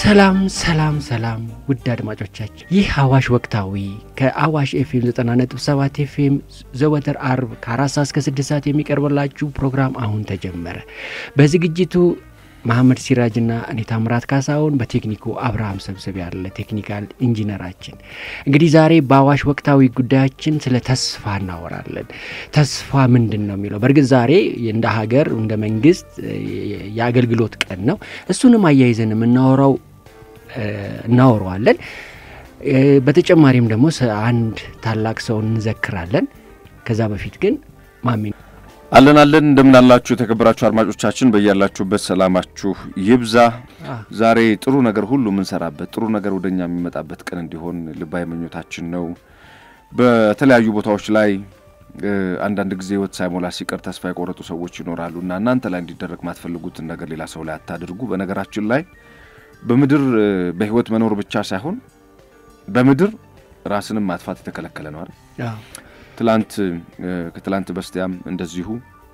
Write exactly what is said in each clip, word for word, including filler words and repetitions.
ሰላም ሰላም ሰላም ውድ አድማጮቻችን ይህ አዋሽ ወቅታዊ ከአዋሽ ኤፍኤም ዘጠና ነጥብ ሰባት ኤፍኤም ዘወትር አርብ ከአራት ሰዓት እስከ ስድስት ሰዓት የሚቀርብላችሁ ፕሮግራም አሁን ተጀመረ። በዝግጅቱ መሐመድ ሲራጅና እኔ ታምራት ካሳውን በቴክኒኩ አብርሃም ሰብስብ ያለ ቴክኒካል ኢንጂነራችን። እንግዲህ ዛሬ በአዋሽ ወቅታዊ ጉዳያችን ስለ ተስፋ እናወራለን። ተስፋ ምንድነው የሚለው በርግጥ ዛሬ እንደ ሀገር እንደ መንግስት የአገልግሎት ቀን ነው። እሱንም አያይዘን እናወራው እናወራዋለን። በተጨማሪም ደግሞ አንድ ታላቅ ሰው እንዘክራለን። ከዛ በፊት ግን ማሚ አለን አለን እንደምን አላችሁ የተከበራችሁ አድማጮቻችን በእያላችሁበት ሰላማችሁ ይብዛ። ዛሬ ጥሩ ነገር ሁሉ ምን ሰራበት ጥሩ ነገር ወደኛ የሚመጣበት ቀን እንዲሆን ልባይ ምኞታችን ነው። በተለያዩ ቦታዎች ላይ አንዳንድ ጊዜ ወጥ ሳይሞላ ሲቀር ተስፋ የቆረጡ ሰዎች ይኖራሉና እናንተ ላይ እንዲደረግ ማትፈልጉት ነገር ሌላ ሰው ላይ አታድርጉ። በነገራችን ላይ በመድር በህይወት መኖር ብቻ ሳይሆን በመድር ራስንም ማጥፋት የተከለከለ ነው አይደል? አዎ። ትላንት ከትላንት በስቲያም እንደዚሁ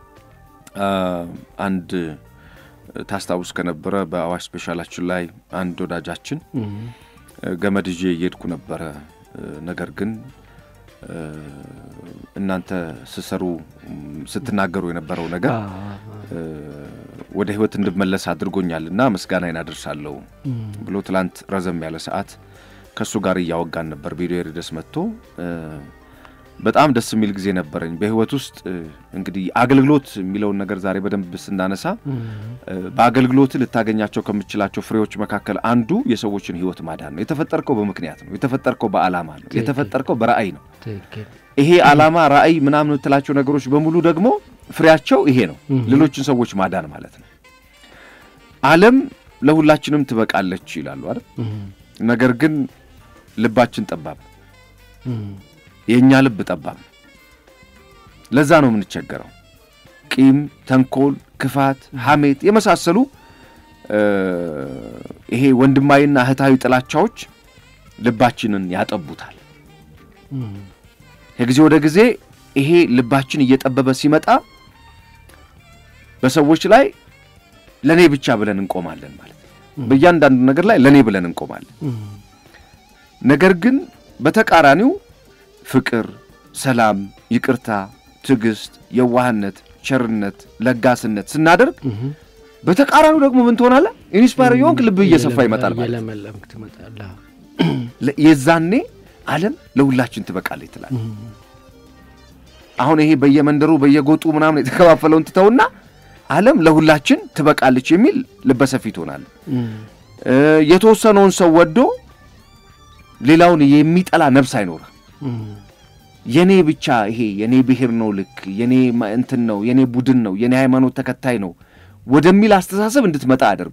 አንድ ታስታውስ ከነበረ በአዋሽ ስፔሻላችን ላይ አንድ ወዳጃችን ገመድጄ እየሄድኩ ነበር። ነገር ግን እናንተ ስሰሩ ስትናገሩ የነበረው ነገር ወደ ህይወት እንድመለስ አድርጎኛልና መስጋናዬን አደርሳለሁ ብሎ ትላንት ረዘም ያለ ሰዓት ከሱ ጋር ያወጋን ነበር። ቪዲዮ ሪደስ መጥቶ በጣም ደስ የሚል ጊዜ ነበርኝ በህይወት ውስጥ። እንግዲህ አገልግሎት የሚለው ነገር ዛሬ በደንብ ስናነሳ በአገልግሎት ልታገኛቸው ከምትችላቸው ፍሬዎች መካከል አንዱ የሰዎችን ህይወት ማዳን ነው። የተፈጠርከው በመክንያት ነው። የተፈጠርከው በአላማ ነው። የተፈጠርከው በራእይ ነው። ይሄ አላማ ራእይ ምናምን የምትላቸው ነገሮች በሙሉ ደግሞ ፍሬያቸው ይሄ ነው። ሌሎችን ሰዎች ማዳን ማለት ነው። ዓለም ለሁላችንም ትበቃለች ይላሉ አይደል? ነገር ግን ልባችን ጠባብ የኛ ልብ ጠባብ ለዛ ነው ምን ቸገረው። ቂም ተንኮል ክፋት ሐሜት የመሳሰሉ ይሄ ወንድማይና እህታዊ ጥላቻዎች ልባችንን ያጠቡታል። ከጊዜ ወደ ጊዜ ይሄ ልባችን እየጠበበ ሲመጣ በሰዎች ላይ ለኔ ብቻ ብለን እንቆማለን ማለት ነው። በእያንዳንዱ ነገር ላይ ለኔ ብለን እንቆማለን። ነገር ግን በተቃራኒው ፍቅር ሰላም ይቅርታ ትግስት የዋህነት ቸርነት ለጋስነት ስናደርግ በተቃራኒው ደግሞ ምን ትሆናለህ? ኢንስፓየር ይሆንክ ልብ እየሰፋ ይመጣል ማለት ለመለምክ ትመጣለህ። የዛኔ ዓለም ለሁላችን ትበቃለች ትላል። አሁን ይሄ በየመንደሩ በየጎጡ ምናምን የተከፋፈለውን ትተውና ዓለም ለሁላችን ትበቃለች የሚል ልበሰፊ ትሆናል። የተወሰነውን ሰው ወዶ ሌላውን የሚጠላ ነፍስ አይኖር። የኔ ብቻ ይሄ የኔ ብሔር ነው ልክ የኔ እንትን ነው የኔ ቡድን ነው የኔ ሃይማኖት ተከታይ ነው ወደሚል አስተሳሰብ እንድትመጣ አድርግ።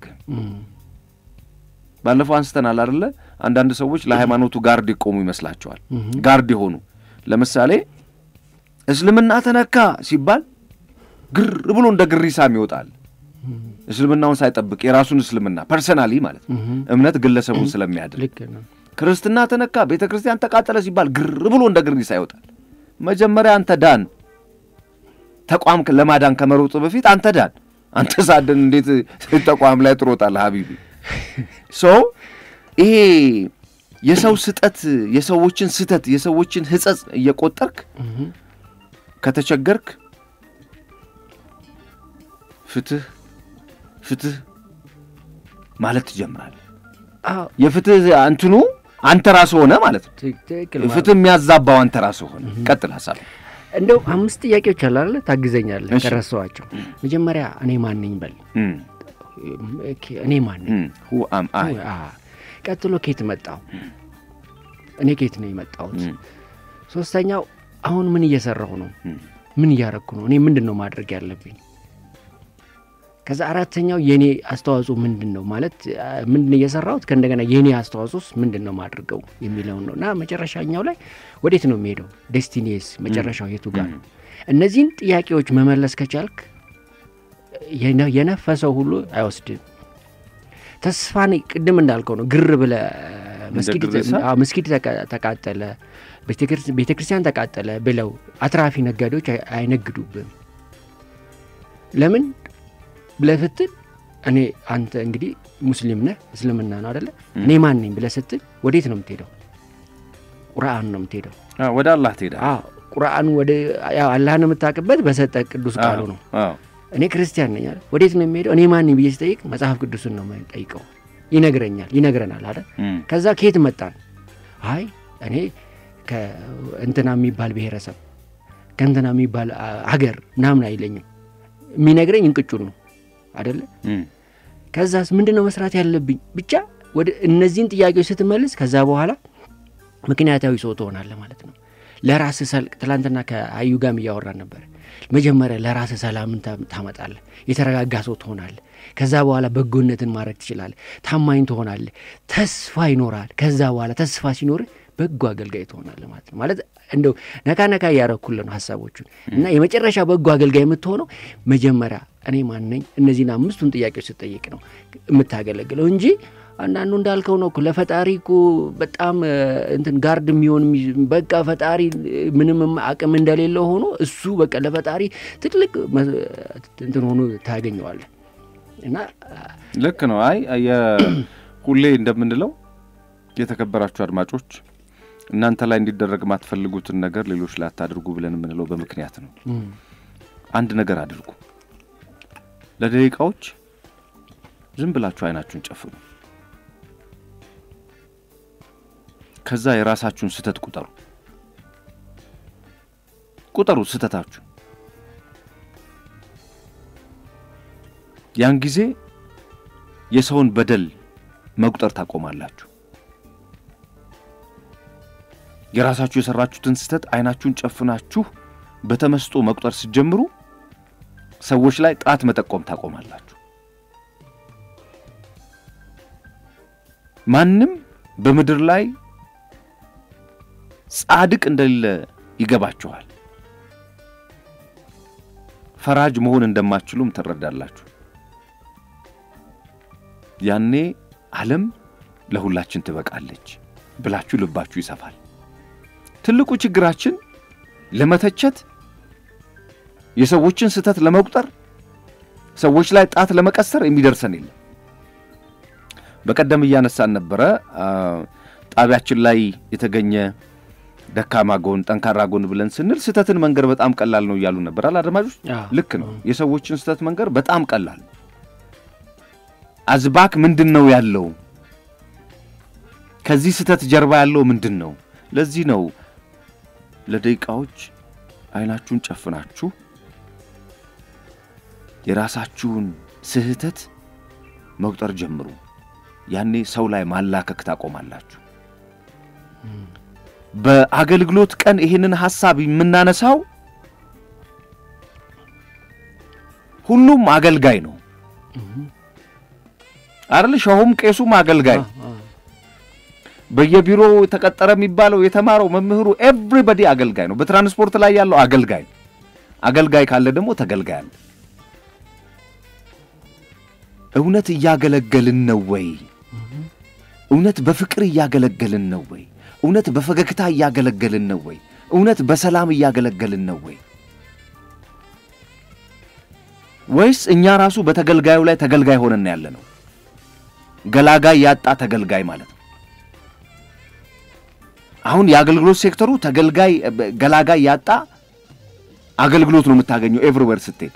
ባለፈው አንስተናል አይደለ? አንዳንድ ሰዎች ለሃይማኖቱ ጋርድ ይቆሙ ይመስላቸዋል። ጋርድ ይሆኑ ለምሳሌ እስልምና ተነካ ሲባል ግር ብሎ እንደ ግሪሳም ይወጣል። እስልምናውን ሳይጠብቅ የራሱን እስልምና ፐርሰናሊ ማለት እምነት ግለሰቡን ስለሚያድል ክርስትና ተነካ ቤተክርስቲያን ተቃጠለ ሲባል ግር ብሎ እንደ ግሪሳ ይወጣል። መጀመሪያ አንተ ዳን። ተቋም ለማዳን ከመሮጥ በፊት አንተ ዳን። አንተ ሳደን እንዴት ተቋም ላይ ትሮጣለህ ሀቢቢ? ሶ ይሄ የሰው ስጠት የሰዎችን ስተት የሰዎችን ህጸጽ እየቆጠርክ ከተቸገርክ ፍትህ ፍትህ ማለት ትጀምራለህ። አዎ የፍትህ አንተኑ አንተ ራስ ሆነ ማለት ነው። ፍትህ የሚያዛባው አንተ ራስ ሆነ። ቀጥል ሐሳብ እንደው አምስት ጥያቄዎች አሉ አይደል? ታግዘኛለህ ከረሳዋቸው። መጀመሪያ እኔ ማን ነኝ በል። እኔ ማን ነኝ? who am I? ቀጥሎ ከየት መጣው? እኔ ከየት ነው የመጣሁት? ሶስተኛው አሁን ምን እየሰራሁ ነው? ምን እያረኩ ነው? እኔ ምንድነው ማድረግ ያለብኝ? ከዛ አራተኛው የኔ አስተዋጽኦ ምንድነው ማለት ምንድነው እየሰራሁት ከእንደገና የኔ አስተዋጽኦስ ምንድነው ማድረገው የሚለው ነውና መጨረሻኛው ላይ ወዴት ነው የሚሄደው? ዴስቲኒስ መጨረሻው የቱ ጋር ነው? እነዚህን ጥያቄዎች መመለስ ከቻልክ የነፈሰው ሁሉ አይወስድም። ተስፋን ቅድም እንዳልከው ነው። ግር ብለ መስጊድ መስጊድ ተቃጠለ ቤተክርስቲያን ተቃጠለ ብለው አትራፊ ነጋዴዎች አይነግዱብም። ለምን ብለፍት እኔ አንተ እንግዲህ ሙስሊም ነህ እስልምና ነው አይደለ እኔ ማን ነኝ ብለህ ስትል ወዴት ነው የምትሄደው ቁርአን ነው የምትሄደው አዎ ወደ አላህ ትሄዳለህ አዎ ቁርአን ወደ ያው አላህን የምታውቅበት በሰጠ ቅዱስ ቃሉ ነው አዎ እኔ ክርስቲያን ነኝ አይደል ወዴት ነው የምሄደው እኔ ማን ነኝ ብዬ ስጠይቅ መጽሐፍ ቅዱስን ነው የምጠይቀው ይነግረኛል ይነግረናል አይደል ከዛ ከየት መጣን አይ እኔ ከእንትና የሚባል ብሔረሰብ ከእንትና የሚባል ሀገር ምናምን አይለኝም የሚነግረኝ እንቅጩን ነው አይደለ ከዛስ ምንድነው መስራት ያለብኝ ብቻ ወደ እነዚህን ጥያቄዎች ስትመልስ ከዛ በኋላ ምክንያታዊ ሰው ትሆናለህ ማለት ነው ለራስ ሰልቅ ትላንትና ከአዩ ጋም ያወራን ነበር መጀመሪያ ለራስ ሰላምን ታመጣለህ የተረጋጋ ሰው ትሆናለህ ከዛ በኋላ በጎነትን ማድረግ ትችላለህ ታማኝ ትሆናለህ ተስፋ ይኖራል ከዛ በኋላ ተስፋ ሲኖር በጎ አገልጋይ ትሆናለህ ማለት ነው ማለት እንደው ነካ ነካ ያረኩልን ሐሳቦቹን እና የመጨረሻ በጎ አገልጋይ የምትሆነው መጀመሪያ እኔ ማን ነኝ እነዚህን አምስቱን ጥያቄዎች ስትጠይቅ ነው የምታገለግለው እንጂ አንዳንዱ እንዳልከው ነው ለፈጣሪኩ በጣም እንትን ጋርድ የሚሆን በቃ ፈጣሪ ምንም አቅም እንደሌለው ሆኖ እሱ በቃ ለፈጣሪ ትልቅ እንትን ሆኖ ታገኘዋለህ እና ልክ ነው አይ ሁሌ እንደምንለው የተከበራችሁ አድማጮች እናንተ ላይ እንዲደረግ ማትፈልጉትን ነገር ሌሎች ላይ አታድርጉ ብለን የምንለው በመክንያት ነው አንድ ነገር አድርጉ ለደቂቃዎች ዝም ብላችሁ አይናችሁን ጨፍኑ ከዛ የራሳችሁን ስተት ቁጠሩ ቁጠሩ ስተታችሁ ያን ጊዜ የሰውን በደል መቁጠር ታቆማላችሁ የራሳችሁ የሰራችሁትን ስተት አይናችሁን ጨፍናችሁ በተመስጦ መቁጠር ሲጀምሩ ሰዎች ላይ ጣት መጠቆም ታቆማላችሁ ማንንም በመድር ላይ ጻድቅ እንደሌለ ይገባችኋል ፈራጅ መሆን እንደማትችሉም ተረዳላችሁ ያኔ ዓለም ለሁላችን ትበቃለች ብላችሁ ልባችሁ ይሰፋል ትልቁ ችግራችን ለመተቸት የሰዎችን ስተት ለመቁጠር ሰዎች ላይ ጣት ለመቀሰር የሚደርሰን የለም በቀደም ያነሳን ነበር ጣቢያችን ላይ የተገኘ ደካማ ጎን ጠንካራ ጎን ብለን ስንል ስተትን መንገር በጣም ቀላል ነው ይያሉ ነበር አላደማጆች ልክ ነው የሰዎችን ስተት መንገር በጣም ቀላል አዝባክ ምንድነው ያለው ከዚህ ስተት ጀርባ ያለው ምንድነው ለዚህ ነው ለደቂቃዎች አይናችሁን ጨፍናችሁ የራሳችሁን ስህተት መቁጠር ጀምሩ ያኔ ሰው ላይ ማላከክ ታቆማላችሁ በአገልግሎት ቀን ይሄንን ሐሳብ የምናነሳው ሁሉም አገልጋይ ነው አይደል ሸሆም ቄሱም አገልጋይ በየቢሮ ተቀጠረ የሚባለው የተማረው መምህሩ ኤቭሪባዲ አገልጋይ ነው በትራንስፖርት ላይ ያለው አገልጋይ አገልጋይ ካለ ደግሞ ተገልጋይ አለ እውነት ያገለገልን ነው ወይ እውነት በፍቅር ያገለገልን ነው ወይ እውነት በፈገግታ ያገለገልን ነው ወይ እውነት በሰላም ያገለገልን ነው ወይ ወይስ እኛ ራሱ በተገልጋዩ ላይ ተገልጋይ ሆነን ያለነው ገላጋይ ያጣ ተገልጋይ ማለት ነው አሁን የአገልግሎት ሴክተሩ ተገልጋይ ገላጋይ ያጣ አገልግሎት ነው የምታገኘው ኤቭሪዌር ስትሄድ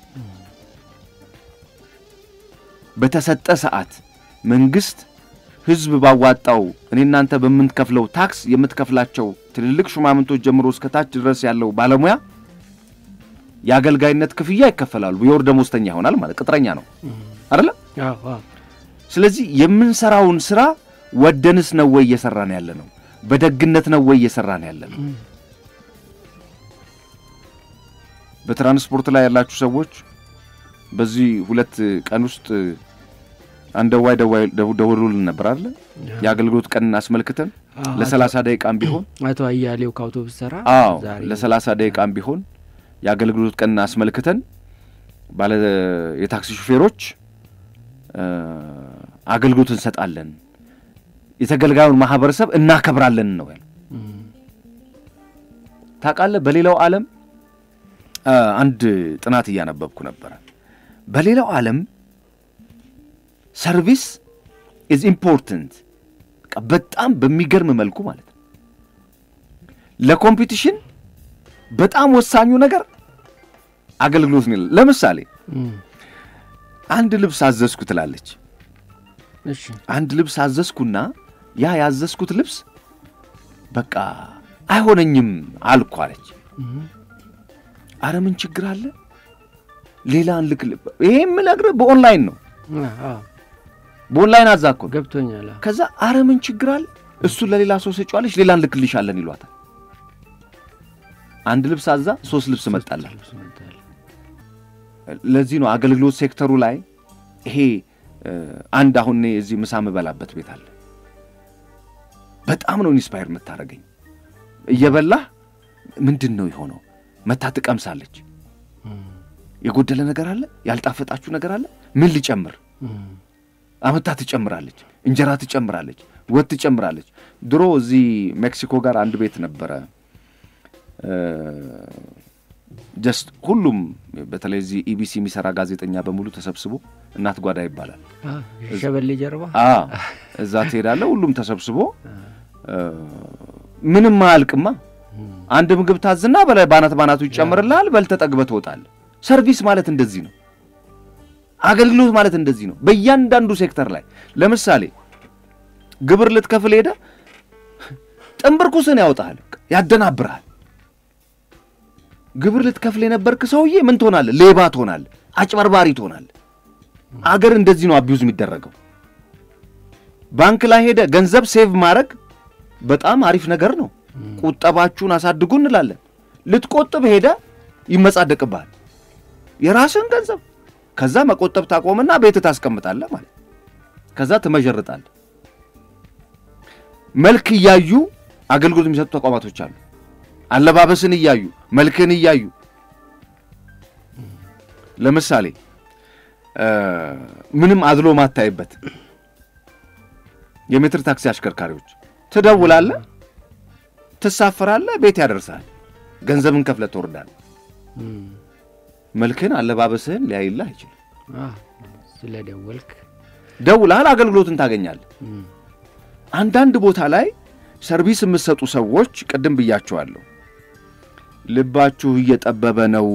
በተሰጠ ሰዓት መንግስት ህዝብ ባዋጣው እኔናንተ በመንከፍለው ታክስ የምትከፍላቸው ትልልቅ ሹማምንቶች ጀምሮ እስከ ታች ድረስ ያለው ባለሙያ ያገልጋይነት ክፍያ ይከፈላሉ በየወር ደሞዝተኛ ይሆናል ማለት ቅጥረኛ ነው አይደል አዎ አዎ ስለዚህ የምንሰራውን ስራ ወደንስ ነው ወይ እየሰራን ያለነው በደግነት ነው ወይ እየሰራን ያለነው በትራንስፖርት ላይ ያላችሁ ሰዎች በዚህ ሁለት ቀን ውስጥ አንደዋይ ደውሉልን ነበር አይደል ያገልግሎት ቀን አስመልክተን ለ30 ደቂቃም ቢሆን አቶ አያሌው ከአውቶቡስ ሰራ ዛሬ ለ30 ደቂቃም ቢሆን ያገልግሎት ቀን አስመልክተን ባለ የታክሲ ሹፌሮች አገልግሎት እንሰጣለን የተገልጋዩን ማህበረሰብ እናከብራለን ነው ያለው ታቃለ በሌላው ዓለም አንድ ጥናት ያነበብኩ ነበር በሌላው ዓለም ሰርቪስ is important በጣም በሚገርም መልኩ ማለት ነው ለኮምፒቲሽን በጣም ወሳኙ ነገር አገልግሎት ነው ለምሳሌ አንድ ልብስ አዘዝኩ ትላለች እሺ አንድ ልብስ አዘዝኩና ያ ያዘዝኩት ልብስ በቃ አይሆነኝም አልኩ አለች አረ ምን ችግር አለ ሌላ አንልክ ይሄም ነገር በኦንላይን ነው አዎ በኦንላይን አዛኩ ገብቶኛል ከዛ አረ ምን ችግር አለ እሱ ለሌላ ሰው ሰጫለች ሌላ አንልክልሻለን ይሏታል አንድ ልብስ አዛ ሶስት ልብስ መጣላ ለዚህ ነው አገልግሎት ሴክተሩ ላይ ይሄ አንድ አሁን እዚህ ምሳ መበላበት ቤት አለ በጣም ነው ኢንስፓየር መታረገኝ እየበላ ምንድነው ይሆነው መታ ተቀምሳለች የጎደለ ነገር አለ ያልጣፈጣችሁ ነገር አለ ምን ልጨምር አመታ ትጨምራለች እንጀራ ትጨምራለች ወጥ ትጨምራለች ድሮ እዚህ ሜክሲኮ ጋር አንድ ቤት ነበረ ጀስት ሁሉም በተለይ እዚህ ኢቢሲ የሚሰራ ጋዜጠኛ በሙሉ ተሰብስቦ እናት ጓዳ ይባላል ሸበል ጀርባ አዎ እዛ ትሄዳለ ሁሉም ተሰብስቦ ምንም ማልቅማ አንድ ምግብ ታዝና በላይ ባናት ባናቱ ይጨምርልሃል በልተጠግበህ ትወጣለህ ሰርቪስ ማለት እንደዚህ ነው አገልግሎት ማለት እንደዚህ ነው በእያንዳንዱ ሴክተር ላይ ለምሳሌ ግብር ልትከፍል ሄደ ጥምብርኩስን ያወጣል ያደናብራል ግብር ልትከፍል የነበርክ ሰውዬ ምን ትሆናለህ ሌባ ትሆናለህ አጭበርባሪ ትሆናለህ አገር እንደዚህ ነው አቢዩዝ የሚደረገው ባንክ ላይ ሄደ ገንዘብ ሴቭ ማድረግ በጣም አሪፍ ነገር ነው ቁጠባችሁን አሳድጉ እንላለን ልትቆጥብ ሄደ ይመጻደቅብሃል የራስን ገንዘብ ከዛ መቆጠብ ታቆምና ቤት ታስቀምጣለህ ማለት ከዛ ትመጀርጣለህ መልክ ያዩ አገልግሎት የሚሰጡ ተቋማቶች አሉ አለባበስን ያዩ መልክን ያዩ ለምሳሌ ምንም አድሎ ማታይበት የሜትር ታክሲ አሽከርካሪዎች ትደውላለህ ትሳፈራለህ ቤት ያደርሳል ገንዘብን ከፍለህ ትወርዳለህ መልክን አለባበስን ሊያይልህ አይችልም አዎ ስለደወልክ ደውላል አገልግሎትን ታገኛለህ አንዳንድ ቦታ ላይ ሰርቪስ የምትሰጡ ሰዎች ቀደም ብያቸዋለሁ ልባችሁ እየጠበበ ነው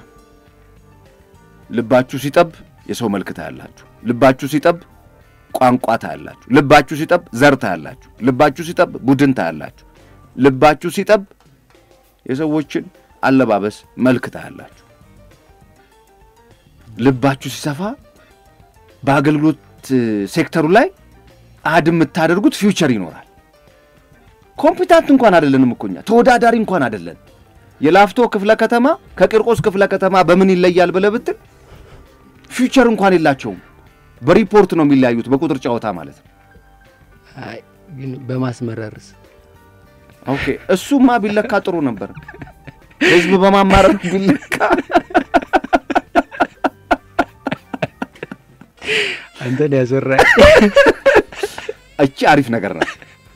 ልባችሁ ሲጠብ የሰው መልክ ታያላችሁ ልባችሁ ሲጠብ ቋንቋ ታያላችሁ ልባችሁ ሲጠብ ዘር ታያላችሁ ልባችሁ ሲጠብ ቡድን ታያላችሁ ልባችሁ ሲጠብ የሰዎችን አለባበስ መልክ ታያላችሁ ልባችሁ ሲሰፋ በአገልግሎት ሴክተሩ ላይ አድም የምታደርጉት ፊውቸር ይኖራል ኮምፒታንት እንኳን አይደለንም እኮኛ ተወዳዳሪ እንኳን አይደለን የላፍቶ ክፍለ ከተማ ከቂርቆስ ክፍለ ከተማ በምን ይለያል ብለብት ፊውቸር እንኳን የላቸውም በሪፖርት ነው የሚለያዩት በቁጥር ጫወታ ማለት ነው አይ ግን በማስመረርስ ኦኬ እሱማ ቢለካ ጥሩ ነበር ህዝብ በማማረር ቢለካ አንተን ያሰራ እቺ አሪፍ ነገር ነው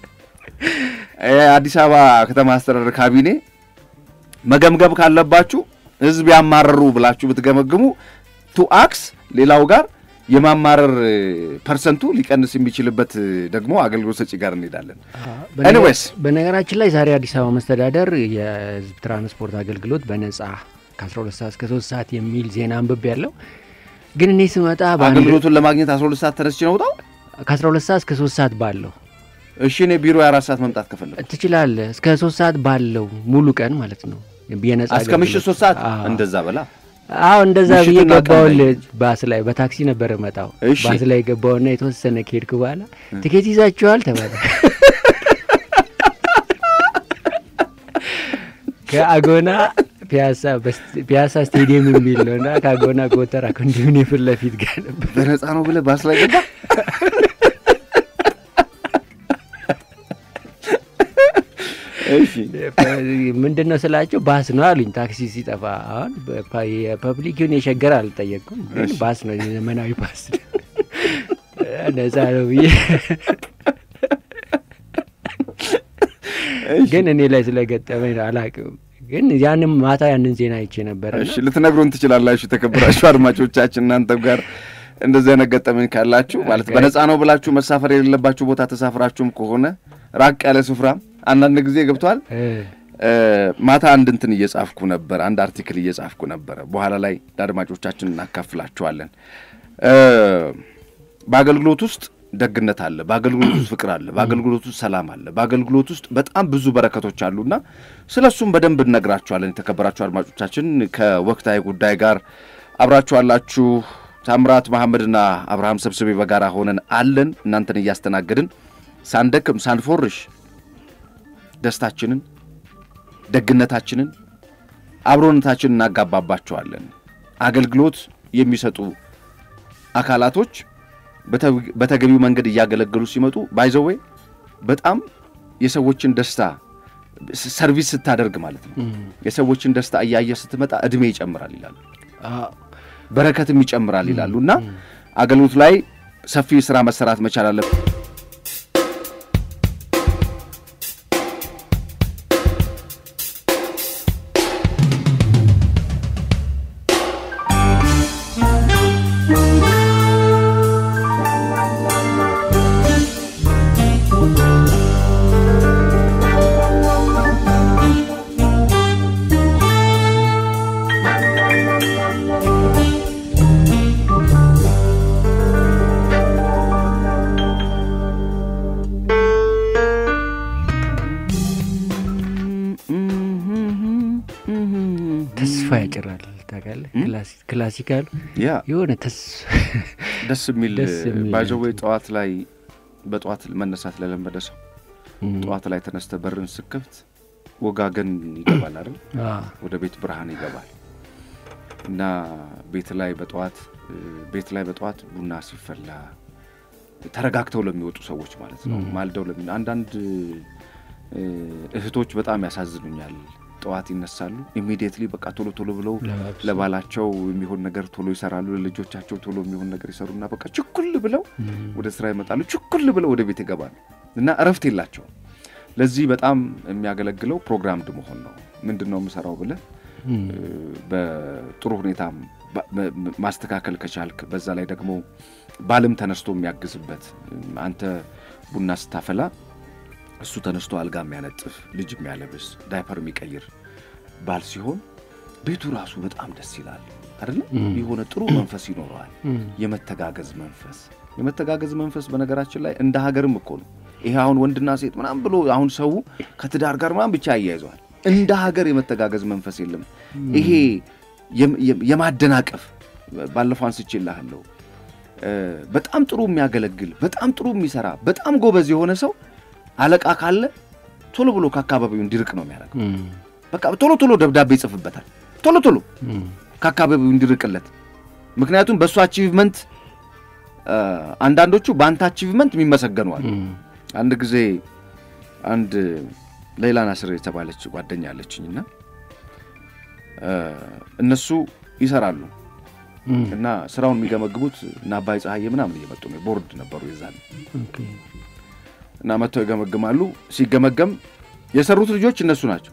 አዲስ አበባ ከተማ አስተዳደር ካቢኔ መገምገም ካለባችሁ ህዝብ ያማረሩ ብላችሁ ብትገመግሙ ቱ አክስ ሌላው ጋር የማማረር ፐርሰንቱ ሊቀንስ የሚችልበት ደግሞ አገልግሎት ሰጪ ጋር እንሄዳለን ኤኒዌይስ በነገራችን ላይ ዛሬ አዲስ አበባ መስተዳደር የህዝብ ትራንስፖርት አገልግሎት በነጻ ከ12 ሰዓት እስከ ሶስት ሰዓት የሚል ዜና አንብቤ ያለው ግን እኔ ስመጣ አገልግሎቱን ለማግኘት አስራ ሁለት ሰዓት ተነስቼ ነው ወጣው ከ12 ሰዓት እስከ ሶስት ሰዓት ባለው እሺ እኔ ቢሮ አራት ሰዓት መምጣት ከፈለኩ ትችላለህ እስከ ሶስት ሰዓት ባለው ሙሉ ቀን ማለት ነው በየነጻ እስከ ምሽት ሶስት ሰዓት እንደዛ በላ አዎ እንደዛ በየገባው ባስ ላይ በታክሲ ነበር መጣው ባስ ላይ ገባውና የተወሰነ ከሄድኩ በኋላ ትኬት ይዛችኋል ተባለ ከአጎና ፒያሳ ፒያሳ ስቴዲየም የሚል ነውና ከአጎና ጎተራ ኮንዶሚኒየም የፊት ለፊት ጋር ነበር በነጻ ነው ብለ ባስ ላይ ገባ እሺ ምንድነው ስላቸው ባስ ነው አሉኝ ታክሲ ሲጠፋ አሁን የፐብሊኩን የሸገር አልጠየቅኩም ግን ባስ ነው ዘመናዊ ባስ ነጻ ነው ብዬ ግን እኔ ላይ ስለገጠመኝ ነው አላውቅም ግን ያንን ማታ ያንን ዜና አይቼ ነበር እሺ ልትነግሩን ትችላላችሁ ተከብራችሁ አድማጮቻችን እናንተ ጋር እንደዛ ነገጠመኝ ካላችሁ ማለት በነፃ ነው ብላችሁ መሳፈር የሌለባችሁ ቦታ ተሳፍራችሁም ከሆነ ራቅ ያለ ስፍራ አንዳንድ ጊዜ ገብቷል ማታ አንድ እንትን እየጻፍኩ ነበር አንድ አርቲክል እየጻፍኩ ነበር በኋላ ላይ ዳድማጮቻችን እናካፍላችኋለን በአገልግሎት ውስጥ ደግነት አለ በአገልግሎት ውስጥ ፍቅር አለ በአገልግሎት ውስጥ ሰላም አለ በአገልግሎት ውስጥ በጣም ብዙ በረከቶች አሉና ስለሱም በደንብ እንነግራችኋለን ተከበራችሁ አድማጮቻችን ከወቅታዊ ጉዳይ ጋር አብራችኋላችሁ ታምራት መሐመድና አብርሃም ሰብስቤ በጋራ ሆነን አለን እናንተን ያስተናገድን ሳንደክም ሳንፎርሽ ደስታችንን ደግነታችንን አብሮነታችንን እናጋባባችኋለን አገልግሎት የሚሰጡ አካላቶች በተገቢው መንገድ ያገለግሉ ሲመጡ ባይዘዌ በጣም የሰዎችን ደስታ ሰርቪስ ስታደርግ ማለት ነው የሰዎችን ደስታ ያያየ ስትመጣ እድሜ ይጨምራል ይላሉ በረከትም ይጨምራል ይላሉና አገልግሎት ላይ ሰፊ ስራ መሰራት መቻል አለበት ክላሲካል የሆነ ተስ ደስ የሚል ባይዘዌ ጧት ላይ በጧት መነሳት ለለመደ ሰው ጧት ላይ ተነስተ በርን ስከፍት ወጋገን ይገባል አይደል ወደ ቤት ብርሃን ይገባል እና ቤት ላይ በጧት ቤት ላይ በጧት ቡና ሲፈላ ተረጋግተው ለሚወጡ ሰዎች ማለት ነው ማልደው ለምን አንዳንድ እህቶች በጣም ያሳዝኑኛል ጧት ይነሳሉ ኢሚዲየትሊ በቃ ቶሎ ቶሎ ብለው ለባላቸው የሚሆን ነገር ቶሎ ይሰራሉ ለልጆቻቸው ቶሎ የሚሆን ነገር ይሰሩና በቃ ችኩል ብለው ወደ ስራ ይመጣሉ ችኩል ብለው ወደ ቤት ይገባሉ እና አረፍት ይላቸው ለዚህ በጣም የሚያገለግለው ፕሮግራምድ መሆን ነው ምንድነው መስራው ብለ በጥሩ ሁኔታ ማስተካከል ከቻልክ በዛ ላይ ደግሞ ባልም ተነስቶ የሚያግዝበት አንተ ቡና ስታፈላ እሱ ተነስቶ አልጋ የሚያነጥፍ ልጅ የሚያለብስ ዳይፐር የሚቀይር ባል ሲሆን ቤቱ ራሱ በጣም ደስ ይላል አይደል ይሆነ ጥሩ መንፈስ ይኖራል የመተጋገዝ መንፈስ የመተጋገዝ መንፈስ በነገራችን ላይ እንደ ሀገርም እኮ ነው ይሄ አሁን ወንድና ሴት ምናም ብሎ አሁን ሰው ከትዳር ጋር ምናም ብቻ ያያይዟል እንደ ሀገር የመተጋገዝ መንፈስ የለም ይሄ የማደናቀፍ ባለፈው አንስቼልሃለሁ በጣም ጥሩ የሚያገለግል በጣም ጥሩ የሚሰራ በጣም ጎበዝ የሆነ ሰው አለቃ ካለ ቶሎ ብሎ ከአካባቢው እንዲርቅ ነው የሚያደርገው በቃ ቶሎ ቶሎ ደብዳቤ ይጽፍበታል ቶሎ ቶሎ ከአካባቢው እንዲርቅለት ምክንያቱም በሱ አቺቭመንት አንዳንዶቹ ባንታ አቺቭመንት የሚመሰገኑ አሉ አንድ ጊዜ አንድ ሌላ ናስር የተባለች ጓደኛ አለችኝና እነሱ ይሰራሉ እና ስራውን የሚገመግሙት እና ባይ ፀሐይ ምናምን እየመጡ ነው ቦርድ ነበሩ ይዛል ኦኬ እና መተው ይገመግማሉ ሲገመገም የሰሩት ልጆች እነሱ ናቸው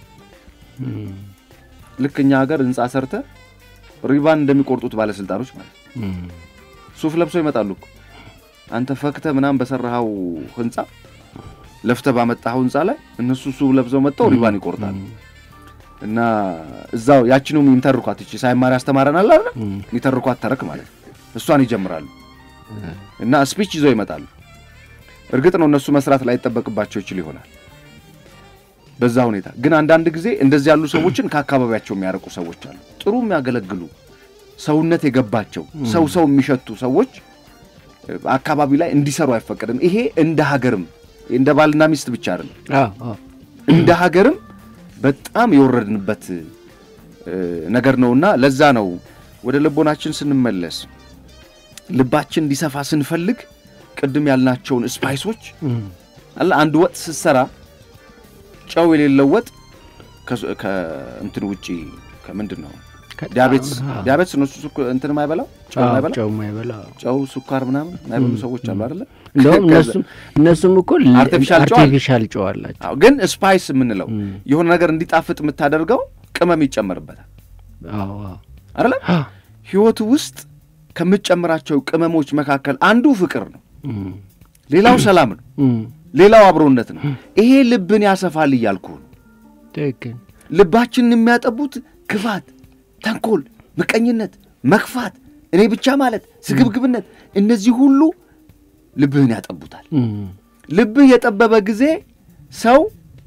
ልክኛ ሀገር እንጻ ሰርተ ሪባን እንደሚቆርጡት ባለስልጣኖች ማለት ሱፍ ለብሰው ይመጣሉ አንተ ፈክተ ምናም በሰራው ህንጻ ለፍተ ባመጣው ህንጻ ላይ እነሱ ሱፍ ለብሰው መጣው ሪባን ይቆርጣሉ እና እዛው ያቺኑም ኢንተርኳት እቺ ሳይማር ያስተማረናል አይደል ይተርኳት ተረክ ማለት እሷን ይጀምራሉ እና ስፒች ይዘው ይመጣሉ እርግጥ ነው እነሱ መስራት ላይ ተጠበቅባቸው ይችላል ይሆናል በዛ ሁኔታ ግን አንዳንድ ጊዜ እንደዚህ ያሉ ሰዎችን ከአካባቢያቸው የሚያርቁ ሰዎች አሉ ጥሩ የሚያገለግሉ ሰውነት የገባቸው ሰው ሰው የሚሸቱ ሰዎች አካባቢ ላይ እንዲሰሩ አይፈቀድም ይሄ እንደ ሀገርም እንደ ባልና ሚስት ብቻ አይደለም አዎ እንደ ሀገርም በጣም የወረድንበት ነገር ነውና ለዛ ነው ወደ ልቦናችን ስንመለስ ልባችን እንዲሰፋ ስንፈልግ ቅድም ያልናቸውን ስፓይሶች አላ አንድ ወጥ ሲሰራ ጨው የሌለው ወጥ ከእንትን ውጪ ከምንድነው ዲያቤትስ ዲያቤትስ ነው እንትን ማይበላው ጨው ማይበላው ጨው ማይበላው ጨው ሱካር ምናምን ማይበሉ ሰዎች አሉ አይደል እንደውም እነሱም እነሱም እኮ አርቲፊሻል ጨው አላቸው አዎ ግን ስፓይስ ምንለው የሆነ ነገር እንዲጣፍጥ የምታደርገው ቅመም ይጨመርበታል አዎ አይደል ህይወት ውስጥ ከምትጨምራቸው ቅመሞች መካከል አንዱ ፍቅር ነው ሌላው ሰላም ነው ሌላው አብሮነት ነው ይሄ ልብን ያሰፋል ይያልኩ ትክክል ልባችንን የሚያጠቡት ክፋት ተንኮል ምቀኝነት መክፋት እኔ ብቻ ማለት ስግብግብነት እነዚህ ሁሉ ልብህን ያጠቡታል ልብህ የጠበበ ጊዜ ሰው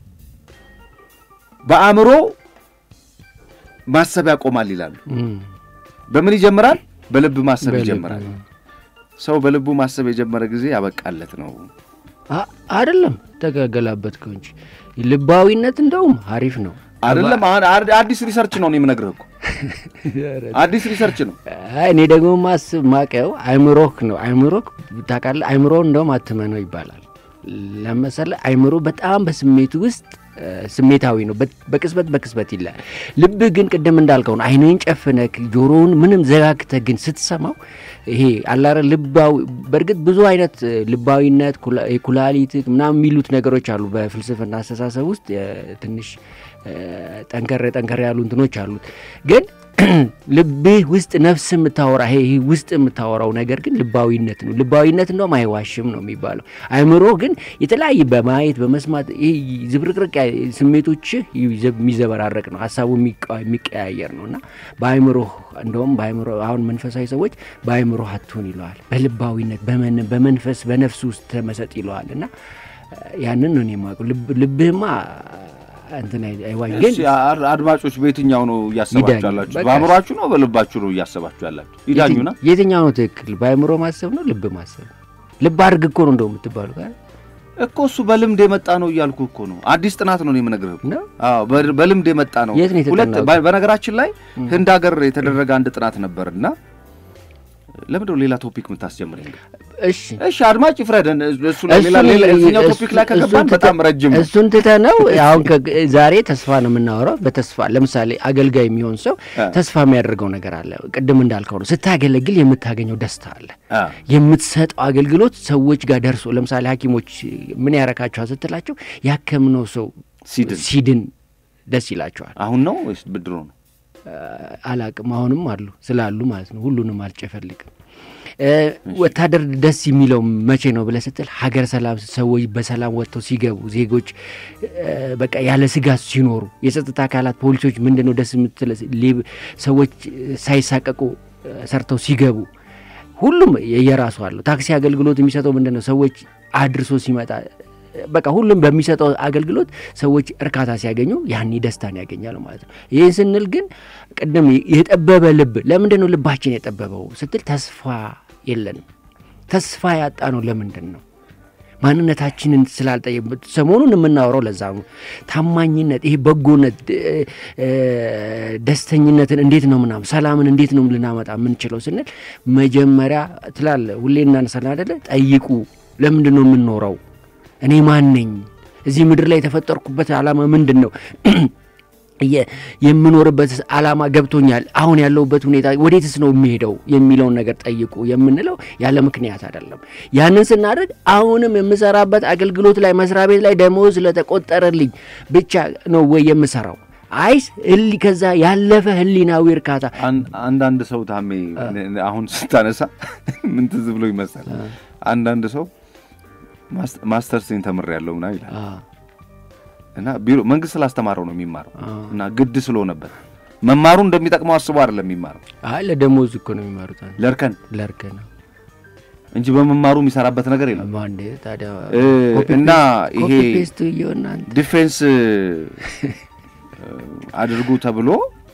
በአእምሮ ማሰብ ያቆማል ይላሉ በምን ይጀምራል በልብ ማሰብ ይጀምራል ሰው በልቡ ማሰብ የጀመረ ጊዜ ያበቃለት ነው አይደለም ተገገላበት እንጂ ልባዊነት እንደውም አሪፍ ነው አይደለም አዲስ ሪሰርች ነው ነው የምነግርህ እኮ አዲስ ሪሰርች ነው እኔ ደግሞ ማስብ ማቀው አይምሮክ ነው አይምሮክ ታውቃለህ አይምሮ እንደውም አትመነው ይባላል ለምሳሌ አይምሮ በጣም በስሜት ውስጥ ስሜታዊ ነው በቅስበት በቅስበት ይላል ልብ ግን ቀደም እንዳልከው ነው አይነን ጨፍነክ ጆሮውን ምንም ዘጋግተህ ግን ስትሰማው ይሄ አላረ ልባው በርግጥ ብዙ አይነት ልባዊነት ኩላሊት ምናምን የሚሉት ነገሮች አሉ በፍልስፍና አስተሳሰብ ውስጥ ትንሽ ጠንከረ ጠንከረ ያሉ እንትኖች አሉት ግን ልብህ ውስጥ ነፍስ የምታወራ ይሄ ውስጥ የምታወራው ነገር ግን ልባዊነት ነው ልባዊነት እንደውም አይዋሽም ነው የሚባለው አይምሮ ግን የተለያየ በማየት በመስማት ይሄ ዝብርቅርቅ ስሜቶች የሚዘበራረቅ ነው ሐሳቡ የሚቀያየር ነውና በአይምሮ እንደውም በአይምሮ አሁን መንፈሳዊ ሰዎች በአይምሮ አትሁን ይለዋል በልባዊነት በመን በመንፈስ በነፍስ ውስጥ ተመሰጥ ይለዋልና ያንን ነው የማውቀው ልብህማ አንተና አይዋይ ግን አድማጮች በየትኛው ነው ያሰባችኋላችሁ በአእምሮአችሁ ነው በልባችሁ ነው ያሰባችሁ ያላችሁ ይዳኙና የትኛው ነው ትክክል በአእምሮ ማሰብ ነው ልብ ማሰብ ልብ አድርግ እኮ ነው እንደው የምትባሉ ጋር እኮ እሱ በልምድ የመጣ ነው ይያልኩ እኮ ነው አዲስ ጥናት ነው የምነግርህ አዎ በልምድ የመጣ ነው ሁለት በነገራችን ላይ ህንድ ሀገር የተደረገ አንድ ጥናት ነበርና ለምን ሌላ ቶፒክ ምታስጀምረኝ እሺ እሺ አድማጭ ፍረደን እሱ ሌላ ሌላ እዚህኛው ቶፒክ ላይ ከገባን በጣም ረጅም ነው እሱን ተተነው አሁን ዛሬ ተስፋ ነው የምናወራው በተስፋ ለምሳሌ አገልጋይ የሚሆን ሰው ተስፋ የሚያደርገው ነገር አለ ቅድም እንዳልከው ነው ስታገለግል የምታገኘው ደስታ አለ የምትሰጠው አገልግሎት ሰዎች ጋር ደርሶ ለምሳሌ ሐኪሞች ምን ያረካቸው ስትላቸው ያከምነው ሰው ሲድን ሲድን ደስ ይላቸዋል አሁን ነው ወይስ ብድሮ ነው አላቅም አሁንም አሉ ስላሉ ማለት ነው ሁሉንም አልጨፈልቅም ወታደር ደስ የሚለው መቼ ነው ብለህ ስትል ሀገር ሰላም ሰዎች በሰላም ወጥተው ሲገቡ ዜጎች በቃ ያለ ስጋት ሲኖሩ የጸጥታ አካላት ፖሊሶች ምንድነው ደስ የምትል ሰዎች ሳይሳቀቁ ሰርተው ሲገቡ ሁሉም የየራሱ አለው ታክሲ አገልግሎት የሚሰጠው ምንድነው ሰዎች አድርሶ ሲመጣ በቃ ሁሉም በሚሰጠው አገልግሎት ሰዎች እርካታ ሲያገኙ ያኔ ደስታን ያገኛሉ ማለት ነው ይሄን ስንል ግን ቀደም የጠበበ ልብ ለምንድን ነው ልባችን የጠበበው ስትል ተስፋ የለንም ተስፋ ያጣ ነው ለምንድን ነው ማንነታችንን ስላልጠየቅ ሰሞኑን የምናወራው ለዛ ነው ታማኝነት ይሄ በጎነት ደስተኝነትን እንዴት ነው ምናም ሰላምን እንዴት ነው ልናመጣ ምንችለው ስንል መጀመሪያ ትላል ሁሌና እንሰና አይደለ ጠይቁ ለምንድን ነው የምንኖረው እኔ ማን ነኝ እዚህ ምድር ላይ ተፈጠርኩበት ዓላማ ምንድነው የምኖርበት ዓላማ ገብቶኛል አሁን ያለውበት ሁኔታ ወዴትስ ነው የሚሄደው የሚለው ነገር ጠይቁ የምንለው ያለ ምክንያት አይደለም ያንን ስናደርግ አሁንም የምሰራበት አገልግሎት ላይ መስሪያ ቤት ላይ ደሞዝ ለተቆጠረልኝ ብቻ ነው ወይ የምሰራው አይስ እሊ ከዛ ያለፈ ህሊናዊ እርካታ አንድ አንድ ሰው ታሜ አሁን ስታነሳ ምን ትዝ ብሎ ይመስላል አንድ አንድ ሰው ማስተርስ ተምር ያለውና ይላል እና ቢሮ መንግስት ስላስተማረው ነው የሚማረው እና ግድ ስለሆነበት መማሩ እንደሚጠቅመው አስበው አይደለም የሚማረው አይ ለደሞዝ እኮ ነው የሚማሩት ለርከን ለርከን እንጂ በመማሩ የሚሰራበት ነገር የለም ማንዴ ታዲያ እና ይሄ ፔስት ይሆናል ዲፌንስ አድርጉ ተብሎ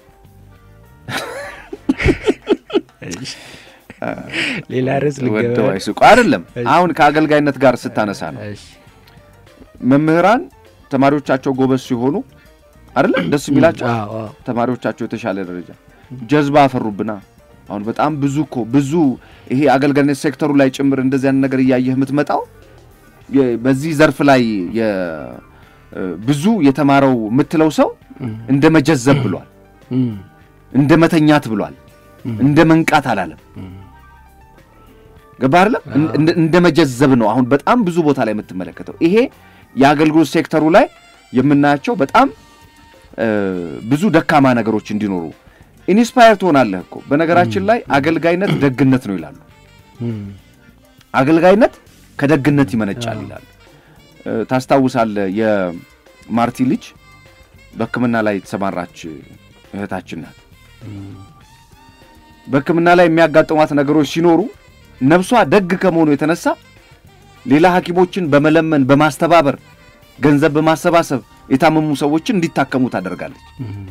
ሌላ ርዕስ ልገባ አይስቁ አይደለም አሁን ከአገልጋይነት ጋር ስታነሳ ነው መምህራን ተማሪዎቻቸው ጎበዝ ሲሆኑ አይደል ደስ የሚላቸው ተማሪዎቻቸው የተሻለ ደረጃ ጀዝባ አፈሩብና አሁን በጣም ብዙ እኮ ብዙ ይሄ አገልጋይነት ሴክተሩ ላይ ጭምር እንደዚህ አይነት ነገር ያያየህ የምትመጣው በዚህ ዘርፍ ላይ ብዙ የተማረው ምትለው ሰው እንደ መጀዘብ ብሏል እንደ መተኛት ብሏል እንደ መንቃት አላለም ገባርለ እንደ መጀዘብ ነው አሁን በጣም ብዙ ቦታ ላይ የምትመለከተው ይሄ የአገልግሎት ሴክተሩ ላይ የምናያቸው በጣም ብዙ ደካማ ነገሮች እንዲኖሩ ኢንስፓየር ትሆናለህ እኮ በነገራችን ላይ አገልጋይነት ደግነት ነው ይላሉ አገልጋይነት ከደግነት ይመነጫል ይላሉ ታስታውሳለህ የማርቲ ልጅ በሕክምና ላይ ተሰማራች እህታችን ናት በሕክምና ላይ የሚያጋጥሟት ነገሮች ሲኖሩ ነፍሷ ደግ ከመሆኑ የተነሳ ሌላ ሐኪሞችን በመለመን በማስተባበር ገንዘብ በማሰባሰብ የታመሙ ሰዎችን እንዲታከሙ ታደርጋለች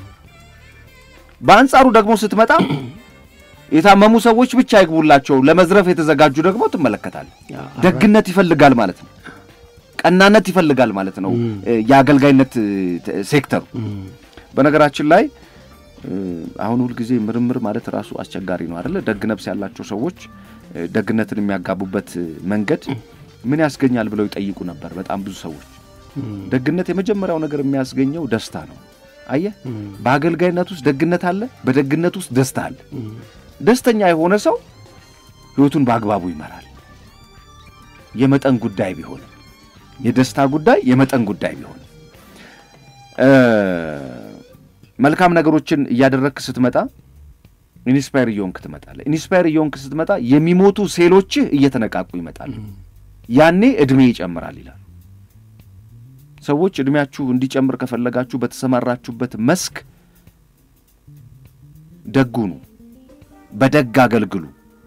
በአንጻሩ ደግሞ ስትመጣ የታመሙ ሰዎች ብቻ አይግቡላቸው ለመዝረፍ የተዘጋጁ ደግሞ ትመለከታለህ ደግነት ይፈልጋል ማለት ነው ቀናነት ይፈልጋል ማለት ነው የአገልጋይነት ሴክተሩ በነገራችን ላይ አሁን ሁሉ ጊዜ ምርምር ማለት ራሱ አስቸጋሪ ነው አይደል ደግ ነፍስ ያላቸው ሰዎች ደግነትን የሚያጋቡበት መንገድ ምን ያስገኛል ብለው ይጠይቁ ነበር በጣም ብዙ ሰዎች ደግነት የመጀመሪያው ነገር የሚያስገኘው ደስታ ነው አየህ በአገልጋይነት ውስጥ ደግነት አለ በደግነት ውስጥ ደስታ አለ ደስተኛ የሆነ ሰው ህይወቱን በአግባቡ ይመራል የመጠን ጉዳይ ቢሆን የደስታ ጉዳይ የመጠን ጉዳይ ቢሆን መልካም ነገሮችን ያደረክ ስትመጣ ኢንስፓየር ይሆንክ ትመጣለህ ኢንስፓየር ይሆንክ ስትመጣ የሚሞቱ ሴሎች እየተነቃቁ ይመጣሉ ያኔ እድሜ ይጨምራል ይላል ሰዎች እድሜያችሁ እንዲጨምር ከፈለጋችሁ በተሰማራችሁበት መስክ ደጉኑ በደግ አገልግሉ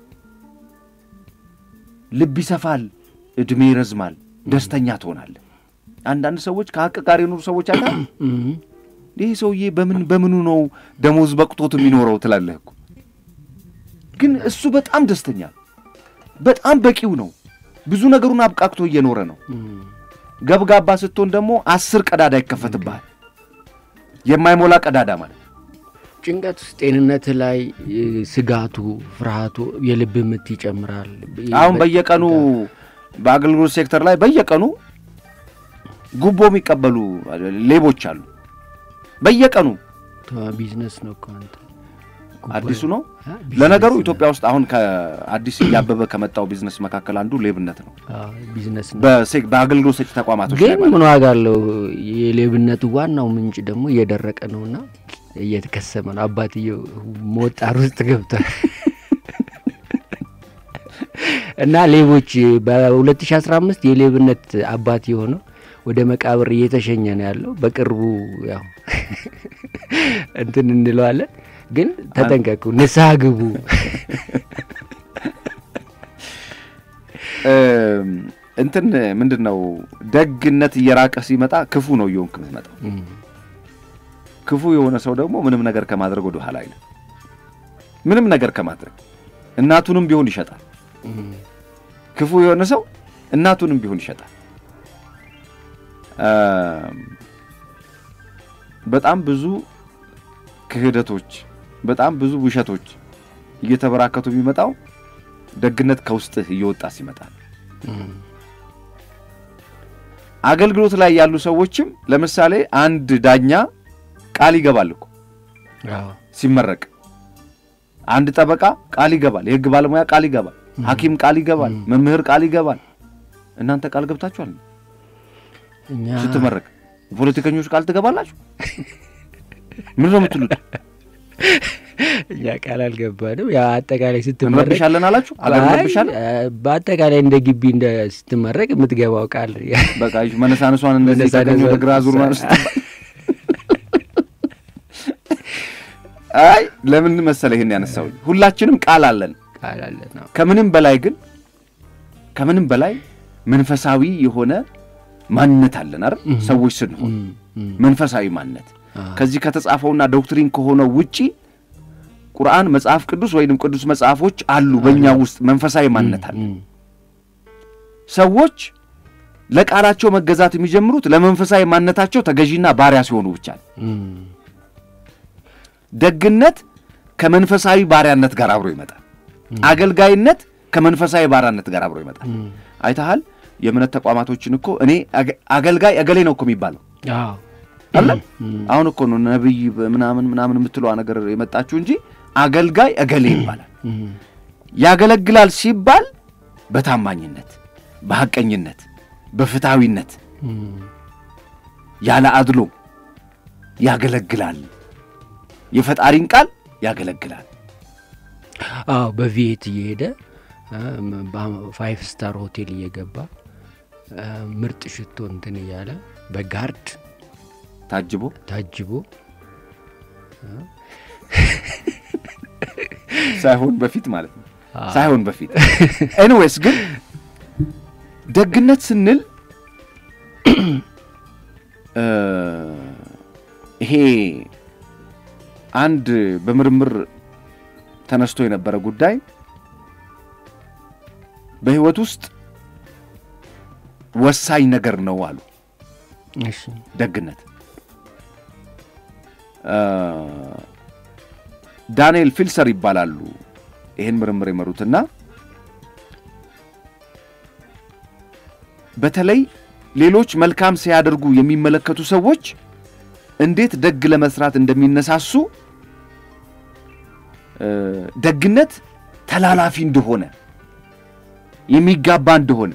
ልብ ይሰፋል እድሜ ይረዝማል ደስተኛ ትሆናለህ አንዳንድ ሰዎች ከሐቅ ጋር የኖሩ ሰዎች አታ ይሄ ሰውዬ በምን በምኑ ነው ደሞዝ በቅቶት የሚኖረው ትላለህ እኮ ግን እሱ በጣም ደስተኛ በጣም በቂው ነው ብዙ ነገሩን አብቃቅቶ እየኖረ ነው ገብጋባ ስትሆን ደግሞ አስር ቀዳዳ ይከፈትብሃል የማይሞላ ቀዳዳ ማለት ጭንቀት ጤንነት ላይ ስጋቱ ፍርሃቱ የልብ ምት ይጨምራል አሁን በየቀኑ በአገልግሎት ሴክተር ላይ በየቀኑ ጉቦ የሚቀበሉ ሌቦች አሉ በየቀኑ ቢዝነስ ነው ካንተ አዲሱ ነው ለነገሩ ኢትዮጵያ ውስጥ አሁን ከአዲስ ያበበ ከመጣው ቢዝነስ መካከል አንዱ ሌብነት ነው አዎ ቢዝነስ ነው በሴክ በአገልግሎት ሰጪ ተቋማቶች ላይ ግን ምን ዋጋ አለው የሌብነቱ ዋናው ምንጭ ደግሞ እየደረቀ ነውና እየተከሰመ ነው አባትየው ሞጣር ውስጥ ገብቷል እና ሌቦች በ2015 የሌብነት አባት የሆነው ወደ መቃብር እየተሸኘ ነው ያለው በቅርቡ ያው እንትን እንለዋለን ግን ተጠንቀቁ ንስሐ ግቡ እንትን ምንድነው ደግነት እየራቀ ሲመጣ ክፉ ነው ይሆንክ የምትመጣው ክፉ የሆነ ሰው ደግሞ ምንም ነገር ከማድረግ ወደ ኋላ አይልም ምንም ነገር ከማድረግ እናቱንም ቢሆን ይሸጣል ክፉ የሆነ ሰው እናቱንም ቢሆን ይሸጣል በጣም ብዙ ክህደቶች በጣም ብዙ ውሸቶች እየተበራከቱ የሚመጣው ደግነት ከውስጥህ እየወጣ ሲመጣ አገልግሎት ላይ ያሉ ሰዎችም ለምሳሌ አንድ ዳኛ ቃል ይገባል እኮ አዎ ሲመረቅ አንድ ጠበቃ ቃል ይገባል የህግ ባለሙያ ቃል ይገባል ሐኪም ቃል ይገባል መምህር ቃል ይገባል እናንተ ቃል ገብታችኋል እኛ ስትመረቅ ፖለቲከኞች ቃል ትገባላችሁ ምን ነው የምትሉት ያ ቃል አልገባንም ያ አጠቃላይ ስትመረቅ እንረብሻለን አላችሁ አላረብሻለን በአጠቃላይ እንደ ግቢ እንደ ስትመረቅ የምትገባው ቃል በቃ መነሳነሷን እንደዚህ ተገኘ በግራ ዙር ማለት አይ ለምን መሰለህ ይሄን ያነሳው ሁላችንም ቃል አለን ቃል አለን ነው ከምንም በላይ ግን ከምንም በላይ መንፈሳዊ የሆነ ማንነት አለን አይደል ሰዎች ስንሆን መንፈሳዊ ማንነት ከዚህ ከተጻፈውና ዶክትሪን ከሆነው ውጪ ቁርአን መጽሐፍ ቅዱስ ወይንም ቅዱስ መጽሐፎች አሉ በእኛ ውስጥ መንፈሳዊ ማንነት አለ ሰዎች ለቃላቸው መገዛት የሚጀምሩት ለመንፈሳዊ ማንነታቸው ተገዢና ባሪያ ሲሆኑ ብቻ ነው ደግነት ከመንፈሳዊ ባሪያነት ጋር አብሮ ይመጣል አገልጋይነት ከመንፈሳዊ ባሪያነት ጋር አብሮ ይመጣል አይተሃል የምነት ተቋማቶችን እኮ እኔ አገልጋይ አገሌ ነው እኮ የሚባለው አዎ አለ አሁን እኮ ነው ነብይ ምናምን ምናምን የምትለው ነገር የመጣችው እንጂ አገልጋይ አገሌ ይባላል ያገለግላል ሲባል በታማኝነት በሐቀኝነት በፍታዊነት ያለ አድሎ ያገለግላል የፈጣሪን ቃል ያገለግላል። አዎ በቪኤት እየሄደ በፋይቭ ስታር ሆቴል እየገባ ምርጥ ሽቶ እንትን እያለ በጋርድ ታጅቦ ታጅቦ ሳይሆን በፊት ማለት ነው ሳይሆን በፊት ኤኒዌይስ ግን ደግነት ስንል ይሄ አንድ በምርምር ተነስቶ የነበረ ጉዳይ በህይወት ውስጥ ወሳኝ ነገር ነው አሉ። እሺ ደግነት ዳንኤል ፊልሰር ይባላሉ ይሄን ምርምር የመሩትና በተለይ ሌሎች መልካም ሲያደርጉ የሚመለከቱ ሰዎች እንዴት ደግ ለመስራት እንደሚነሳሱ ደግነት ተላላፊ እንደሆነ የሚጋባ እንደሆነ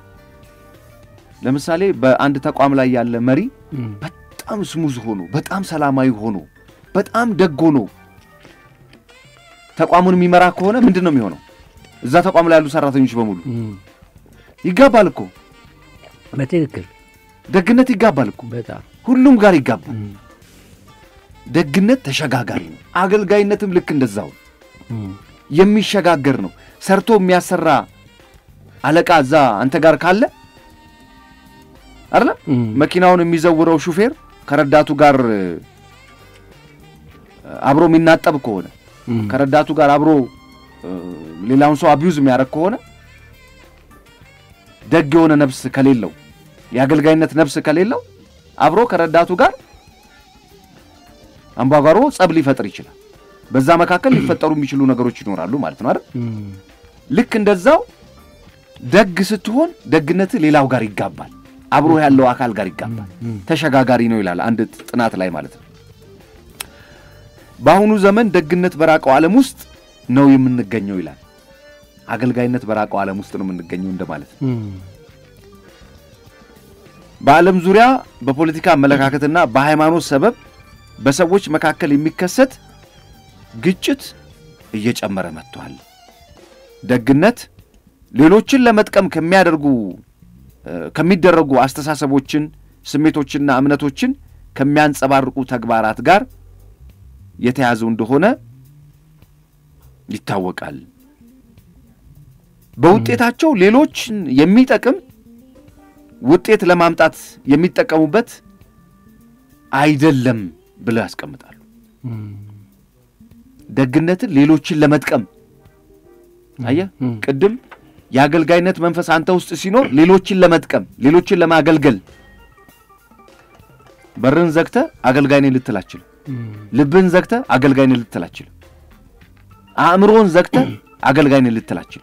ለምሳሌ በአንድ ተቋም ላይ ያለ መሪ በጣም ስሙዝ ሆኖ በጣም ሰላማዊ ሆኖ በጣም ደግ ሆኖ ተቋሙን የሚመራ ከሆነ ምንድነው የሚሆነው? እዛ ተቋም ላይ ያሉ ሰራተኞች በሙሉ ይጋባል እኮ በትክክል ደግነት ይጋባል እኮ በጣም ሁሉም ጋር ይጋባል። ደግነት ተሸጋጋሪ ነው። አገልጋይነትም ልክ እንደዛው የሚሸጋገር ነው። ሰርቶ የሚያሰራ አለቃ እዛ አንተ ጋር ካለ አይደል መኪናውን የሚዘውረው ሹፌር ከረዳቱ ጋር አብሮ የሚናጠብ ከሆነ ከረዳቱ ጋር አብሮ ሌላውን ሰው አቢዩዝ የሚያደርግ ከሆነ ደግ የሆነ ነፍስ ከሌለው የአገልጋይነት ነፍስ ከሌለው አብሮ ከረዳቱ ጋር አምባጓሮ ጸብ ሊፈጥር ይችላል። በዛ መካከል ሊፈጠሩ የሚችሉ ነገሮች ይኖራሉ ማለት ነው አይደል? ልክ እንደዛው ደግ ስትሆን ደግነት ሌላው ጋር ይጋባል፣ አብሮ ያለው አካል ጋር ይጋባል። ተሸጋጋሪ ነው ይላል አንድ ጥናት ላይ ማለት ነው። በአሁኑ ዘመን ደግነት በራቀው ዓለም ውስጥ ነው የምንገኘው ይላል። አገልጋይነት በራቀው ዓለም ውስጥ ነው የምንገኘው እንደማለት ነው። በዓለም ዙሪያ በፖለቲካ አመለካከትና በሃይማኖት ሰበብ በሰዎች መካከል የሚከሰት ግጭት እየጨመረ መጥቷል። ደግነት ሌሎችን ለመጥቀም ከሚያደርጉ ከሚደረጉ አስተሳሰቦችን ስሜቶችና እምነቶችን ከሚያንጸባርቁ ተግባራት ጋር የተያዘው እንደሆነ ይታወቃል። በውጤታቸው ሌሎችን የሚጠቅም ውጤት ለማምጣት የሚጠቀሙበት አይደለም ብለው ያስቀምጣሉ። ደግነትን ሌሎችን ለመጥቀም አያ ቅድም የአገልጋይነት መንፈስ አንተ ውስጥ ሲኖር ሌሎችን ለመጥቀም ሌሎችን ለማገልገል በርን ዘግተ አገልጋይ ነኝ ልትላችል ልብን ዘግተ አገልጋይ ነኝ ልትላችል አእምሮን ዘግተ አገልጋይ ነኝ ልትላችል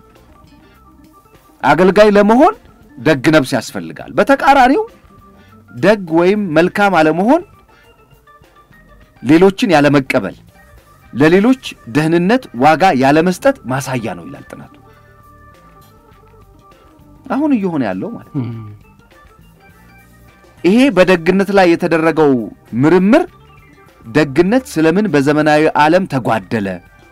አገልጋይ ለመሆን ደግ ነፍስ ያስፈልጋል። በተቃራኒው ደግ ወይም መልካም አለመሆን ሌሎችን ያለ መቀበል ለሌሎች ደህንነት ዋጋ ያለ መስጠት ማሳያ ነው ይላል ጥናቱ። አሁን እየሆነ ያለው ማለት ነው። ይሄ በደግነት ላይ የተደረገው ምርምር ደግነት ስለምን በዘመናዊ ዓለም ተጓደለ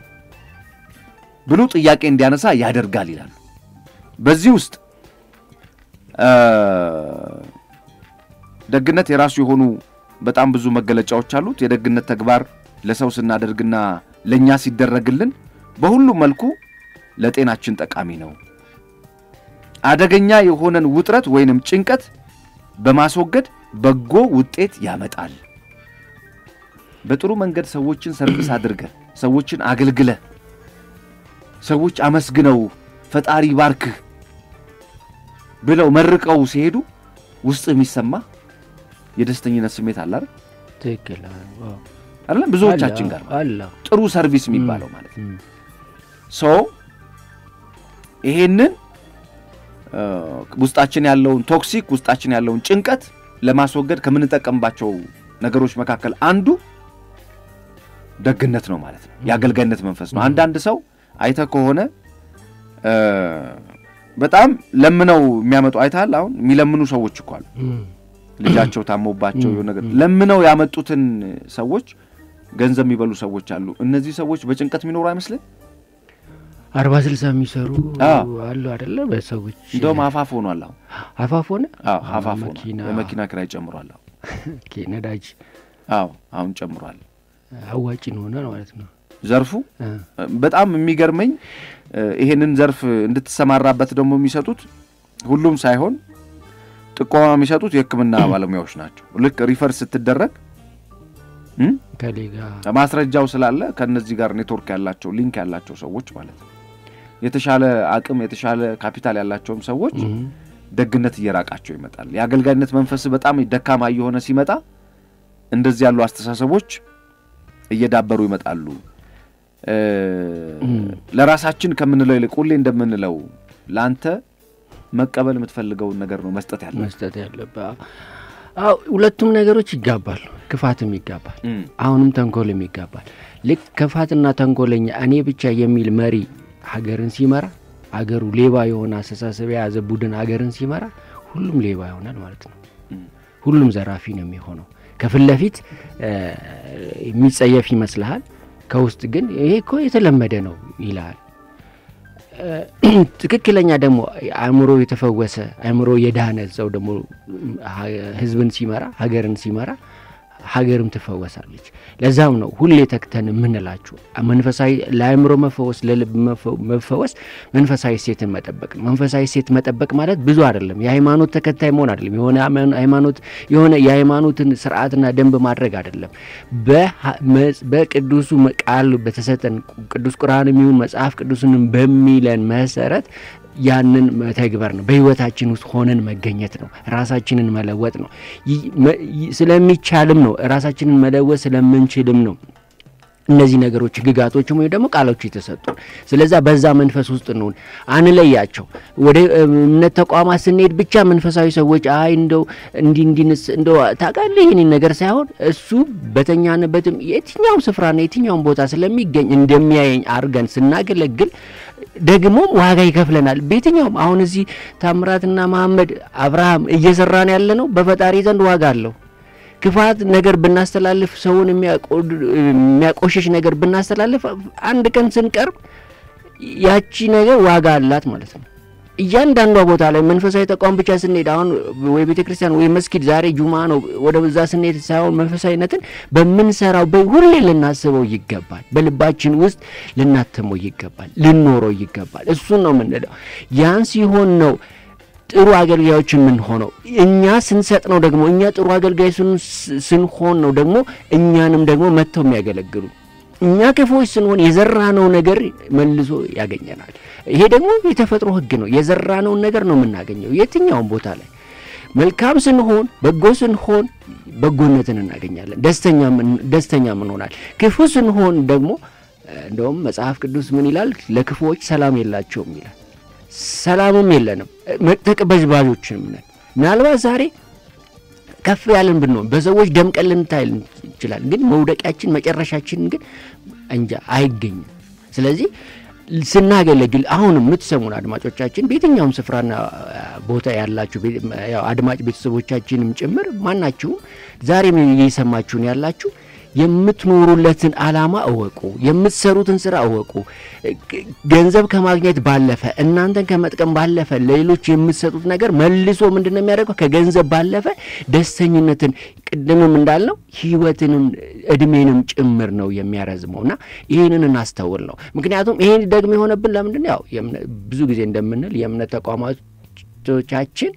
ብሎ ጥያቄ እንዲያነሳ ያደርጋል ይላል። በዚህ ውስጥ ደግነት የራሱ የሆኑ በጣም ብዙ መገለጫዎች አሉት። የደግነት ተግባር ለሰው ስናደርግና ለኛ ሲደረግልን በሁሉም መልኩ ለጤናችን ጠቃሚ ነው። አደገኛ የሆነን ውጥረት ወይንም ጭንቀት በማስወገድ በጎ ውጤት ያመጣል። በጥሩ መንገድ ሰዎችን ሰርቪስ አድርገ ሰዎችን አገልግለ ሰዎች አመስግነው ፈጣሪ ባርክ ብለው መርቀው ሲሄዱ ውስጥ የሚሰማ የደስተኝነት ስሜት አለ አይደል? ትክክል አይደል? ብዙዎቻችን ጋር አለ ጥሩ ሰርቪስ የሚባለው ማለት ነው። ሶ ይሄንን ውስጣችን ያለውን ቶክሲክ ውስጣችን ያለውን ጭንቀት ለማስወገድ ከምንጠቀምባቸው ነገሮች መካከል አንዱ ደግነት ነው ማለት ነው። የአገልጋይነት መንፈስ ነው። አንዳንድ ሰው አይተ ከሆነ በጣም ለምነው የሚያመጡ አይታል። አሁን የሚለምኑ ሰዎች እኮ አሉ። ልጃቸው ታሞባቸው የሆነ ነገር ለምነው ያመጡትን ሰዎች ገንዘብ የሚበሉ ሰዎች አሉ እነዚህ ሰዎች በጭንቀት የሚኖሩ አይመስልም አርባ ስልሳ የሚሰሩ አሉ አይደለ በሰዎች እንደውም አፋፍ ሆኗል አሁን አፋፍ ሆነ አዎ አፋፍ ሆኗል የመኪና ክራይ ጨምሯል አሁን ኦኬ ነዳጅ አዎ አሁን ጨምሯል አዋጪ ነው ነው ማለት ነው ዘርፉ በጣም የሚገርመኝ ይሄንን ዘርፍ እንድትሰማራበት ደግሞ የሚሰጡት ሁሉም ሳይሆን ጥቆማ የሚሰጡት የሕክምና ባለሙያዎች ናቸው ልክ ሪፈር ስትደረግ ከሌጋ ማስረጃው ስላለ ከነዚህ ጋር ኔትወርክ ያላቸው ሊንክ ያላቸው ሰዎች ማለት ነው የተሻለ አቅም የተሻለ ካፒታል ያላቸው ሰዎች ደግነት እየራቃቸው ይመጣል የአገልጋይነት መንፈስ በጣም ደካማ እየሆነ ሲመጣ እንደዚህ ያሉ አስተሳሰቦች እየዳበሩ ይመጣሉ ለራሳችን ከምንለው ይልቅ ሁሌ እንደምንለው ላንተ መቀበል የምትፈልገው ነገር ነው መስጠት ያለበት መስጠት ያለበት አው ሁለቱም ነገሮች ይጋባሉ ክፋትም ይጋባል አሁንም ተንኮልም ይጋባል ልክ ክፋትና ተንኮለኛ እኔ ብቻ የሚል መሪ ሀገርን ሲመራ ሀገሩ ሌባ የሆነ አስተሳሰብ የያዘ ቡድን ሀገርን ሲመራ ሁሉም ሌባ ይሆናል ማለት ነው ሁሉም ዘራፊ ነው የሚሆነው ከፍለፊት የሚጸየፍ ይመስላል ከውስጥ ግን ይሄ እኮ የተለመደ ነው ይላል ትክክለኛ ደግሞ አእምሮ የተፈወሰ አእምሮ የዳነ ሰው ደግሞ ህዝብን ሲመራ ሀገርን ሲመራ ሀገርም ትፈወሳለች ለዛም ነው ሁሌ ተክተን ምንላችሁ መንፈሳዊ ለአእምሮ መፈወስ ለልብ መፈወስ መንፈሳዊ ሴትን መጠበቅ መንፈሳዊ ሴት መጠበቅ ማለት ብዙ አይደለም የሃይማኖት ተከታይ መሆን አይደለም የሆነ ሃይማኖት የሆነ የሃይማኖትን ሥርዓትና ደንብ ማድረግ አይደለም በቅዱሱ ቃል በተሰጠን ቅዱስ ቁርአንም ይሁን መጽሐፍ ቅዱስንም በሚለን መሰረት ያንን መተግበር ነው በህይወታችን ውስጥ ሆነን መገኘት ነው ራሳችንን መለወጥ ነው ስለሚቻልም ነው ራሳችንን መለወጥ ስለምንችልም ነው እነዚህ ነገሮች ግጋቶችም ወይ ደግሞ ቃሎች የተሰጡ ስለዚህ በዛ መንፈስ ውስጥ ነው አንለያቸው ወደ እምነት ተቋማት ስንሄድ ብቻ መንፈሳዊ ሰዎች አይ እንደው እንዲ እንዲንስ እንደው ታቃለ ይሄን ነገር ሳይሆን እሱ በተኛነበትም የትኛው ስፍራና የትኛው ቦታ ስለሚገኝ እንደሚያየኝ አርገን ስናገለግል ደግሞ ዋጋ ይከፍለናል በየትኛውም አሁን እዚህ ታምራትና መሐመድ አብርሃም እየሰራን ያለ ነው በፈጣሪ ዘንድ ዋጋ አለው ክፋት ነገር ብናስተላልፍ ሰውን የሚያቆሽሽ ነገር ብናስተላልፍ አንድ ቀን ስንቀርብ ያቺ ነገር ዋጋ አላት ማለት ነው እያንዳንዱ ቦታ ላይ መንፈሳዊ ተቋም ብቻ ስንሄድ አሁን ወይ ቤተክርስቲያን ወይ መስጊድ ዛሬ ጁማ ነው ወደ በዛ ስንሄድ ሳይሆን መንፈሳዊነትን በመንሰራው በሁሌ ልናስበው ይገባል በልባችን ውስጥ ልናተመው ይገባል ልንኖረው ይገባል እሱ ነው ምንለው ያን ሲሆን ነው ጥሩ አገልጋዮች ምን ሆነው እኛ ስንሰጥ ነው ደግሞ እኛ ጥሩ አገልጋይ ስንሆን ነው ደግሞ እኛንም ደግሞ መተው የሚያገለግሉ እኛ ከፎች ስንሆን የዘራነው ነገር መልሶ ያገኘናል ይሄ ደግሞ የተፈጥሮ ህግ ነው የዘራነው ነገር ነው የምናገኘው የትኛውም ቦታ ላይ መልካም ስንሆን በጎ ስንሆን በጎነትን እናገኛለን ደስተኛ ደስተኛ ምን ሆናል ክፉ ስንሆን ደግሞ እንደውም መጽሐፍ ቅዱስ ምን ይላል ለክፉዎች ሰላም የላቸውም ይላል ሰላምም የለንም ተቀበዝባዦችም ነን ምናልባት ዛሬ ከፍ ያለን ብንሆን በሰዎች ደምቀልን ታይል ይችላል ግን መውደቂያችን መጨረሻችን ግን እንጃ አይገኝም ስለዚህ ስናገለግል አሁንም የምትሰሙን አድማጮቻችን በየትኛውም ስፍራና ቦታ ያላችሁ ያው አድማጭ ቤተሰቦቻችንም ጭምር ማናችሁ ዛሬም እየሰማችሁን ያላችሁ የምትኖሩለትን ዓላማ አወቁ የምትሰሩትን ስራ አወቁ ገንዘብ ከማግኘት ባለፈ እናንተን ከመጥቀም ባለፈ ለሌሎች የምትሰጡት ነገር መልሶ ምንድነው የሚያደርገው ከገንዘብ ባለፈ ደስተኝነትን ቅድምም እንዳልነው ህይወትንም እድሜንም ጭምር ነው የሚያረዝመውና ይሄንን እናስተውል ነው ምክንያቱም ይሄን ደግሞ የሆነብን ለምንድነው ያው ብዙ ጊዜ እንደምንል የእምነት ተቋማቶቻችን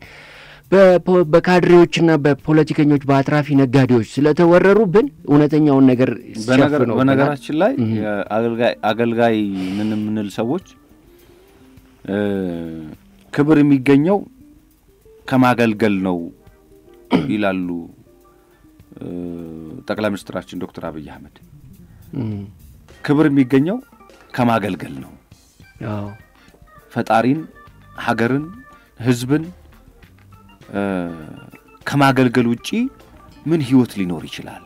በካድሬዎችና በፖለቲከኞች በአትራፊ ነጋዴዎች ስለተወረሩብን እውነተኛውን ነገር ሲያፈኑ በነገራችን ላይ አገልጋይ አገልጋይ ምን ምንል ሰዎች ክብር የሚገኘው ከማገልገል ነው ይላሉ ጠቅላይ ሚኒስትራችን ዶክተር አብይ አህመድ ክብር የሚገኘው ከማገልገል ነው አዎ ፈጣሪን ሀገርን ህዝብን ከማገልገል ውጪ ምን ህይወት ሊኖር ይችላል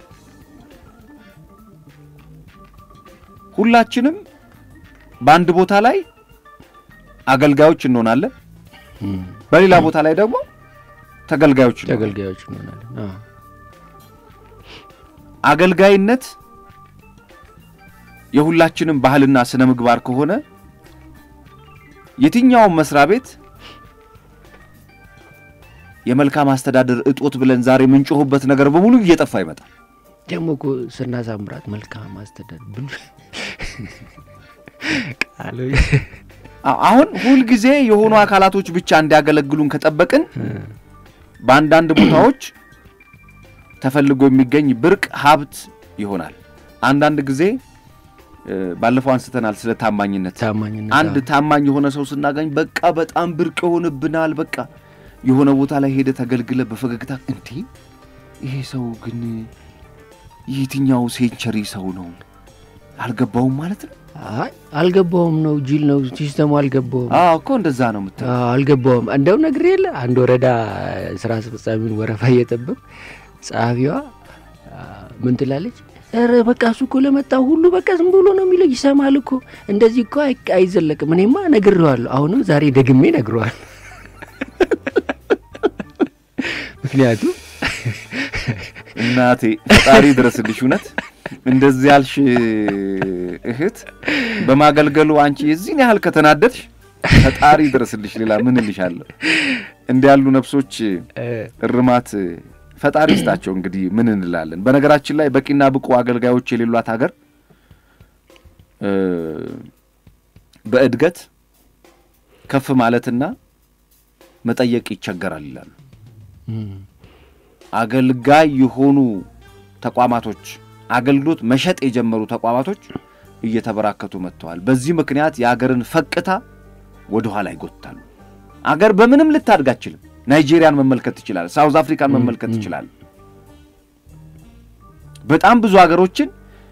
ሁላችንም በአንድ ቦታ ላይ አገልጋዮች እንሆናለን በሌላ ቦታ ላይ ደግሞ ተገልጋዮች ተገልጋዮች እንሆናለን አዎ አገልጋይነት የሁላችንም ባህልና ስነ ምግባር ከሆነ የትኛው መስሪያ ቤት የመልካም አስተዳደር እጦት ብለን ዛሬ ምንጮህበት ነገር በሙሉ እየጠፋ ይመጣል ደሞኮ ስናዛምራት መልካም አስተዳደር ብሉ ቃሉ አሁን ሁሉ ጊዜ የሆኑ አካላቶች ብቻ እንዲያገለግሉን ከጠበቅን በአንዳንድ ቦታዎች ተፈልጎ የሚገኝ ብርቅ ሀብት ይሆናል አንዳንድ ጊዜ ባለፈው አንስተናል ስለ ታማኝነት ታማኝነት አንድ ታማኝ የሆነ ሰው ስናገኝ በቃ በጣም ብርቅ ሆነብናል በቃ የሆነ ቦታ ላይ ሄደ ተገልግለ በፈገግታ እንዴ ይሄ ሰው ግን የትኛው ሴንቸሪ ሰው ነው አልገባውም ማለት ነው አይ አልገባውም ነው ጂል ነው ሲስተሙ አልገባውም አዎ እኮ እንደዛ ነው የምትለው አዎ አልገባውም እንደው ነግሬለ አንድ ወረዳ ስራ አስፈጻሚውን ወረፋ እየጠበቅ ጻፊዋ ምን ትላለች እረ በቃ ሱኮ ለመጣው ሁሉ በቃ ዝም ብሎ ነው የሚለው ይሰማል እኮ እንደዚህ እኮ አይዘለቅም እኔማ ነግሬዋለሁ አሁንም ዛሬ ደግሜ ነግሬዋለሁ ምክንያቱም እናቴ ፈጣሪ ድረስልሽ እውነት እንደዚህ ያልሽ እህት በማገልገሉ አንቺ የዚህን ያህል ከተናደድሽ ፈጣሪ ድረስልሽ ሌላ ምን ልልሻለሁ እንዲያሉ ነፍሶች እርማት ፈጣሪ ይስጣቸው እንግዲህ ምን እንላለን በነገራችን ላይ በቂና ብቁ አገልጋዮች የሌሏት ሀገር በእድገት ከፍ ማለትና መጠየቅ ይቸገራል ይላሉ አገልጋይ የሆኑ ተቋማቶች አገልግሎት መሸጥ የጀመሩ ተቋማቶች እየተበራከቱ መጥተዋል በዚህ ምክንያት የሀገርን ፈቅታ ወደ ኋላ ይጎታሉ አገር በምንም ልታድግ አትችልም ናይጄሪያን መመልከት ይችላል ሳውዝ አፍሪካን መመልከት ይችላል በጣም ብዙ ሀገሮችን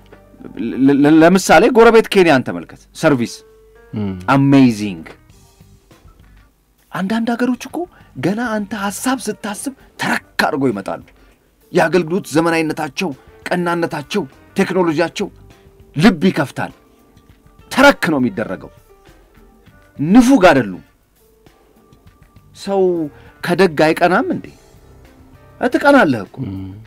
ለምሳሌ ጎረቤት ኬንያን ተመልከት ሰርቪስ አሜዚንግ አንዳንድ ሀገሮች እኮ ገና አንተ ሐሳብ ስታስብ ተረክ አድርጎ ይመጣሉ የአገልግሎት ዘመናዊነታቸው ቀናነታቸው ቴክኖሎጂያቸው ልብ ይከፍታል ተረክ ነው የሚደረገው ንፉግ አይደሉም ሰው ከደግ አይቀናም እንዴ አትቀናለህ እኮ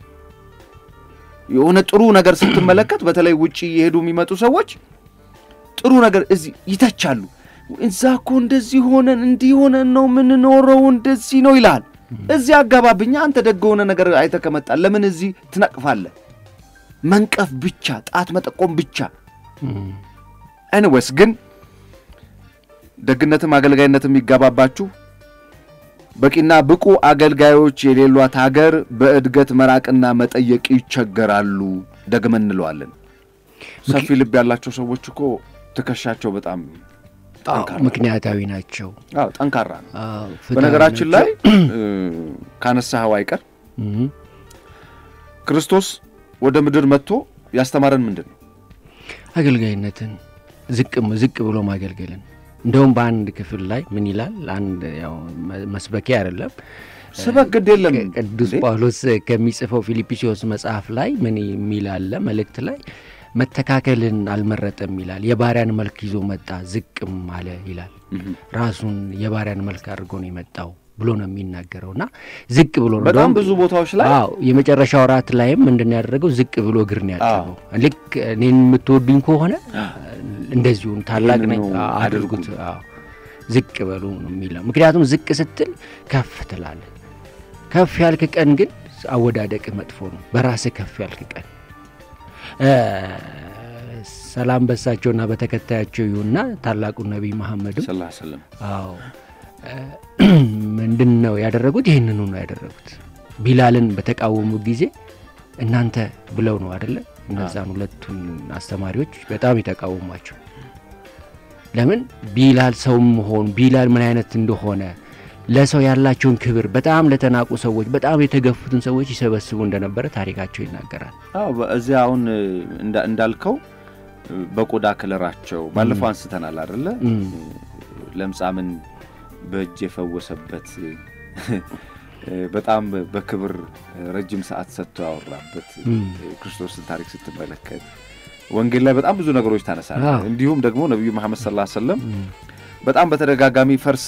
የሆነ ጥሩ ነገር ስትመለከት በተለይ ውጪ ይሄዱ የሚመጡ ሰዎች ጥሩ ነገር እዚህ ይተቻሉ እንዛኮ እንደዚህ ሆነን እንዲህ ሆነን ነው ምን ኖረው እንደዚህ ነው ይላል እዚህ አጋባብኛ አንተ ደግ ሆነ ነገር አይተከመጣ ለምን እዚህ ትነቅፋለህ መንቀፍ ብቻ ጣት መጠቆም ብቻ anyways ግን ደግነትም አገልጋይነትም ይጋባባችሁ በቂና ብቁ አገልጋዮች የሌሏት ሀገር በእድገት መራቅና መጠየቅ ይቸገራሉ ደግመን እንለዋለን ሰፊ ልብ ያላቸው ሰዎች እኮ ተከሻቸው በጣም ጠንካራ ምክንያታዊ ናቸው አዎ ጠንካራ ነው በነገራችን ላይ ካነሳው አይቀር ክርስቶስ ወደ ምድር መጥቶ ያስተማረን ምንድነው አገልጋይነትን ዝቅም ዝቅ ብሎ ማገልገልን እንደውም በአንድ ክፍል ላይ ምን ይላል አንድ ያው መስበኪያ አይደለም ሰበክ ግዴለም ቅዱስ ጳውሎስ ከሚጽፈው ፊልጵስዩስ መጽሐፍ ላይ ምን ይላል መልእክት ላይ መተካከልን አልመረጠም ይላል የባሪያን መልክ ይዞ መጣ ዝቅም አለ ይላል ራሱን የባሪያን መልክ አድርጎ ነው የመጣው ብሎ ነው የሚናገረውና ዝቅ ብሎ ነው በጣም ብዙ ቦታዎች ላይ አዎ የመጨረሻው ራት ላይም እንደነ ያደረገው ዝቅ ብሎ ግርን ያጣው ልክ እኔን የምትወዱኝ ከሆነ እንደዚሁ ታላቅ ነኝ አድርጉት አዎ ዝቅ በሉ ነው የሚለው ምክንያቱም ዝቅ ስትል ከፍ ትላለህ ከፍ ያልክ ቀን ግን አወዳደቅ መጥፎ ነው በራስ ከፍ ያልክ ቀን ሰላም በሳቸውና በተከታያቸው ይሁንና ታላቁ ነብይ መሐመድ ሰለላሁ ዐለይሂ ወሰለም አዎ ምንድነው ያደረጉት ይሄንን ነው ያደረጉት ቢላልን በተቃወሙ ጊዜ እናንተ ብለው ነው አይደለ እነዛን ሁለቱን አስተማሪዎች በጣም ይተቃወሟቸው ለምን ቢላል ሰውም ሆን ቢላል ምን አይነት እንደሆነ ለሰው ያላቸውን ክብር በጣም ለተናቁ ሰዎች በጣም የተገፉትን ሰዎች ይሰበስቡ እንደነበረ ታሪካቸው ይናገራል አዎ በእዚያ አሁን እንዳልከው በቆዳ ከለራቸው ባለፈው አንስተናል አይደለ ለምጻምን በእጅ የፈወሰበት በጣም በክብር ረጅም ሰዓት ሰጥቶ ያወራበት ክርስቶስን ታሪክ ስትመለከት ወንጌል ላይ በጣም ብዙ ነገሮች ታነሳለህ እንዲሁም ደግሞ ነብዩ መሐመድ ሰለላሁ ዐለይሂ ወሰለም በጣም በተደጋጋሚ ፈርስ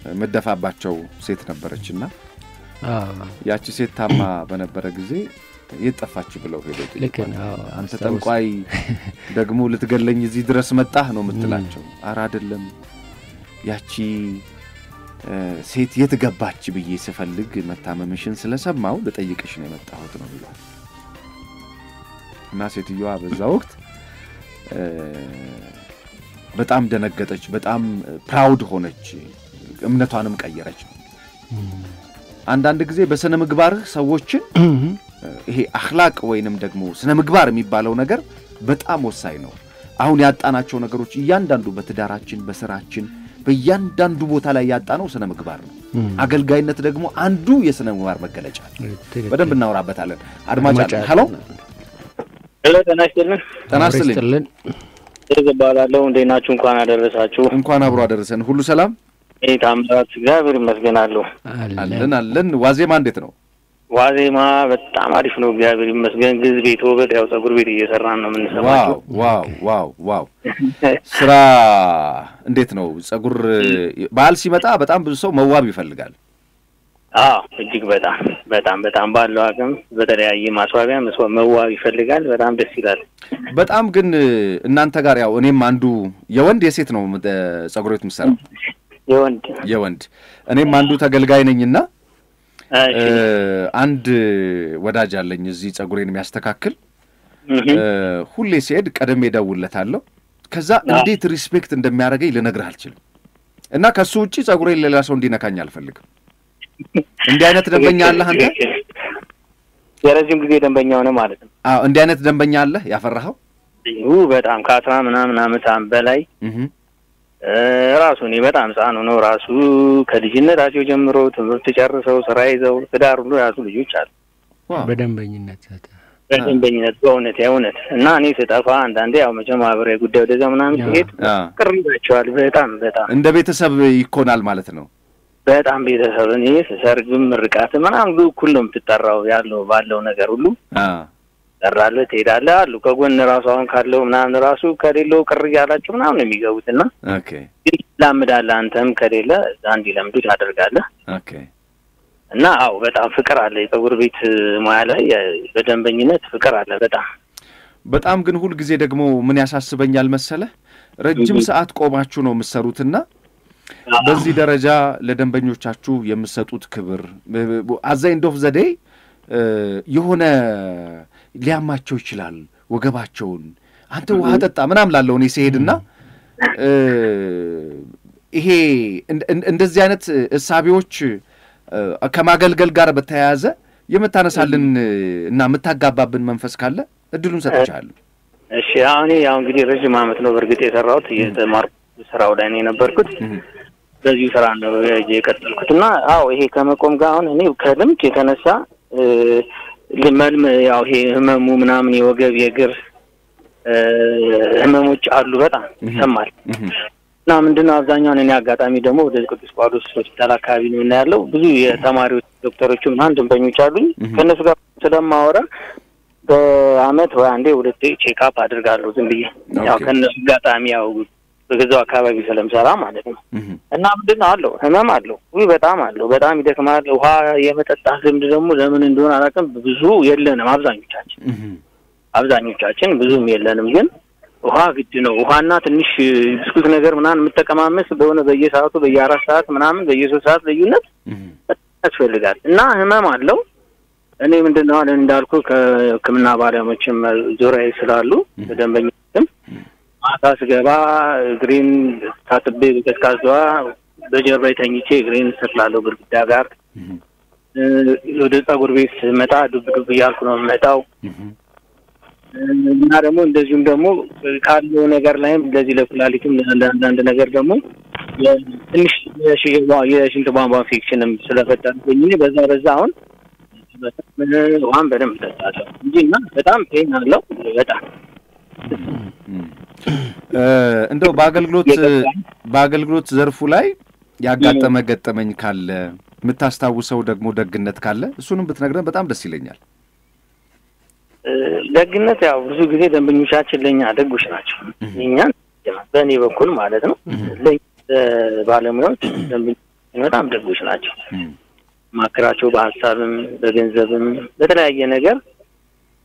መደፋባቸው ሴት ነበረችና ያቺ ሴት ታማ በነበረ ጊዜ የጠፋች ብለው ሄደው ልክ ነው አንተ ጠንቋይ ደግሞ ልትገለኝ እዚህ ድረስ መጣህ ነው የምትላቸው አራ አይደለም ያቺ ሴት የትገባች ብዬ ስፈልግ መታመምሽን ስለሰማው ለጠይቅሽ ነው የመጣሁት ነው ብለው እና ሴትየዋ በዛ ወቅት በጣም ደነገጠች በጣም ፕራውድ ሆነች እምነቷንም ቀየረች አንዳንድ ጊዜ በስነ ምግባር ሰዎችን ይሄ አኽላቅ ወይንም ደግሞ ስነ ምግባር የሚባለው ነገር በጣም ወሳኝ ነው አሁን ያጣናቸው ነገሮች እያንዳንዱ በትዳራችን በስራችን በእያንዳንዱ ቦታ ላይ ያጣነው ስነ ምግባር ነው አገልጋይነት ደግሞ አንዱ የስነ ምግባር መገለጫ በደንብ እናወራበታለን አድማጭ ሄሎ ሄሎ ተናስተልን ተናስተልን ተዘባላለው እንደናችሁ እንኳን አደረሳችሁ እንኳን አብሮ አደረሰን ሁሉ ሰላም እኔ ታምራት እግዚአብሔር ይመስገናለሁ አለን አለን ዋዜማ እንዴት ነው ዋዜማ በጣም አሪፍ ነው እግዚአብሔር ይመስገን ግዝ ቤት ወበድ ያው ጸጉር ቤት እየሰራን ነው የምንሰማው ዋው ዋው ዋው ስራ እንዴት ነው ጸጉር ባል ሲመጣ በጣም ብዙ ሰው መዋብ ይፈልጋል አዎ እጅግ በጣም በጣም በጣም ባለው አቅም በተለያየ ማስዋቢያ መስዋብ መዋብ ይፈልጋል በጣም ደስ ይላል በጣም ግን እናንተ ጋር ያው እኔም አንዱ የወንድ የሴት ነው ጸጉር ቤት ምሰራው የወንድ የወንድ እኔም አንዱ ተገልጋይ ነኝና አንድ ወዳጅ አለኝ እዚህ ጸጉሬን የሚያስተካክል ሁሌ ሲሄድ ቀደም ይደውልለታለሁ ከዛ እንዴት ሪስፔክት እንደሚያደርገኝ ልነግርህ አልችልም እና ከሱ ውጪ ጸጉሬን ሌላ ሰው እንዲነካኝ አልፈልግም እንዲህ አይነት ደንበኛ አለ አንተ የረጅም ጊዜ ደንበኛ ሆነ ማለት ነው አዎ እንዲህ አይነት ደንበኛ አለ ያፈራኸው ኡ በጣም ከአስራ ምናምን ዓመት በላይ እህ ራሱ ነው በጣም ጻኑ ነው ራሱ ከልጅነታቸው ጀምሮ ትምህርት ጨርሰው ስራ ይዘው ትዳር ሁሉ ያዙ ልጆች አሉ በደንበኝነት በደንበኝነት በእውነት ያውነት እና እኔ ስጠፋ አንዳንዴ ያው ማህበራዊ ጉዳይ ወደ ዘመናም ሲሄድ ቅርብያቸዋል በጣም በጣም እንደ ቤተሰብ ይኮናል ማለት ነው በጣም ቤተሰብ እኔ ሰርግም ምርቃት ምናምን እኩል ነው የምትጠራው ያለው ባለው ነገር ሁሉ አዎ ተራለ ተይዳለ አሉ ከጎን ራሱ አሁን ካለው ምናምን ራሱ ከሌለው ቅር ያላችሁ ምናምን ነው የሚገቡትና ኦኬ ላምዳለ አንተም ከሌለ አንዲ ለምዱ ታደርጋለህ ኦኬ እና አው በጣም ፍቅር አለ የጸጉር ቤት ሙያ ላይ በደንበኝነት ፍቅር አለ በጣም በጣም ግን ሁሉ ጊዜ ደግሞ ምን ያሳስበኛል መሰለ ረጅም ሰዓት ቆማችሁ ነው የምትሰሩትና በዚህ ደረጃ ለደንበኞቻችሁ የምትሰጡት ክብር አዛይንድ ኦፍ ዘ ዴይ የሆነ ሊያማቸው ይችላል ወገባቸውን አንተ ውሃ ጠጣ ምናም ላለው ነው ሲሄድና ይሄ እንደዚህ አይነት እሳቢዎች ከማገልገል ጋር በተያያዘ የምታነሳልን እና የምታጋባብን መንፈስ ካለ እድሉን ሰጥቻለሁ እሺ አሁን ያው እንግዲህ ረጅም አመት ነው በርግጥ የሰራሁት የተማርኩ ስራው ላይ ነው የነበርኩት በዚህ ስራ ነው የቀጠልኩትና አው ይሄ ከመቆም ጋር አሁን እኔ ከልምድ የተነሳ ለማልም ያው ይሄ ህመሙ ምናምን የወገብ የግር ህመሞች አሉ በጣም ይሰማል እና ምንድነው አብዛኛው እኔ አጋጣሚ ደግሞ ወደ ቅዱስ ጳውሎስ ሆስፒታል አካባቢ ነው ያለው ብዙ የተማሪዎች ዶክተሮች ምናምን ደንበኞች አሉኝ ከነሱ ጋር ስለማወራ በአመት ወይ አንዴ ሁለቴ ቼክ አፕ አድርጋለሁ ዝም ብዬ ያው ከነሱ አጋጣሚ ያው በገዛው አካባቢ ስለምሰራ ማለት ነው እና ምንድነው አለው ህመም አለው ወይ በጣም አለው በጣም ይደክማል ውሃ የመጠጣት ልምድ ደግሞ ለምን እንደሆነ አላውቅም ብዙ የለንም አብዛኞቻችን አብዛኞቻችን ብዙም የለንም ግን ውሃ ግድ ነው ውሃና ትንሽ ብስኩት ነገር ምናምን የምትጠቀማመስ በሆነ በየሰዓቱ በየአራት ሰዓት ምናምን በየሶስት ሰዓት ልዩነት ያስፈልጋል እና ህመም አለው እኔ ምንድነው አለ እንዳልኩ ከህክምና ባለሙያዎችም ዙሪያ ስላሉ በደንበኞችም ማታስ ገባ ግሪን ታጥቤ በቀዝቃዛዋ በጀርባ ተኝቼ ግሪን ሰጥላለሁ ግርግዳ ጋር ወደ ጸጉር ቤት መጣ ዱብ ዱብ ያልኩ ነው መጣው እና ደግሞ እንደዚሁም ደግሞ ካለው ነገር ላይም እንደዚህ ለኩላሊትም ለአንዳንድ ነገር ደግሞ ትንሽ የሽንት ቧንቧ ኢንፌክሽንም ስለፈጠረብኝ በዛ በዛ አሁን ዋን በደንብ ተጣጣው እንጂና በጣም ፔን አለው በጣም እንደው በአገልግሎት በአገልግሎት ዘርፉ ላይ ያጋጠመ ገጠመኝ ካለ ምታስታውሰው ደግሞ ደግነት ካለ እሱንም ብትነግረን በጣም ደስ ይለኛል ደግነት ያው ብዙ ጊዜ ደንበኞቻችን ለኛ ደጎች ናቸው እኛ በእኔ በኩል ማለት ነው ለባለሙያዎች ደንበኞች በጣም ደጎች ናቸው ማክራቸው በሐሳብም በገንዘብም በተለያየ ነገር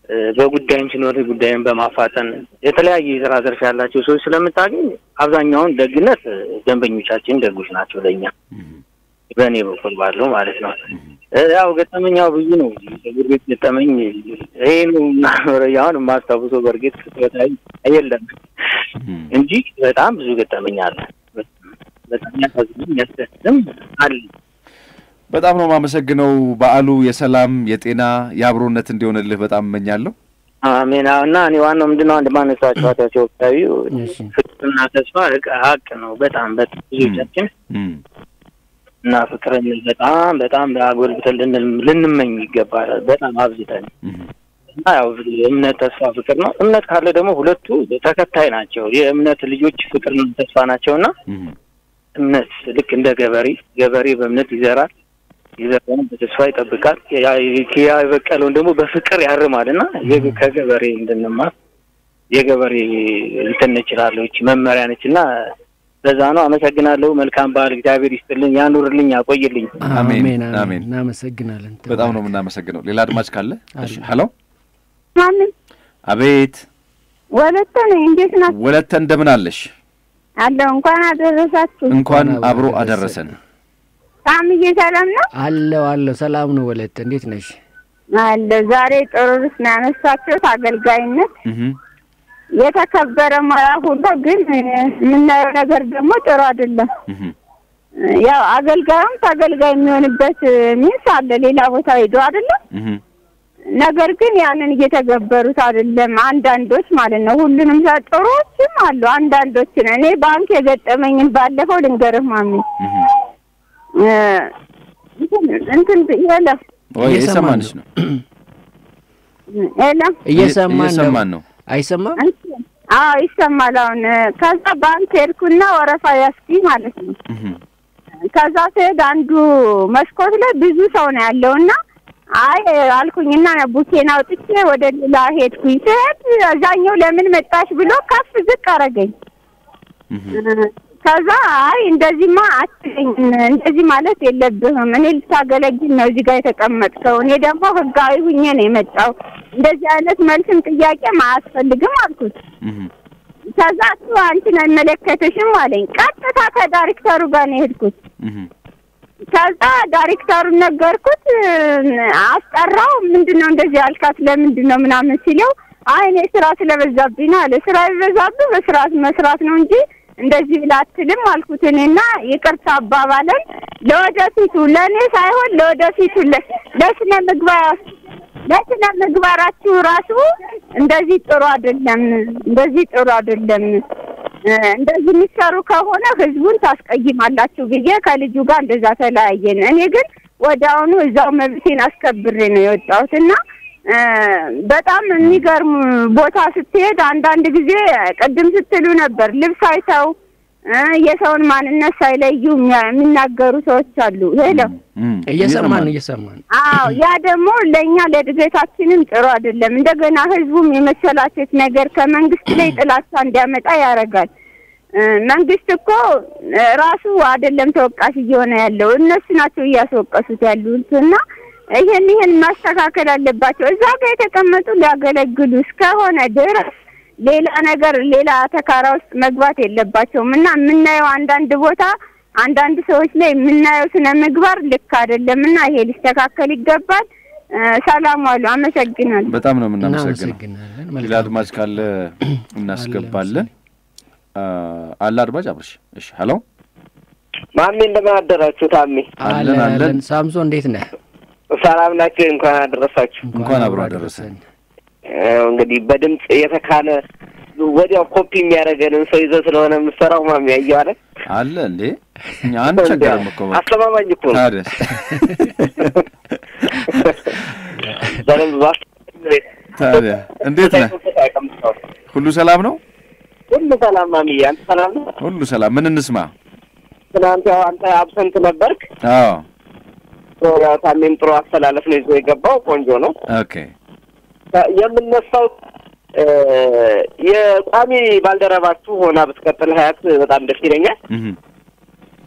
በጉዳይም ሲኖር ጉዳይም በማፋጠን የተለያየ የሥራ ዘርፍ ያላቸው ሰዎች ስለምታገኝ አብዛኛውን ደግነት ደንበኞቻችን ደጎች ናቸው ለኛ በእኔ በኩል ባለው ማለት ነው። ያው ገጠመኛው ብዙ ነው። የግርቤት ገጠመኝ ይሄ ነው ያውን ማስታወሰው በርግጥ ተወታይ አይደለም እንጂ በጣም ብዙ ገጠመኝ አለ። በጣም ያሳዝን ያስተስተም አለ። በጣም ነው ማመሰግነው። በዓሉ የሰላም የጤና የአብሮነት እንዲሆንልህ በጣም እመኛለሁ። አሜን። እና እኔ ዋናው ምንድነው አንድ ማነሳቸው አታቸው ታቢው ፍቅርና ተስፋ ሀቅ ነው። በጣም በጣም ብዙዎቻችን እና ፍቅርን በጣም በጣም አጎልብተን ልንመኝ ይገባል። በጣም አብዝተን እና ያው እምነት ተስፋ ፍቅር ነው። እምነት ካለ ደግሞ ሁለቱ ተከታይ ናቸው። የእምነት ልጆች ፍቅርና ተስፋ ናቸውና እምነት ልክ እንደ ገበሬ ገበሬ በእምነት ይዘራል ይዘራል በተስፋ ይጠብቃል። ያ የበቀለውን ደግሞ በፍቅር ያርማልና ከገበሬ እንድንማር የገበሬ እንትን እንችላለን። እቺ መመሪያ ነችና በዛ ነው። አመሰግናለሁ። መልካም በዓል እግዚአብሔር ይስጥልኝ ያኑርልኝ ያቆይልኝ። አሜን አሜን። እናመሰግናለን። በጣም ነው የምናመሰግነው። ሌላ አድማጭ ካለ? እሺ ሄሎ። ማን? አቤት። ወለተ ነኝ። እንዴት ናችሁ? ወለተ እንደምን አለሽ? አለው እንኳን አደረሳችሁ። እንኳን አብሮ አደረሰን። ታምዬ ሰላም ነው? አለው አለው ሰላም ነው። ወለተ እንዴት ነሽ? አለ ዛሬ ጥሩስ ነው ያነሳችሁት አገልጋይነት እህ የተከበረ ሙያ ሁሉ ግን የምናየው ነገር ደግሞ ጥሩ አይደለም። እህ ያው አገልጋይም ታገልጋይ የሚሆንበት ሚንስ አለ ሌላ ቦታ ሄዶ አይደለም። እህ ነገር ግን ያንን እየተገበሩት አይደለም አንዳንዶች ማለት ነው። ሁሉንም ጥሩዎችም አሉ አንዳንዶች ነው። እኔ ባንክ የገጠመኝን ባለፈው ልንገርህ ማሚ እ እንትን ይሄላ ወይ እየሰማንሽ ነው? ኤላ እየሰማን ነው። አይሰማም? አዎ ይሰማል። አሁን ከዛ ባንክ ሄድኩና ወረፋ ያስኪ ማለት ነው። እህ ከዛ ስሄድ አንዱ መስኮት ላይ ብዙ ሰው ነው ያለውና አይ አልኩኝና ቡኬን አውጥቼ ወደ ሌላ ሄድኩኝ። ስሄድ አዛኛው ለምን መጣሽ ብሎ ከፍ ዝቅ አረገኝ። ከዛ አይ እንደዚህማ አትለኝ እንደዚህ ማለት የለብህም እኔ ልታገለግል ነው እዚህ ጋር የተቀመጥከው እኔ ደግሞ ህጋዊ ሁኜ ነው የመጣው እንደዚህ አይነት መልስም ጥያቄም አያስፈልግም አልኩት። ከዛ እሱ አንቺን አይመለከትሽም አለኝ። ቀጥታ ከዳይሬክተሩ ጋር ነው የሄድኩት። ከዛ ዳይሬክተሩን ነገርኩት አስጠራው። ምንድነው እንደዚህ አልካት ለምንድነው ምናምን ሲለው አይ እኔ ስራ ስለበዛብኝ ነው አለ። ስራ ይበዛብህ በስርዓት መስራት ነው እንጂ እንደዚህ ብላትልም አልኩት። እኔና ይቅርታ አባባለን ለወደፊቱ ለኔ ሳይሆን ለወደፊቱ ለስነ ምግባር ለስነ ምግባራችሁ ራሱ እንደዚህ ጥሩ አይደለም እንደዚህ ጥሩ አይደለም እንደዚህ የሚሰሩ ከሆነ ህዝቡን ታስቀይማላችሁ ብዬ ከልጁ ጋር እንደዛ ተለያየን። እኔ ግን ወዳውኑ እዛው መብቴን አስከብሬ ነው የወጣሁትና በጣም የሚገርም ቦታ ስትሄድ አንዳንድ ጊዜ ቀድም ስትሉ ነበር ልብስ አይተው የሰውን ማንነት ሳይለዩ የሚናገሩ ሰዎች አሉ። ሄሎ እየሰማን እየሰማን አዎ ያ ደግሞ ለኛ ለድገታችንም ጥሩ አይደለም። እንደገና ህዝቡም የመሰላቸት ነገር ከመንግስት ላይ ጥላቻ እንዲያመጣ ያረጋል። መንግስት እኮ ራሱ አይደለም ተወቃሽ እየሆነ ያለው እነሱ ናቸው እያስወቀሱት ያሉትና ይሄን ይሄን ማስተካከል አለባቸው። እዛ ጋር የተቀመጡ ሊያገለግሉ እስከሆነ ድረስ ሌላ ነገር ሌላ ተካራ ውስጥ መግባት የለባቸውም እና የምናየው አንዳንድ ቦታ አንዳንድ ሰዎች ላይ የምናየው ስነ ምግባር ልክ አይደለምና ይሄ ሊስተካከል ይገባል። ሰላም ዋሉ። አመሰግናለሁ። በጣም ነው የምናመሰግነው። ሌላ አድማጭ ካለ እናስገባለን። አለ አድማጭ አብርሽ። እሺ ሄሎ ማሚ እንደምን አደራችሁ? ታሚ አለን አለን። ሳምሶን እንዴት ነህ? ሰላም ናችሁ? እንኳን አደረሳችሁ። እንኳን አብሮ አደረሰን። እንግዲህ በድምጽ የተካነ ወዲያው ኮፒ የሚያደርገንን ሰው ይዘህ ስለሆነ የምትሰራው ማሚ ያየው አይደል? አለ እንዴ እኛ አንቸገርም እኮ አስተማማኝ እኮ ነው አይደል? ዛሬም ባስ ታዲያ እንዴት ነህ? ሁሉ ሰላም ነው? ሁሉ ሰላም ማሚ። አንተ ሰላም ነው? ሁሉ ሰላም። ምን እንስማ? ትናንት ያው አንተ አብሰንት ነበርክ። አዎ ያው ታሜም ጥሩ አስተላለፍ ነው ይዞ የገባው ቆንጆ ነው። ኦኬ የምንነሳው የቋሚ ባልደረባችሁ ሆና ብትቀጥል ሀያት በጣም ደስ ይለኛል።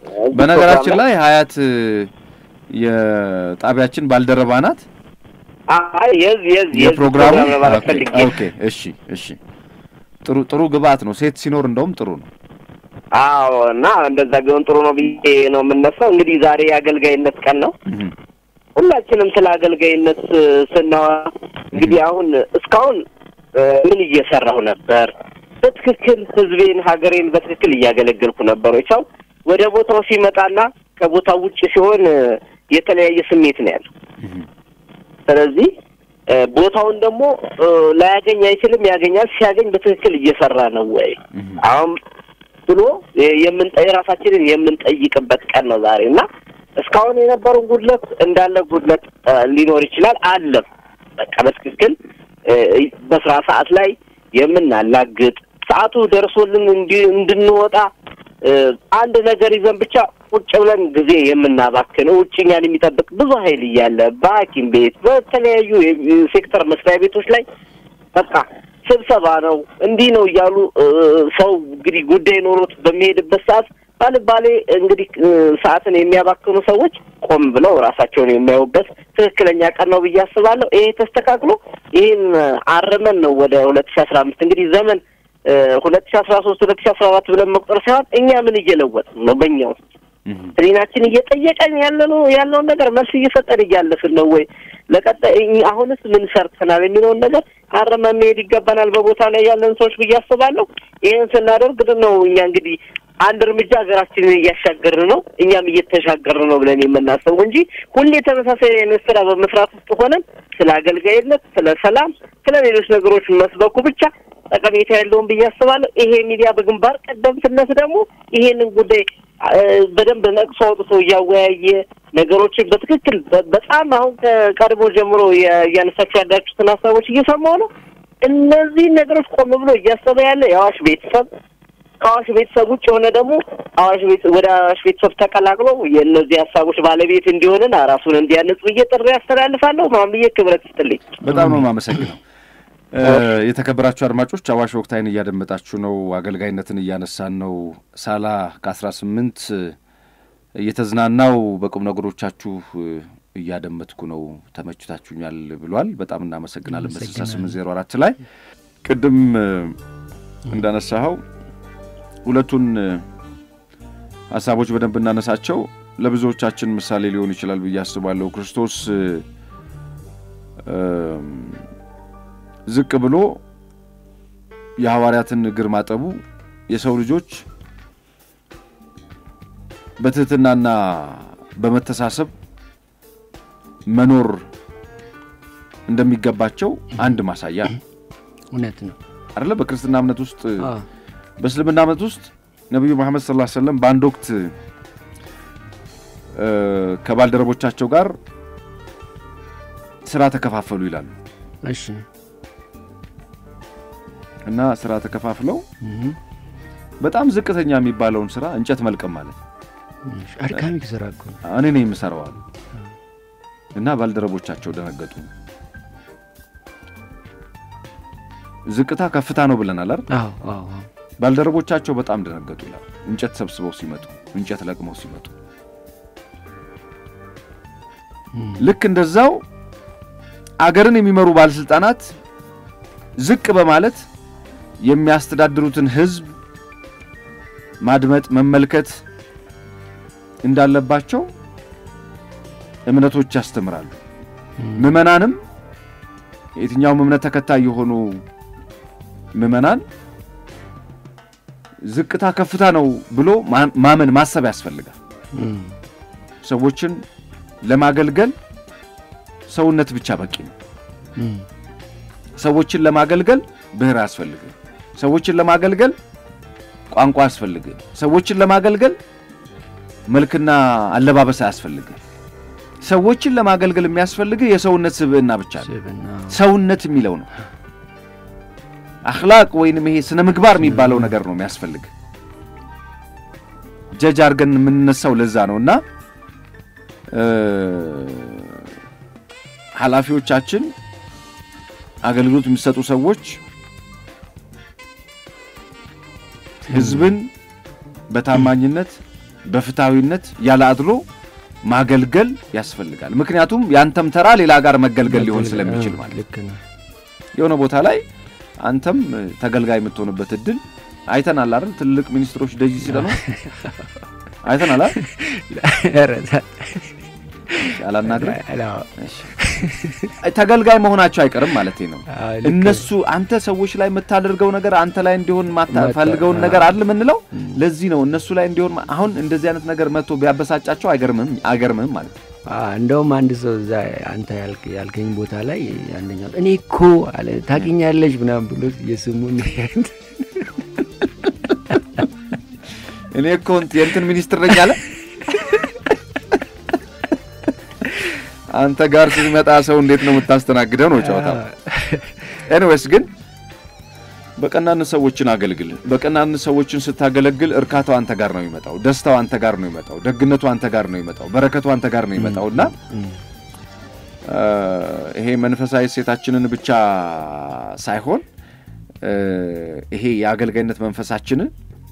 በነገራችን ላይ ሀያት የጣቢያችን ባልደረባ ናት። አይ የዝ የዝ የፕሮግራሙ ኦኬ እሺ እሺ ጥሩ ጥሩ ግባት ነው ሴት ሲኖር እንደውም ጥሩ ነው አዎ እና እንደዛ ቢሆን ጥሩ ነው ብዬ ነው የምነሳው እንግዲህ ዛሬ ያገልጋይነት ቀን ነው ሁላችንም ስለ አገልጋይነት ስናወራ እንግዲህ አሁን እስካሁን ምን እየሰራሁ ነበር በትክክል ህዝቤን ሀገሬን በትክክል እያገለገልኩ ነበር ወይስ ወደ ቦታው ሲመጣና ከቦታው ውጪ ሲሆን የተለያየ ስሜት ነው ያለው ስለዚህ ቦታውን ደግሞ ላያገኝ አይችልም ያገኛል ሲያገኝ በትክክል እየሰራ ነው ወይ አሁን ብሎ የምንጠይ ራሳችንን የምንጠይቅበት ቀን ነው ዛሬና እስካሁን የነበረው ጉድለት እንዳለ ጉድለት ሊኖር ይችላል አለ በቃ በትክክል በስራ ሰዓት ላይ የምናላግጥ ሰዓቱ ደርሶልን እንድንወጣ አንድ ነገር ይዘን ብቻ ቁጭ ብለን ጊዜ የምናባክነው ውጭኛን የሚጠብቅ ብዙ ኃይል ይያለ ባኪን ቤት በተለያዩ ሴክተር መስሪያ ቤቶች ላይ በቃ ስብሰባ ነው እንዲህ ነው ይያሉ ሰው እንግዲህ ጉዳይ ኖሮት በሚሄድበት ሰዓት ባልባሌ እንግዲህ ሰዓትን የሚያባክኑ ሰዎች ቆም ብለው ራሳቸውን የሚያዩበት ትክክለኛ ቀን ነው ብዬ አስባለሁ ይሄ ተስተካክሎ ይሄን አረመን ነው ወደ ሁለት ሺህ አስራ አምስት እንግዲህ ዘመን ሁለት ሺህ አስራ ሶስት ሁለት ሺህ አስራ አራት ብለን መቁጠር ሳይሆን እኛ ምን እየለወጥን ነው በእኛው ትሪናችን እየጠየቀን ያለነው ያለው ነገር መልስ እየሰጠን እያለፍን ነው ወይ ለቀጣይ አሁንስ ምን ሰርተናል የሚለው ነገር አረመን መሄድ ይገባናል በቦታ ላይ ያለን ሰዎች ብዬ አስባለሁ ይሄን ስናደርግ ነው እኛ እንግዲህ አንድ እርምጃ ሀገራችንን እያሻገርን ነው እኛም እየተሻገርን ነው ብለን የምናስበው እንጂ ሁሌ ተመሳሳይ ስራ በመስራት ውስጥ ሆነን ስለ አገልጋይነት ስለ ሰላም ስለ ሌሎች ነገሮች መስበኩ ብቻ ጠቀሜታ ያለውን ብዬ አስባለሁ ይሄ ሚዲያ በግንባር ቀደምትነት ደግሞ ይሄንን ጉዳይ በደንብ ነቅሶ አውጥቶ ያወያየ ነገሮችን በትክክል በጣም አሁን ከቀድሞ ጀምሮ ያነሳችሁ ያዳችሁትን ሀሳቦች እየሰማሁ ነው እነዚህ ነገሮች ቆም ብሎ እያሰበ ያለ የአዋሽ ቤተሰብ አዋሽ ቤተሰብ ውጭ ሆነ ደግሞ አዋሽ ቤት ወደ አዋሽ ቤተሰብ ተቀላቅሎ የነዚህ ሀሳቦች ባለቤት እንዲሆንና ራሱን እንዲያነጽ በየጥሪ ያስተላልፋለሁ ማምዬ ክብረት ይስጥልኝ በጣም ነው ማመሰግነው የተከበራችሁ አድማጮች አዋሽ ወቅታይን እያደመጣችሁ ነው አገልጋይነትን እያነሳን ነው ሳላ ከ18 እየተዝናናው በቁም ነገሮቻችሁ እያደመጥኩ ነው ተመችታችሁኛል ብሏል በጣም እናመሰግናለን በስልሳ ስምንት ዜሮ አራት ላይ ቅድም እንዳነሳው ሁለቱን ሐሳቦች በደንብ እናነሳቸው ለብዙዎቻችን ምሳሌ ሊሆን ይችላል ብዬ አስባለሁ ክርስቶስ ዝቅ ብሎ የሐዋርያትን እግር ማጠቡ የሰው ልጆች በትህትናና በመተሳሰብ መኖር እንደሚገባቸው አንድ ማሳያ እውነት ነው አይደለ በክርስትና እምነት ውስጥ በእስልምና እምነት ውስጥ ነብዩ መሐመድ ሰለላሁ ዐለይሂ ወሰለም በአንድ ወቅት ከባልደረቦቻቸው ጋር ስራ ተከፋፈሉ ይላሉ እሺ እና ስራ ተከፋፍለው በጣም ዝቅተኛ የሚባለውን ስራ እንጨት መልቀም ማለት እሺ አድካሚ ስራ እኮ እኔ ነኝ የምሰራው እና ባልደረቦቻቸው ደነገጡ ዝቅታ ከፍታ ነው ብለናል አይደል አዎ አዎ ባልደረቦቻቸው በጣም ደነገጡ ይላል እንጨት ሰብስበው ሲመጡ እንጨት ለቅመው ሲመጡ ልክ እንደዛው አገርን የሚመሩ ባለስልጣናት ዝቅ በማለት የሚያስተዳድሩትን ህዝብ ማድመጥ መመልከት እንዳለባቸው እምነቶች ያስተምራሉ ምዕመናንም የትኛው እምነት ተከታይ የሆኑ ምዕመናን ዝቅታ ከፍታ ነው ብሎ ማመን ማሰብ ያስፈልጋል ሰዎችን ለማገልገል ሰውነት ብቻ በቂ ነው ሰዎችን ለማገልገል ብህር ያስፈልጋል ሰዎችን ለማገልገል ቋንቋ ያስፈልጋል ሰዎችን ለማገልገል መልክና አለባበስ ያስፈልጋል ሰዎችን ለማገልገል የሚያስፈልገው የሰውነት ስብዕና ብቻ ነው ሰውነት የሚለው ነው አኽላቅ ወይንም ይሄ ስነ ምግባር የሚባለው ነገር ነው የሚያስፈልግ ጀጅ አርገን ምንነሳው ለዛ ነውና ኃላፊዎቻችን አገልግሎት የሚሰጡ ሰዎች ህዝብን በታማኝነት በፍታዊነት ያለ አድሎ ማገልገል ያስፈልጋል ምክንያቱም ያንተም ተራ ሌላ ጋር መገልገል ሊሆን ስለሚችል ማለት ልክ ነው የሆነ ቦታ ላይ አንተም ተገልጋይ የምትሆንበት እድል አይተናል አይደል ትልቅ ሚኒስትሮች ደጅ ሲለማ አይተናል አይደል አላናግረ እሺ ተገልጋይ መሆናቸው አይቀርም ማለት ነው እነሱ አንተ ሰዎች ላይ መታደርገው ነገር አንተ ላይ እንዲሆን ማታፈልገው ነገር አይደል ምንለው ለዚህ ነው እነሱ ላይ እንዲሆን አሁን እንደዚህ አይነት ነገር መጥቶ ቢያበሳጫቸው አይገርምም አይገርምም ማለት አ እንደውም አንድ ሰው እዛ አንተ ያልክ ያልከኝ ቦታ ላይ አንደኛው እኔ እኮ አለ ታቂኛለሽ ምናምን ብሎ የስሙን እኔ እኮ እንትን ሚኒስትር ነኝ አለ አንተ ጋር ሲመጣ ሰው እንዴት ነው የምታስተናግደው ነው ጫውታው ኤኒዌይስ ግን በቀናነት ሰዎችን አገልግል በቀናነት ሰዎችን ስታገለግል እርካታው አንተ ጋር ነው የሚመጣው ደስታው አንተ ጋር ነው የሚመጣው ደግነቱ አንተ ጋር ነው የሚመጣው በረከቱ አንተ ጋር ነው የሚመጣውና ይሄ መንፈሳዊ ሴታችንን ብቻ ሳይሆን ይሄ የአገልጋይነት መንፈሳችንን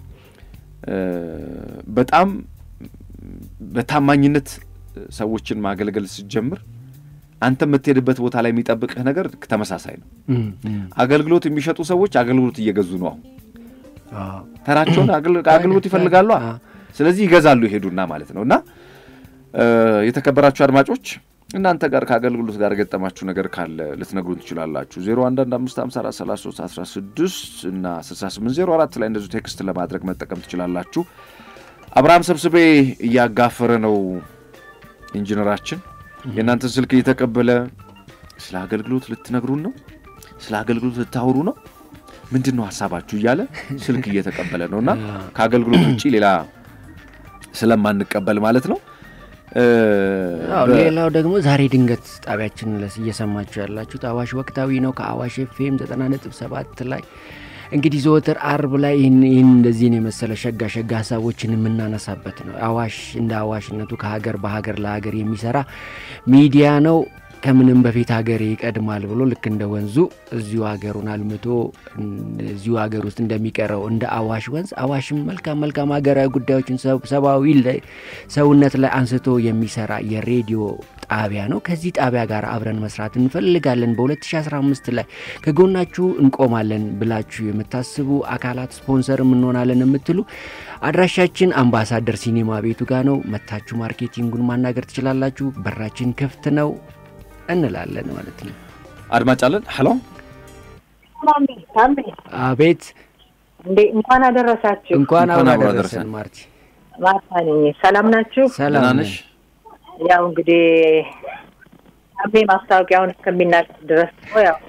በጣም በታማኝነት ሰዎችን ማገልገል ሲጀምር አንተ የምትሄድበት ቦታ ላይ የሚጠብቅህ ነገር ተመሳሳይ ነው አገልግሎት የሚሸጡ ሰዎች አገልግሎት እየገዙ ነው አዎ ተራቸውን አገልግሎት ይፈልጋሉ ስለዚህ ይገዛሉ ይሄዱና ማለት ነውና የተከበራችሁ አድማጮች እናንተ ጋር ከአገልግሎት ጋር ገጠማችሁ ነገር ካለ ልትነግሩን ትችላላችሁ ዜሮ አንድ አንድ አምስት አምስት አራት ሰላሳ ሶስት አስራ ስድስት እና ስልሳ ስምንት ዜሮ አራት ላይ እንደዚህ ቴክስት ለማድረግ መጠቀም ትችላላችሁ አብርሃም ሰብስቤ ያጋፈረ ነው ኢንጂነራችን የናንተ ስልክ እየተቀበለ ስለ አገልግሎት ልትነግሩን ነው ስለ አገልግሎት ልታወሩ ነው ምንድነው ሐሳባችሁ ይያለ ስልክ እየተቀበለ ነውና ከአገልግሎት ውጪ ሌላ ስለማንቀበል ማለት ነው አው ሌላው ደግሞ ዛሬ ድንገት ጣቢያችን ለስ እየሰማችሁ ያላችሁ አዋሽ ወቅታዊ ነው ከአዋሽ ኤፍኤም ዘጠና ነጥብ ሰባት ላይ እንግዲህ ዘወትር አርብ ላይ ይሄን እንደዚህ ነው መሰለ ሸጋ ሸጋ ሐሳቦችን የምናነሳበት ነው አዋሽ እንደ አዋሽነቱ ከሀገር በሀገር ለሀገር የሚሰራ ሚዲያ ነው ከምንም በፊት ሀገር ይቀድማል ብሎ ልክ እንደ ወንዙ እዚሁ ሀገሩን አልምቶ እዚሁ ሀገር ውስጥ እንደሚቀረው እንደ አዋሽ ወንዝ አዋሽም መልካም መልካም ሀገራዊ ጉዳዮችን ሰባዊ ሰውነት ላይ አንስቶ የሚሰራ የሬዲዮ ጣቢያ ነው ከዚህ ጣቢያ ጋር አብረን መስራት እንፈልጋለን በ2015 ላይ ከጎናችሁ እንቆማለን ብላችሁ የምታስቡ አካላት ስፖንሰርም እንሆናለን የምትሉ አድራሻችን አምባሳደር ሲኒማ ቤቱ ጋር ነው መታችሁ ማርኬቲንጉን ማናገር ትችላላችሁ በራችን ክፍት ነው እንላለን ማለት ነው አድማጭ አለን ሄሎ ማሚ ታምቢ አቤት እንዴ እንኳን አደረሳችሁ እንኳን አደረሰን ማርቲ ማታኒ ሰላም ናችሁ ሰላም ነሽ ያው እንግዲህ አቤ ማስታወቂያውን እስከሚናቅ ድረስ ነው ያው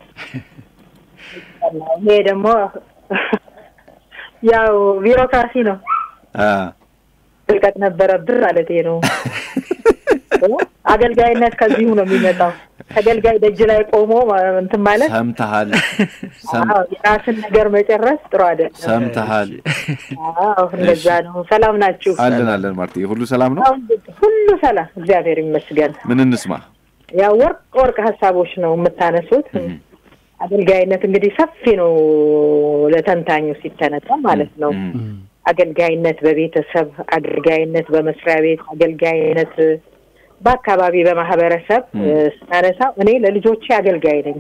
ይሄ ደግሞ ያው ቢሮክራሲ ነው አ ልቀት ነበረብህ ማለት ነው አገልጋይነት ከዚሁ ነው የሚመጣው አገልጋይ ደጅ ላይ ቆሞ እንትን ማለት ሰምተሃል አዎ የራስን ነገር መጨረስ ጥሩ አይደለም ሰምተሃል አዎ እንደዛ ነው ሰላም ናችሁ አለን አለን ማርቲ ሁሉ ሰላም ነው ሁሉ ሰላም እግዚአብሔር ይመስገን ምን እንስማ ያው ወርቅ ወርቅ ሐሳቦች ነው የምታነሱት አገልጋይነት እንግዲህ ሰፊ ነው ለተንታኙ ሲተነታ ማለት ነው አገልጋይነት በቤተሰብ አገልጋይነት በመስሪያ ቤት አገልጋይነት በአካባቢ በማህበረሰብ ሳነሳ እኔ ለልጆቼ አገልጋይ ነኝ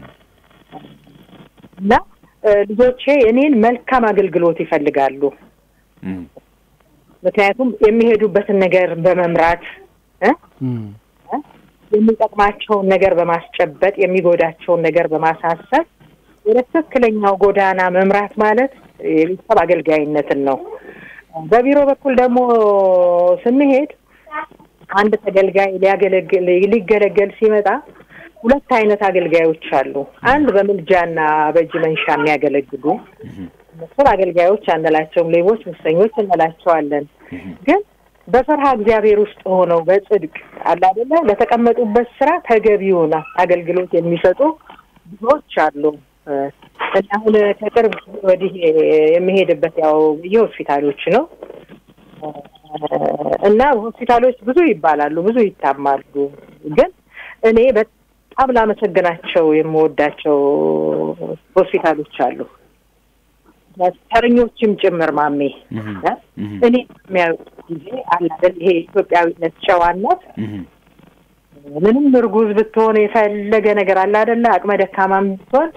እና ልጆቼ እኔን መልካም አገልግሎት ይፈልጋሉ ምክንያቱም የሚሄዱበትን ነገር በመምራት እ የሚጠቅማቸውን ነገር በማስጨበጥ የሚጎዳቸውን ነገር በማሳሰብ ወደ ትክክለኛው ጎዳና መምራት ማለት የቤተሰብ አገልጋይነትን ነው በቢሮ በኩል ደግሞ ስንሄድ አንድ ተገልጋይ ሊያገለግል ሊገለገል ሲመጣ ሁለት አይነት አገልጋዮች አሉ አንድ በመልጃና በእጅ መንሻ የሚያገለግሉ እነሱ አገልጋዮች አንደላቸው ሌቦች ሙሰኞች እንላቸዋለን ግን በፈርሃ እግዚአብሔር ውስጥ ሆነው በጽድቅ አለ አይደለ ለተቀመጡበት ስራ ተገቢውና አገልግሎት የሚሰጡ ብዙዎች አሉ እና አሁን ከቅርብ ወዲህ የሚሄድበት ያው የሆስፒታሎች ነው እና ሆስፒታሎች ብዙ ይባላሉ ብዙ ይታማሉ ግን እኔ በጣም ላመሰግናቸው የምወዳቸው ሆስፒታሎች አሉ ተርኞችም ጭምር ማሜ እኔ የሚያው ጊዜ አለ አይደል ይሄ ኢትዮጵያዊነት ጨዋነት ምንም እርጉዝ ብትሆን የፈለገ ነገር አለ አይደል አቅመ ደካማም ብትሆን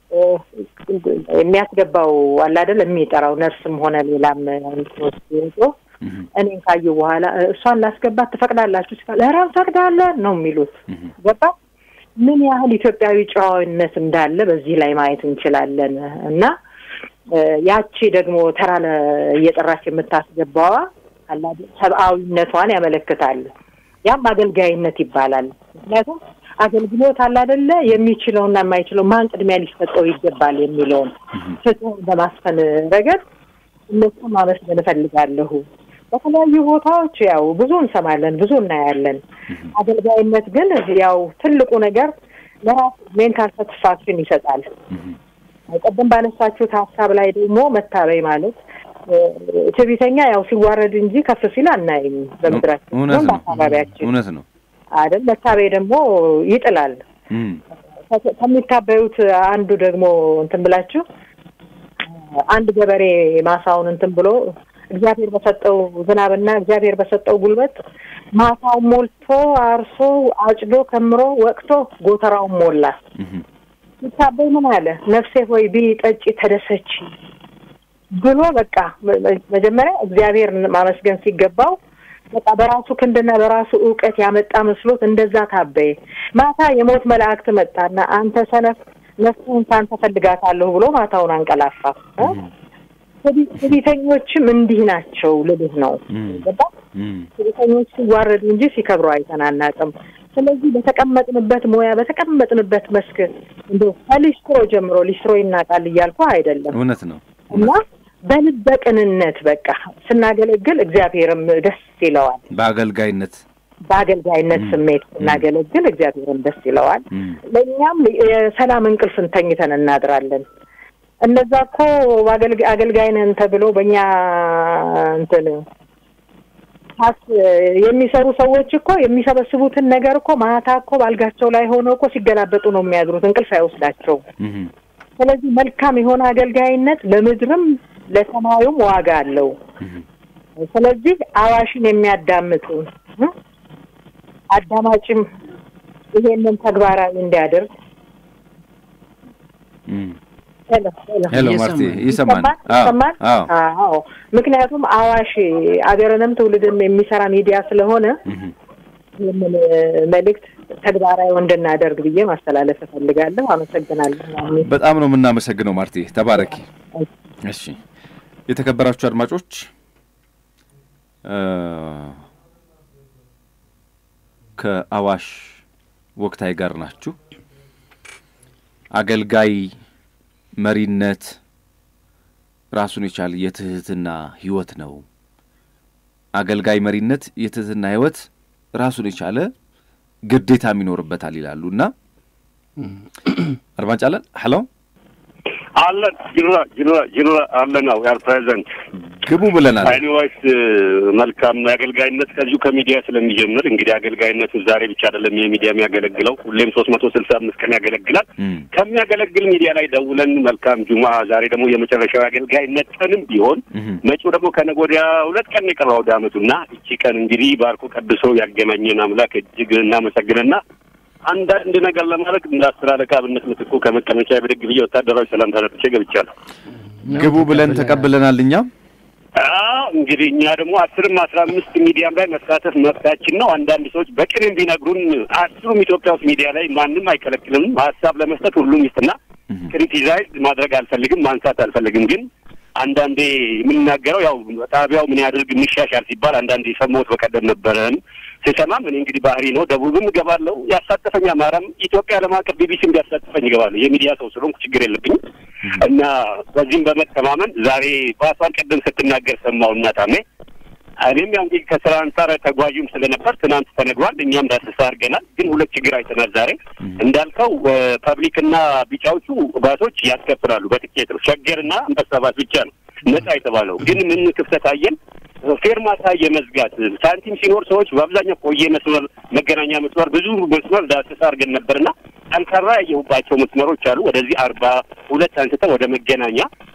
የሚያስገባው አለ አይደል የሚጠራው ነርስም ሆነ ሌላም ነው እኔን ካዩ በኋላ እሷን ላስገባት ተፈቅዳላችሁ ሲባል ለራስ ፈቅዳለን ነው የሚሉት ገባ ምን ያህል ኢትዮጵያዊ ጨዋነት እንዳለ በዚህ ላይ ማየት እንችላለን እና ያቺ ደግሞ ተራለ እየጠራች የምታስገባዋ አለ አይደል ሰብአዊነቷን ያመለክታል ያም አገልጋይነት ይባላል ምክንያቱም አገልግሎት አለ አይደለ የሚችለውና የማይችለው ማን ቅድሚያ ሊሰጠው ይገባል የሚለውን ፍትህ በማስፈን ረገድ እነሱ ማመስገን ፈልጋለሁ በተለያዩ ቦታዎች ያው ብዙ እንሰማለን ብዙ እናያለን አገልጋይነት ግን ያው ትልቁ ነገር ለራስ ሜንታል ሳቲስፋክሽን ይሰጣል ቀደም ባነሳችሁ ሐሳብ ላይ ደግሞ መታበይ ማለት ትዕቢተኛ ያው ሲዋረድ እንጂ ከፍ ሲል አናይም በምድራችን ነው በአካባቢያችን እውነት ነው አይደል መታበይ ደግሞ ይጥላል ከሚታበዩት አንዱ ደግሞ እንትን ብላችሁ አንድ ገበሬ ማሳውን እንትን ብሎ እግዚአብሔር በሰጠው ዝናብና እግዚአብሔር በሰጠው ጉልበት ማሳው ሞልቶ አርሶ አጭዶ ከምሮ ወቅቶ ጎተራው ሞላ ይታበይ ምን አለ ነፍሴ ሆይ ቢጠጪ ተደሰች ብሎ በቃ መጀመሪያ እግዚአብሔር ማመስገን ሲገባው በቃ በራሱ ክንድና በራሱ ዕውቀት ያመጣ መስሎት እንደዛ ታበየ ማታ የሞት መላእክት መጣና አንተ ሰነፍ ነፍስህን ታንተ ፈልጋታለሁ ብሎ ማታውን አንቀላፋ ትዕቢተኞችም እንዲህ ናቸው ልልህ ነው ገባ ትዕቢተኞች ሲዋረዱ እንጂ ሲከብሩ አይተናናቅም ስለዚህ በተቀመጥንበት ሞያ በተቀመጥንበት መስክ እንደው ከሊስትሮ ጀምሮ ሊስትሮ ይናቃል ይያልኩ አይደለም እውነት ነው እና በልበቅንነት በቃ ስናገለግል እግዚአብሔርም ደስ ይለዋል በአገልጋይነት በአገልጋይነት ስሜት ስናገለግል እግዚአብሔርም ደስ ይለዋል ለኛም የሰላም እንቅልፍ እንተኝተን እናድራለን እነዛ እኮ አገልጋይነን ተብሎ በእኛ እንትን ታስ የሚሰሩ ሰዎች እኮ የሚሰበስቡትን ነገር እኮ ማታ እኮ ባልጋቸው ላይ ሆነው እኮ ሲገላበጡ ነው የሚያድሩት እንቅልፍ አይወስዳቸው ስለዚህ መልካም የሆነ አገልጋይነት ለምድርም ለሰማዩም ዋጋ አለው ስለዚህ አዋሽን የሚያዳምጡ አዳማጭም ይሄንን ተግባራዊ እንዲያደርግ ሄሎ ሄሎ ማርቲ ይሰማል አዎ አዎ ምክንያቱም አዋሽ አገርንም ትውልድም የሚሰራ ሚዲያ ስለሆነ ይሄንን መልእክት ተግባራዊ እንድናደርግ ብዬ ማስተላለፍ ፈልጋለሁ አመሰግናለሁ በጣም ነው የምናመሰግነው ማርቲ ተባረኪ እሺ የተከበራችሁ አድማጮች ከአዋሽ ወቅታዊ ጋር ናችሁ አገልጋይ መሪነት ራሱን የቻለ የትህትና ህይወት ነው አገልጋይ መሪነት የትህትና ህይወት ራሱን የቻለ ግዴታ የሚኖርበታል ይላሉና አርባንጫለን ሄሎ አለ ጅራ ጅራ ጅራ አለ ነው ያር ፕሬዘንት ግቡ ብለናል አይኒዋይስ መልካም አገልጋይነት ከዚሁ ከሚዲያ ስለሚጀምር እንግዲህ አገልጋይነቱ ዛሬ ብቻ አይደለም የሚዲያ የሚያገለግለው ሁሌም ሶስት መቶ ስልሳ አምስት ቀን ያገለግላል ከሚያገለግል ሚዲያ ላይ ደውለን መልካም ጁማ ዛሬ ደግሞ የመጨረሻው አገልጋይነት ቀንም ቢሆን መጪው ደግሞ ከነጎዲያ ሁለት ቀን የቀረው ዳመቱና እቺ ቀን እንግዲህ ባርኮ ቀድሶ ያገናኘን አምላክ እጅግ እናመሰግነና አንዳንድ ነገር ለማድረግ እንዳስተላለካ አብነት ምትኩ ከመቀመጫ በደግ ብዬ ወታደራዊ ሰላም ተረጥቼ ገብቻለሁ ግቡ ብለን ተቀበለናልኛ አዎ እንግዲህ እኛ ደግሞ አስርም አስራ አምስት ሚዲያም ላይ መሳተፍ መብታችን ነው አንዳንድ ሰዎች በቅንም ቢነግሩን አስሩም ኢትዮጵያ ውስጥ ሚዲያ ላይ ማንንም አይከለክልም ሐሳብ ለመስጠት ሁሉም ይስጥና ክሪቲሳይዝ ማድረግ አልፈልግም ማንሳት አልፈልግም ግን አንዳንዴ የምንናገረው ያው ጣቢያው ምን ያድርግ ምሻሻል ሲባል አንዳንዴ ሰሞት በቀደም ነበረን ሲሰማም እኔ እንግዲህ ባህሪ ነው ደቡብም ገባለው ያሳተፈኛ ማራም ኢትዮጵያ ለማቀፍ ቢቢሲም ያሳተፈኝ ገባለው የሚዲያ ሰው ስለሆንኩ ችግር የለብኝም እና በዚህም በመተማመን ዛሬ ፓስዋን ቀደም ስትናገር ሰማውና ታሜ እኔም ያው እንግዲህ ከስራ አንፃር ተጓዥም ስለነበር ትናንት ተነግሯል እኛም ዳሰሳ አድርገናል ግን ሁለት ችግር አይተናል ዛሬ እንዳልከው ፐብሊክና ቢጫዎቹ ባሶች ያስከፍላሉ በትኬት ነው ሸገርና አንበሳባት ብቻ ነው ነፃ የተባለው ግን ምን ክፍተት አየን ፌርማታ የመዝጋት ሳንቲም ሲኖር ሰዎች በአብዛኛው ቆየ መስመር መገናኛ መስመር ብዙ መስመር ዳሰሳ አድርገን ነበርና አንከራ ያየሁባቸው መስመሮች አሉ ወደዚህ አርባ ሁለት አንስተው ወደ መገናኛ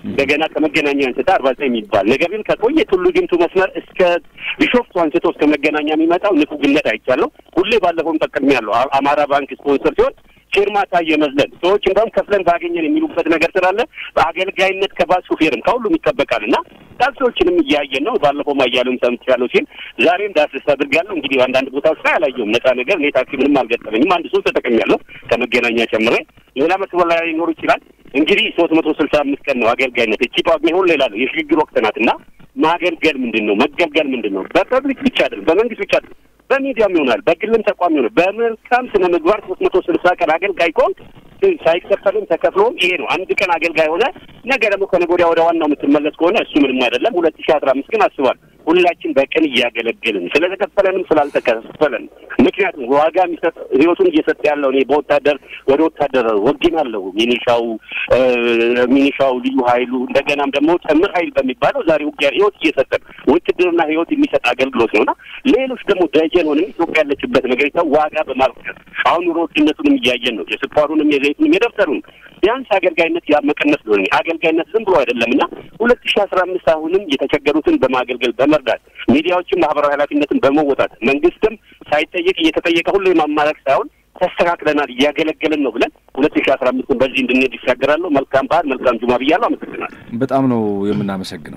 እንደገና ከመገናኛ አንስታ አርባ ዘጠኝ የሚባል ነገር ግን ከቆየ ቱሉ ዲምቱ መስመር እስከ ቢሾፍቱ አንስቶ እስከ መገናኛ የሚመጣው ንፉግነት አይቻለሁ። ሁሌ ባለፈውም ጠቅሜያለሁ። አማራ ባንክ ስፖንሰር ሲሆን ፊርማታ የመዝለን ሰዎች እንደውም ከፍለን ባገኘን የሚሉበት ነገር ስላለ በአገልጋይነት ከባስ ሹፌርም ከሁሉም ይጠበቃልና ታክሲዎችንም እያየን ነው። ባለፈው ማያሉም ሰምቻለሁ ሲል ዛሬም ዳስስ አድርጋለሁ። እንግዲህ አንዳንድ ቦታዎች ላይ አላየሁም ነፃ ነገር እኔ ታክሲ ምንም አልገጠመኝም። አንድ ሶስት ተጠቅሜያለሁ ከመገናኛ ጨምሬ ሌላ መስመር ላይ ሊኖር ይችላል። እንግዲህ ሶስት መቶ ስልሳ አምስት ቀን ነው አገልጋይነት። እቺ ጳጉሜ ሁሉ ሌላ ነው የሽግግር ወቅት ናትና ማገልገል ምንድነው መገልገል ምንድነው በፐብሊክ ብቻ አይደለም በመንግስት ብቻ አይደለም በሚዲያም ይሆናል በግልም ተቋም ይሆናል በመልካም ስነ ምግባር ሶስት መቶ ስልሳ ቀን አገልጋይ ኮንክ ሳይከፈልም ተከፍሎም ይሄ ነው አንድ ቀን አገልጋይ ሆነ ነገ ደግሞ ከነገ ወዲያ ወደ ዋናው የምትመለስ ከሆነ እሱ ምንም አይደለም። ሁለት ሺህ አስራ አምስት ግን አስባል ሁላችን በቀን እያገለገልን ስለተከፈለንም ስላልተከፈለን ምክንያቱም ዋጋ የሚሰጥ ህይወቱን እየሰጠ ያለው እኔ በወታደር ወደ ወታደር ወግናለሁ ሚኒሻው ሚኒሻው ልዩ ኃይሉ እንደገናም ደግሞ ጥምር ኃይል በሚባለው ዛሬ ውጊያ ህይወት እየሰጠ ውትድርና ህይወት የሚሰጥ አገልግሎት ነውና ሌሎች ደግሞ ደጀን ሆነን ኢትዮጵያ ያለችበት ነገር ይታው ዋጋ በማልቀስ አሁን ኑሮ ውድነቱንም እያየን ነው። የስኳሩንም የዘይቱንም የደብተሩን ቢያንስ አገልጋይነት ያመቀነስ ነው። አገልጋይነት ዝም ብሎ አይደለምና ሁለት ሺህ አስራ አምስት አሁንም የተቸገሩትን በማገልገል በመርዳት ሚዲያዎችም ማህበራዊ ኃላፊነትን በመወጣት መንግስትም ሳይጠየቅ እየተጠየቀ ሁሉ የማማረክ ሳይሆን ተስተካክለናል እያገለገልን ነው ብለን ሁለት ሺህ አስራ አምስት በዚህ እንድንሄድ ይሻገራለሁ። መልካም በዓል መልካም ጁማ ብያለሁ። አመሰግናለሁ። በጣም ነው የምናመሰግነው።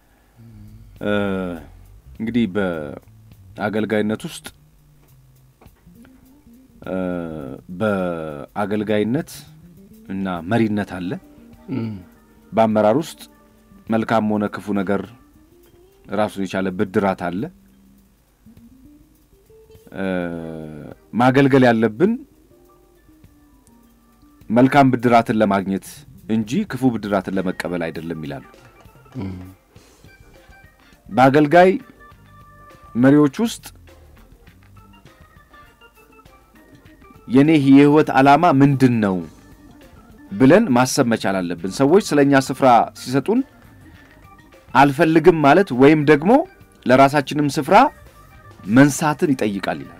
እንግዲህ በአገልጋይነት ውስጥ በአገልጋይነት እና መሪነት አለ። በአመራር ውስጥ መልካም ሆነ ክፉ ነገር ራሱን የቻለ ብድራት አለ። ማገልገል ያለብን መልካም ብድራትን ለማግኘት እንጂ ክፉ ብድራትን ለመቀበል አይደለም ይላሉ። በአገልጋይ መሪዎች ውስጥ የኔ የህይወት ዓላማ ምንድነው ብለን ማሰብ መቻል አለብን። ሰዎች ስለኛ ስፍራ ሲሰጡን አልፈልግም ማለት ወይም ደግሞ ለራሳችንም ስፍራ መንሳትን ይጠይቃል ይላል።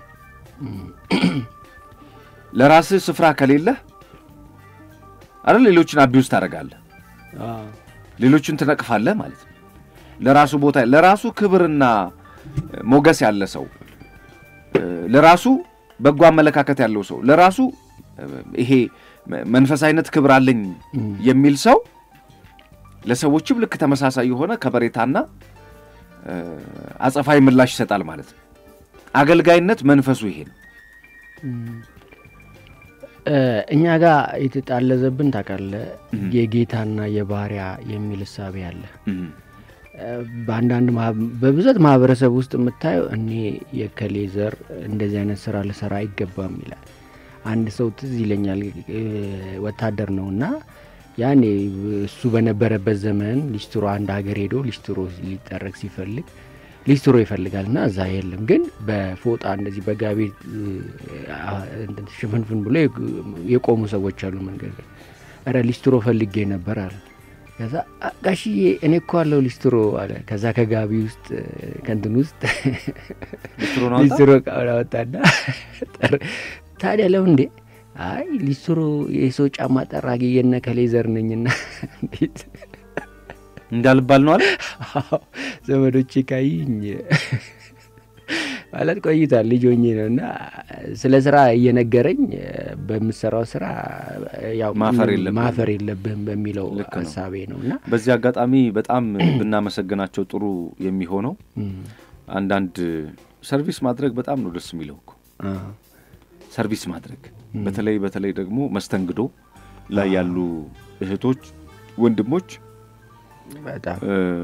ለራስ ስፍራ ከሌለ አይደል ሌሎችን አቢውስ ታረጋለህ አዎ ሌሎችን ትነቅፋለህ ማለት ነው። ለራሱ ቦታ ለራሱ ክብርና ሞገስ ያለ ሰው ለራሱ በጎ አመለካከት ያለው ሰው ለራሱ ይሄ መንፈሳዊነት ክብር አለኝ የሚል ሰው ለሰዎችም ልክ ተመሳሳይ የሆነ ከበሬታና አጸፋይ ምላሽ ይሰጣል ማለት ነው። አገልጋይነት መንፈሱ ይሄ ነው። እኛ ጋር የተጣለዘብን ታውቃለህ የጌታና የባሪያ የሚል ሐሳብ ያለ በአንዳንድ በብዛት ማህበረሰብ ውስጥ የምታየው እኔ የከሌዘር እንደዚህ አይነት ስራ ለሰራ አይገባም ይላል። አንድ ሰው ትዝ ይለኛል ወታደር ነውና ያኔ እሱ በነበረበት ዘመን ሊስትሮ አንድ ሀገር ሄዶ ሊስትሮ ሊጠረቅ ሲፈልግ ሊስትሮ ይፈልጋልና እዛ የለም ግን በፎጣ እንደዚህ በጋቢ ሽፍንፍን ብሎ የቆሙ ሰዎች አሉ መንገድ አረ ሊስትሮ ፈልጌ ነበር አለ። ከዛ ጋሽዬ እኔ እኮ አለው ሊስትሮ አለ። ከዛ ከጋቢ ውስጥ ከንትን ውስጥ ሊስትሮ ነው ሊስትሮ አወጣና ታዲያ ለምን እንዴ አይ ሊስትሮ የሰው ጫማ ጠራጊ የነ ከሌዘር ነኝና እንዴት እንዳልባል ነው አለ። አዎ ዘመዶቼ ካይኝ ማለት ቆይቷል ልጅ ሆኜ ነውና ስለ ስራ እየነገረኝ በመሰራው ስራ ያው ማፈር የለብህም ማፈር የለብህም በሚለው ሐሳቤ ነውና በዚህ አጋጣሚ በጣም ብናመሰግናቸው ጥሩ የሚሆነው አንዳንድ ሰርቪስ ማድረግ በጣም ነው ደስ የሚለው እኮ ሰርቪስ ማድረግ በተለይ በተለይ ደግሞ መስተንግዶ ላይ ያሉ እህቶች ወንድሞች በጣም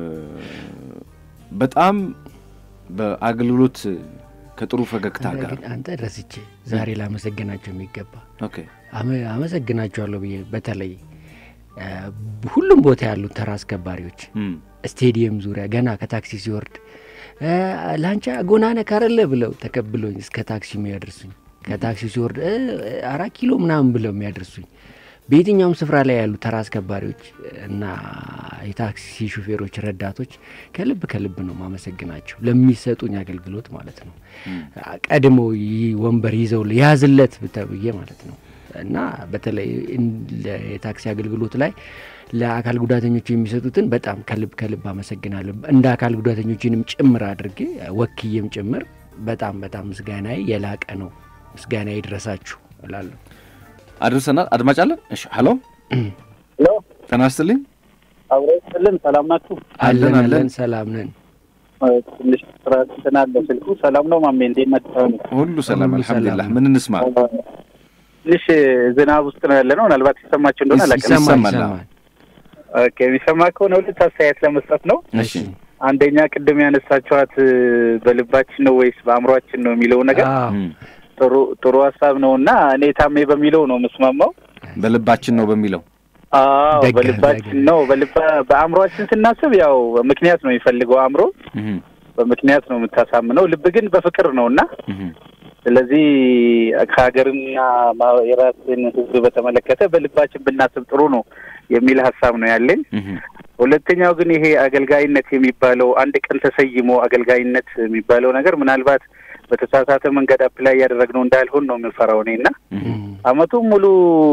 በጣም በአገልግሎት ከጥሩ ፈገግታ ጋር አንተ ድረስቼ ዛሬ ላመሰግናቸው የሚገባ ኦኬ አመሰግናቸዋለሁ ብዬ በተለይ ሁሉም ቦታ ያሉ ተራ አስከባሪዎች ስቴዲየም ዙሪያ ገና ከታክሲ ሲወርድ ላንቻ ጎናነ ካረለ ብለው ተቀብሎኝ እስከ ታክሲ የሚያደርሱኝ ከታክሲ ሲወርድ አራት ኪሎ ምናምን ብለው የሚያደርሱኝ በየትኛውም ስፍራ ላይ ያሉ ተራ አስከባሪዎች እና የታክሲ ሹፌሮች ረዳቶች ከልብ ከልብ ነው ማመሰግናቸው ለሚሰጡኝ አገልግሎት ማለት ነው። ቀድሞ ወንበር ይዘው ያዝለት ብተብዬ ማለት ነው እና በተለይ ለታክሲ አገልግሎት ላይ ለአካል ጉዳተኞች የሚሰጡትን በጣም ከልብ ከልብ አመሰግናለሁ። እንደ አካል ጉዳተኞችንም ጭምር አድርጌ ወክዬም ጭምር በጣም በጣም ምስጋናዬ የላቀ ነው። ምስጋናዬ ይድረሳችሁ እላለሁ። አድርሰናል። አድማጭ አለን። እሺ ሄሎ ሄሎ ተናስተልኝ አብረን ሰላም ናችሁ? አለን አለን ሰላም ነን። ትንሽ ጥራት ተናለ ስልኩ ሰላም ነው ማሜ እንዴት ናችሁ? ሁሉ ሰላም አልሐምዱሊላህ። ምን እንስማ? ትንሽ ዝናብ ውስጥ ነው ያለነው ምናልባት ይሰማችሁ እንደሆነ አላውቅም። ይሰማል። ኦኬ ቢሰማ ከሆነ ሁለት አስተያየት ለመስጠት ነው። እሺ አንደኛ ቅድም ያነሳችኋት በልባችን ነው ወይስ በአእምሮአችን ነው የሚለው ነገር ጥሩ ጥሩ ሐሳብ ነውና እኔ ታሜ በሚለው ነው መስማማው። በልባችን ነው በሚለው አዎ በልባችን ነው በልባ በአእምሮአችን ስናስብ ያው ምክንያት ነው የሚፈልገው አእምሮ በምክንያት ነው የምታሳምነው። ልብ ግን በፍቅር ነውና ስለዚህ ከሀገርና የራስን ህዝብ በተመለከተ በልባችን ብናስብ ጥሩ ነው የሚል ሐሳብ ነው ያለኝ። ሁለተኛው ግን ይሄ አገልጋይነት የሚባለው አንድ ቀን ተሰይሞ አገልጋይነት የሚባለው ነገር ምናልባት በተሳሳተ መንገድ አፕላይ ያደረግነው እንዳልሆን ነው የምፈራው እኔና አመቱን ሙሉ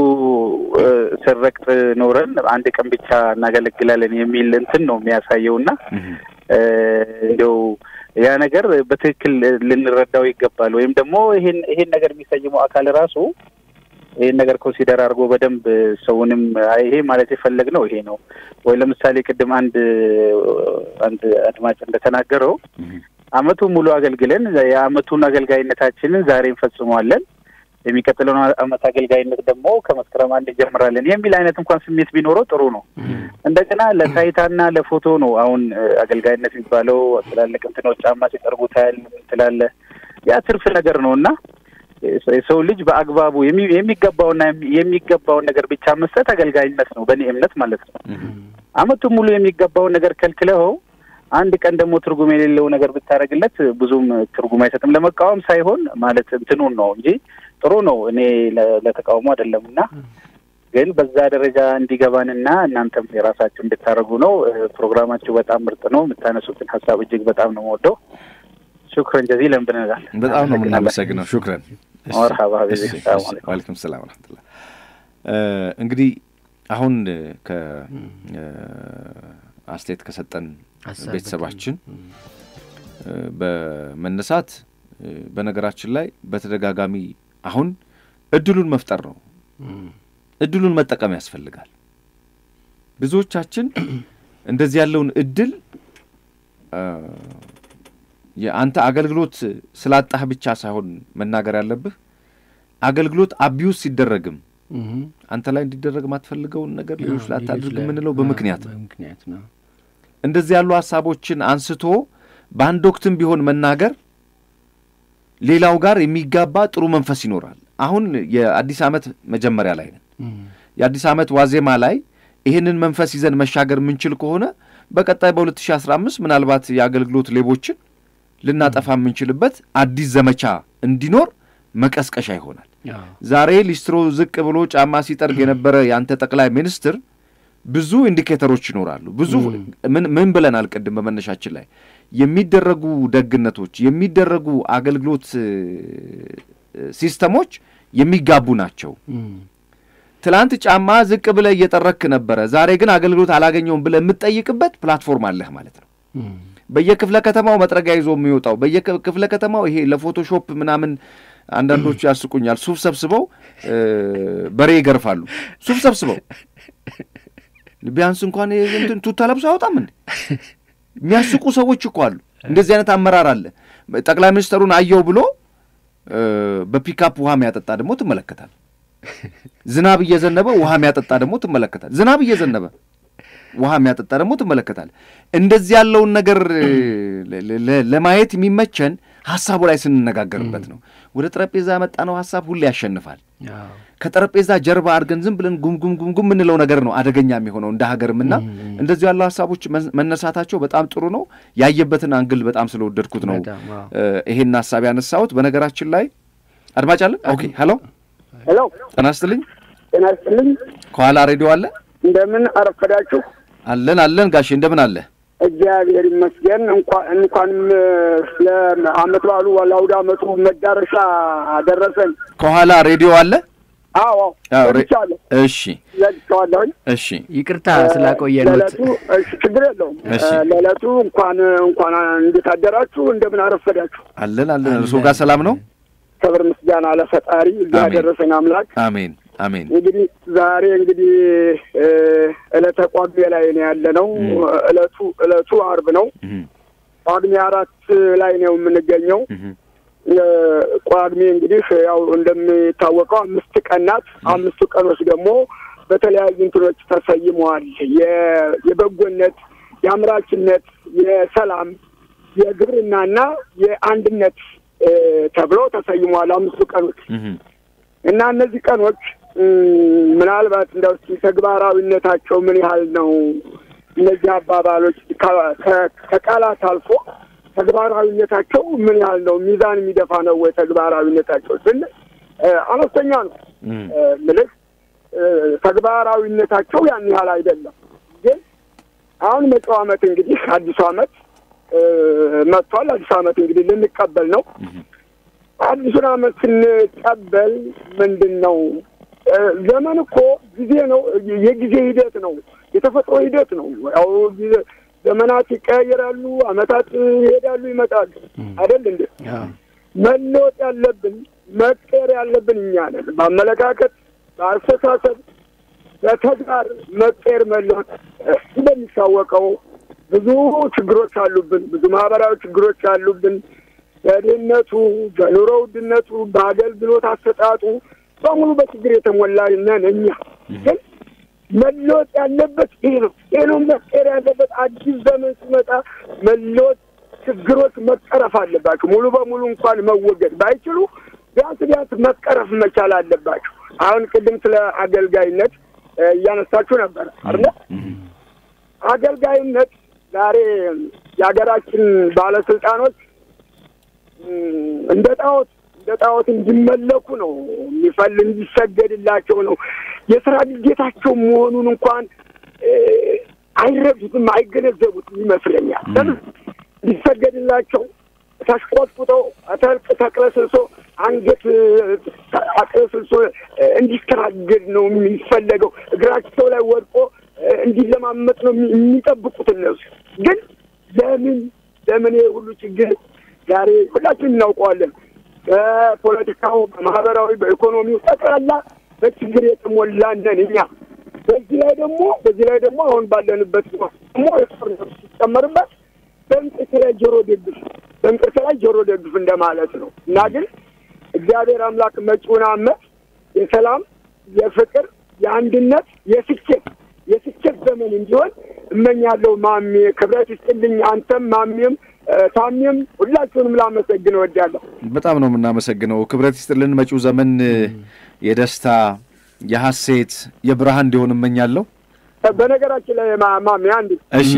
ሰረቅት ኖረን አንድ ቀን ብቻ እናገለግላለን የሚል እንትን ነው የሚያሳየውና እንደው ያ ነገር በትክክል ልንረዳው ይገባል። ወይም ደግሞ ይሄን ይሄን ነገር የሚሰይመው አካል ራሱ ይሄን ነገር ኮንሲደር አድርጎ በደንብ ሰውንም ይሄ ማለት የፈለግነው ይሄ ነው ወይ ለምሳሌ ቅድም አንድ አንድ አድማጭ እንደተናገረው አመቱን ሙሉ አገልግለን የአመቱን አገልጋይነታችንን ዛሬ እንፈጽመዋለን የሚከተለው አመት አገልጋይነት ደግሞ ከመስከረም አንድ ጀምራለን የሚል አይነት እንኳን ስሜት ቢኖረው ጥሩ ነው። እንደገና ለታይታና ለፎቶ ነው አሁን አገልጋይነት የሚባለው ትላልቅ እንትኖች ጫማ ሲጠርጉታል ትላለ ያ ትርፍ ነገር ነውና የሰው ልጅ በአግባቡ የሚገባውና የሚገባውን ነገር ብቻ መስጠት አገልጋይነት ነው በእኔ እምነት ማለት ነው። አመቱን ሙሉ የሚገባውን ነገር ከልክለው አንድ ቀን ደግሞ ትርጉም የሌለው ነገር ብታረግለት ብዙም ትርጉም አይሰጥም። ለመቃወም ሳይሆን ማለት እንትኑን ነው እንጂ ጥሩ ነው እኔ ለተቃውሞ አይደለምና ግን በዛ ደረጃ እንዲገባንና እናንተም የራሳችሁ እንድታረጉ ነው። ፕሮግራማችሁ በጣም ምርጥ ነው። የምታነሱትን ሐሳብ እጅግ በጣም ነው የምወደው። ሹክራን ጀዚለን ብንላል። በጣም ነው የምናመሰግነው። ሹክራን መርሐባ ቢዚ ወአለይኩም ሰላም ወራህመቱላህ። እንግዲህ አሁን ከ አስተያየት ከሰጠን ቤተሰባችን በመነሳት በነገራችን ላይ በተደጋጋሚ አሁን እድሉን መፍጠር ነው እድሉን መጠቀም ያስፈልጋል። ብዙዎቻችን እንደዚህ ያለውን እድል የአንተ አገልግሎት ስላጣህ ብቻ ሳይሆን መናገር ያለብህ አገልግሎት አቢዩስ ሲደረግም አንተ ላይ እንዲደረግ ማትፈልገው ነገር ሌሎች ላይ አታድርግ ምንለው በምክንያት በምክንያት ነው። እንደዚህ ያሉ ሐሳቦችን አንስቶ በአንድ ወቅትም ቢሆን መናገር ሌላው ጋር የሚጋባ ጥሩ መንፈስ ይኖራል። አሁን የአዲስ ዓመት መጀመሪያ ላይ ነን። የአዲስ ዓመት ዋዜማ ላይ ይሄንን መንፈስ ይዘን መሻገር ምንችል ከሆነ በቀጣይ በ2015 ምናልባት የአገልግሎት ሌቦችን ልናጠፋ ምንችልበት አዲስ ዘመቻ እንዲኖር መቀስቀሻ ይሆናል። ዛሬ ሊስትሮ ዝቅ ብሎ ጫማ ሲጠርግ የነበረ ያንተ ጠቅላይ ሚኒስትር ብዙ ኢንዲኬተሮች ይኖራሉ። ብዙ ምን ምን ብለናል ቀደም በመነሻችን ላይ የሚደረጉ ደግነቶች የሚደረጉ አገልግሎት ሲስተሞች የሚጋቡ ናቸው። ትላንት ጫማ ዝቅ ብለ እየጠረክ ነበር ዛሬ ግን አገልግሎት አላገኘውም ብለ የምትጠይቅበት ፕላትፎርም አለህ ማለት ነው። በየክፍለ ከተማው መጥረጊያ ይዞ የሚወጣው በየክፍለ ከተማው ይሄ ለፎቶሾፕ ምናምን አንዳንዶቹ ያስቁኛል ሱፍ ሰብስበው በሬ ይገርፋሉ ሱፍ ሰብስበው ቢያንስ እንኳን እንትን ቱታ ለብሶ አይወጣም እንዴ የሚያስቁ ሰዎች እኮ አሉ። እንደዚህ አይነት አመራር አለ። ጠቅላይ ሚኒስትሩን አየው ብሎ በፒካፕ ውሃ የሚያጠጣ ደግሞ ትመለከታል። ዝናብ እየዘነበ ውሃ የሚያጠጣ ደግሞ ትመለከታል። ዝናብ እየዘነበ ውሃ የሚያጠጣ ደግሞ ትመለከታል። እንደዚህ ያለውን ነገር ለማየት የሚመቸን ሐሳቡ ላይ ስንነጋገርበት ነው። ወደ ጠረጴዛ ያመጣነው ሐሳብ ሁሉ ያሸንፋል። ከጠረጴዛ ጀርባ አድርገን ዝም ብለን ጉምጉም ጉምጉም ምንለው ነገር ነው አደገኛ የሚሆነው እንደ ሀገርምና እንደዚህ ያለው ሐሳቦች መነሳታቸው በጣም ጥሩ ነው። ያየበትን አንግል በጣም ስለወደድኩት ነው ይሄን ሐሳብ ያነሳሁት። በነገራችን ላይ አድማጭ አለ። ኦኬ ሄሎ ሄሎ ተናስተልኝ ተናስተልኝ ከኋላ ሬዲዮ አለ። እንደምን አረፈዳችሁ? አለን አለን ጋሼ እንደምን አለ? እግዚአብሔር ይመስገን። እንኳን እንኳን ለአመት በዓሉ ለአውደ ዓመቱ መዳረሻ አደረሰን። ከኋላ ሬዲዮ አለ። አዎ ረቻለሁ እሺ ለጥቷለሁ እሺ ይቅርታ ስላቆየኑት እሺ ችግር የለውም ለለቱ እንኳን እንኳን እንዴት አደራችሁ እንደምን አረፈዳችሁ አለን አለን እርሶ ጋር ሰላም ነው ክብር ምስጋና ለፈጣሪ ያደረሰን አምላክ አሜን አሜን እንግዲህ ዛሬ እንግዲህ እለተ ጳጉሜ ላይ ነው ያለነው እለቱ እለቱ ዓርብ ነው ጳጉሜ አራት ላይ ነው የምንገኘው ጳጉሜ እንግዲህ ያው እንደምታወቀው አምስት ቀናት አምስቱ ቀኖች ደግሞ በተለያዩ እንትኖች ተሰይመዋል የበጎነት የአምራችነት የሰላም የግብርናና የአንድነት ተብሎ ተሰይመዋል አምስቱ ቀኖች እና እነዚህ ቀኖች ምናልባት እንደው ተግባራዊነታቸው ምን ያህል ነው እነዚህ አባባሎች ከቃላት አልፎ ተግባራዊነታቸው ምን ያህል ነው ሚዛን የሚደፋ ነው ወይ ተግባራዊነታቸው ስል አነስተኛ ነው ማለት ተግባራዊነታቸው ያን ያህል አይደለም ግን አሁን መጪው ዓመት እንግዲህ አዲስ ዓመት መጥቷል አዲስ ዓመት እንግዲህ ልንቀበል ነው አዲሱን ዓመት ስንቀበል ምንድነው ዘመን እኮ ጊዜ ነው የጊዜ ሂደት ነው የተፈጥሮ ሂደት ነው ያው ዘመናት ይቀያየራሉ አመታት ይሄዳሉ ይመጣሉ አይደል እንዴ መለወጥ ያለብን መቀየር ያለብን እኛ ነን በአመለካከት በአስተሳሰብ በተግባር መቀየር መለወጥ እንደሚታወቀው ብዙ ችግሮች አሉብን ብዙ ማህበራዊ ችግሮች አሉብን በድህነቱ በኑሮ ውድነቱ በአገልግሎት አሰጣጡ በሙሉ በችግር የተሞላ ነን እኛ ግን መለወጥ ያለበት ይሄ ነው ይሄ ነው መቀየር ያለበት አዲስ ዘመን ሲመጣ መለወጥ ችግሮች መቀረፍ አለባቸው ሙሉ በሙሉ እንኳን መወገድ ባይችሉ ቢያንስ ቢያንስ መቀረፍ መቻል አለባቸው አሁን ቅድም ስለ አገልጋይነት እያነሳችሁ ነበር አይደል አገልጋይነት ዛሬ የሀገራችን ባለስልጣኖች እንደ ጣዖት እንደ ጣዖት እንዲመለኩ ነው የሚፈልግ እንዲሰገድላቸው ነው የሥራ ግዴታቸው መሆኑን እንኳን አይረዱትም አይገነዘቡትም ይመስለኛል ለምን እንዲሰገድላቸው ተሽቆጥቁጠው አተልቅ ተቅለስልሶ አንገት አቅለስልሶ እንዲስተናገድ ነው የሚፈለገው እግራቸው ላይ ወድቆ እንዲለማመጥ ነው የሚጠብቁት እነሱ ግን ለምን ለምን ሁሉ ችግር ዛሬ ሁላችንም እናውቀዋለን በፖለቲካው በማህበራዊ በኢኮኖሚው ጠቅላላ በችግር የተሞላ ነን እኛ በዚህ ላይ ደግሞ በዚህ ላይ ደግሞ አሁን ባለንበት ደግሞ የጦርነት ሲጨመርበት በእንቅርት ላይ ጆሮ ደግፍ በእንቅርት ላይ ጆሮ ደግፍ እንደማለት ነው እና ግን እግዚአብሔር አምላክ መጪውን ዓመት የሰላም የፍቅር የአንድነት የስኬት የስኬት ዘመን እንዲሆን እመኛለሁ ማሜ ክብረት ይስጥልኝ አንተም ማሜም ታሚም ሁላችሁንም ላመሰግን እወዳለሁ በጣም ነው የምናመሰግነው ክብረት ይስጥልን መጪው ዘመን የደስታ የሐሴት የብርሃን እንዲሆን እመኛለሁ በነገራችን ላይ ማሜ አንድ እሺ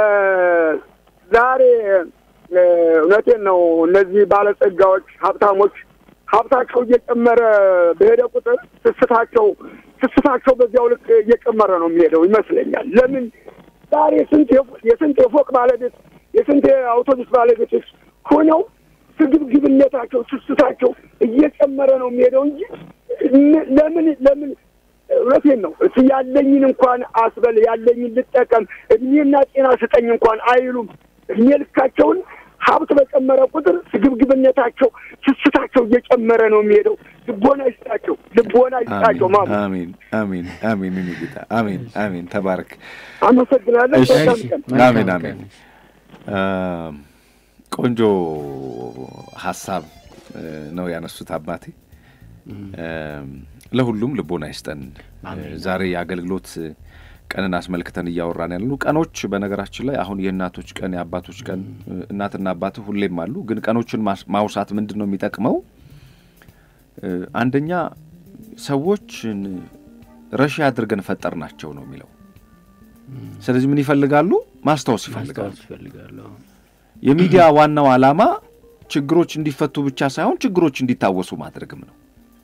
ዛሬ እውነቴን ነው እነዚህ ባለጸጋዎች ሀብታሞች ሀብታቸው እየጨመረ በሄደ ቁጥር ስስታቸው ስስታቸው በዚያው ልክ እየጨመረ ነው የሚሄደው ይመስለኛል ለምን ዛሬ ስንት የስንት የፎቅ ባለቤት የስንት አውቶቡስ ባለቤቶች ሆነው ስግብግብነታቸው ስስታቸው እየጨመረ ነው የሚሄደው እንጂ ለምን ለምን እውነቴን ነው እሱ ያለኝን እንኳን አስበል ያለኝን ልጠቀም እድሜና ጤና ስጠኝ እንኳን አይሉም እድሜ ልካቸውን ሀብት በጨመረ ቁጥር ስግብግብነታቸው ስስታቸው እየጨመረ ነው የሚሄደው ልቦና ይስጣቸው ልቦና ይስጣቸው ማሙ አሜን አሜን አሜን ንግታ አሜን አሜን ተባረክ አመሰግናለሁ አሜን አሜን ቆንጆ ሐሳብ ነው ያነሱት አባቴ ለሁሉም ልቦና ይስጠን ዛሬ የአገልግሎት ቀንን አስመልክተን እያወራን ያለነው ቀኖች በነገራችን ላይ አሁን የእናቶች ቀን የአባቶች ቀን እናትና አባት ሁሌም አሉ ግን ቀኖችን ማውሳት ምንድነው የሚጠቅመው አንደኛ ሰዎችን ረሺ አድርገን ፈጠርናቸው ነው የሚለው ስለዚህ ምን ይፈልጋሉ ማስተዋወስ ይፈልጋሉ የሚዲያ ዋናው ዓላማ ችግሮች እንዲፈቱ ብቻ ሳይሆን ችግሮች እንዲታወሱ ማድረግም ነው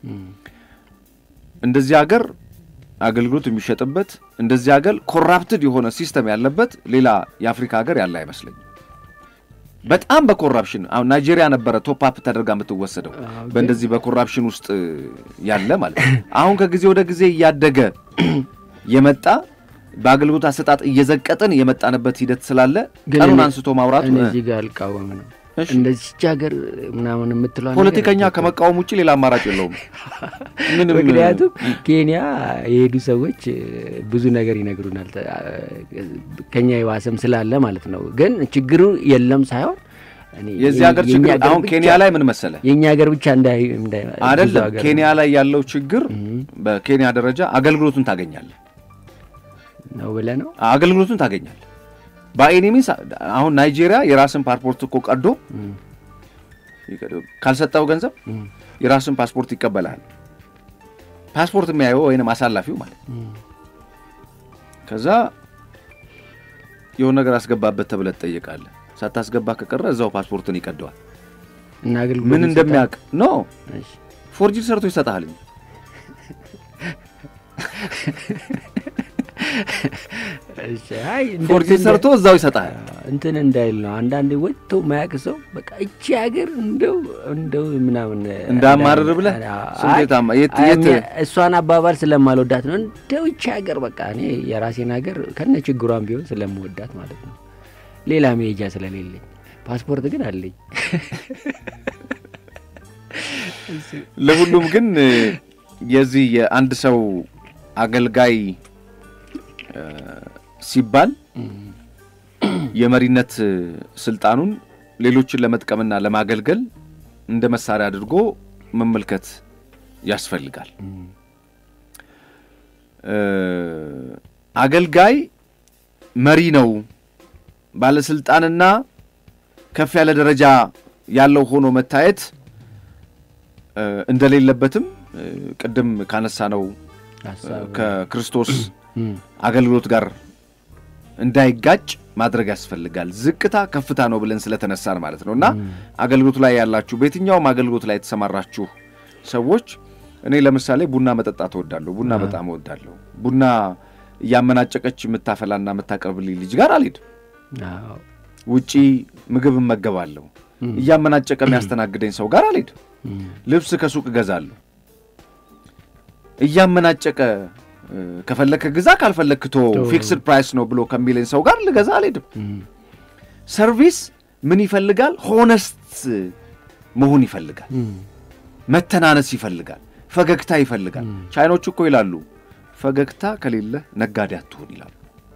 እንደዚህ ሀገር አገልግሎት የሚሸጥበት እንደዚህ ሀገር ኮራፕትድ የሆነ ሲስተም ያለበት ሌላ የአፍሪካ ሀገር ያለ አይመስልኝ በጣም በኮራፕሽን አሁን ናይጄሪያ ነበረ ቶፕ አፕ ተደርጋ የምትወሰደው በእንደዚህ በኮራፕሽን ውስጥ ያለ ማለት አሁን ከጊዜ ወደ ጊዜ ያደገ የመጣ በአገልግሎት አሰጣጥ እየዘቀጠን የመጣንበት ሂደት ስላለ ቀኑን አንስቶ ማውራቱ እዚህ ጋር አልቃወም ነው እንደዚህ ሀገር ምናምን የምትለው ፖለቲከኛ ከመቃወም ውጪ ሌላ አማራጭ የለውም ምንም ምክንያቱም ኬንያ የሄዱ ሰዎች ብዙ ነገር ይነግሩናል ከኛ ይዋሰም ስላለ ማለት ነው ግን ችግሩ የለም ሳይሆን እኔ የዚህ ሀገር ችግር አሁን ኬንያ ላይ ምን መሰለ የኛ ሀገር ብቻ እንዳይ አይደለም ኬንያ ላይ ያለው ችግር በኬንያ ደረጃ አገልግሎቱን ታገኛለህ ነው ብለ ነው አገልግሎቱን ታገኛለህ ባይኒሚስ አሁን ናይጄሪያ የራስን ፓስፖርት እኮ ቀዶ ካልሰጣው ገንዘብ የራስን ፓስፖርት ይቀበላል ፓስፖርት የሚያየው ወይንም አሳላፊው ማለት ከዛ የሆነ ነገር አስገባበት ተብለ ተጠይቃለህ ሳታስገባ ከቀረ እዛው ፓስፖርቱን ይቀደዋል እና አገልግሎት ምን እንደሚያውቅ ኖ ፎርጂ ሰርቶ ይሰጣል እሺ አይ ፎርጂ ሰርቶ እዛው ይሰጣል እንትን እንዳይል ነው አንዳንዴ ወጥቶ ማያቅሰው በቃ እቺ ሀገር እንደው እንደው ምናምን እንዳማረር ብለ ስንቴታማ የት የት እሷን አባባል ስለማልወዳት ነው እንደው እቺ ሀገር በቃ እኔ የራሴን ሀገር ከነ ችግሯን ቢሆን ስለምወዳት ማለት ነው ሌላ መሄጃ ስለሌለኝ ፓስፖርት ግን አለኝ ለሁሉም ግን የዚህ የአንድ ሰው አገልጋይ ሲባል የመሪነት ስልጣኑን ሌሎችን ለመጥቀምና ለማገልገል እንደ መሳሪያ አድርጎ መመልከት ያስፈልጋል አገልጋይ መሪ ነው ባለስልጣንና ከፍ ያለ ደረጃ ያለው ሆኖ መታየት እንደሌለበትም ቀደም ካነሳነው ከክርስቶስ አገልግሎት ጋር እንዳይጋጭ ማድረግ ያስፈልጋል ዝቅታ ከፍታ ነው ብለን ስለተነሳን ማለት ነውና አገልግሎት ላይ ያላችሁ በየትኛውም አገልግሎት ላይ ተሰማራችሁ ሰዎች እኔ ለምሳሌ ቡና መጠጣት እወዳለሁ ቡና በጣም እወዳለሁ ቡና ያመናጨቀች የምታፈላና የምታቀርብልኝ ልጅ ጋር አልሄድም አዎ ውጪ ምግብ መገባለሁ ያመናጨቀ የሚያስተናግደኝ ሰው ጋር አልሄድም ልብስ ከሱቅ ገዛለሁ ያመናጨቀ ከፈለከ ግዛ ካልፈለክቶ ፊክስድ ፕራይስ ነው ብሎ ከሚለኝ ሰው ጋር ልገዛ አልሄድም ሰርቪስ ምን ይፈልጋል ሆነስት መሆን ይፈልጋል መተናነስ ይፈልጋል ፈገግታ ይፈልጋል ቻይኖቹ እኮ ይላሉ ፈገግታ ከሌለ ነጋዴ አትሆን ይላሉ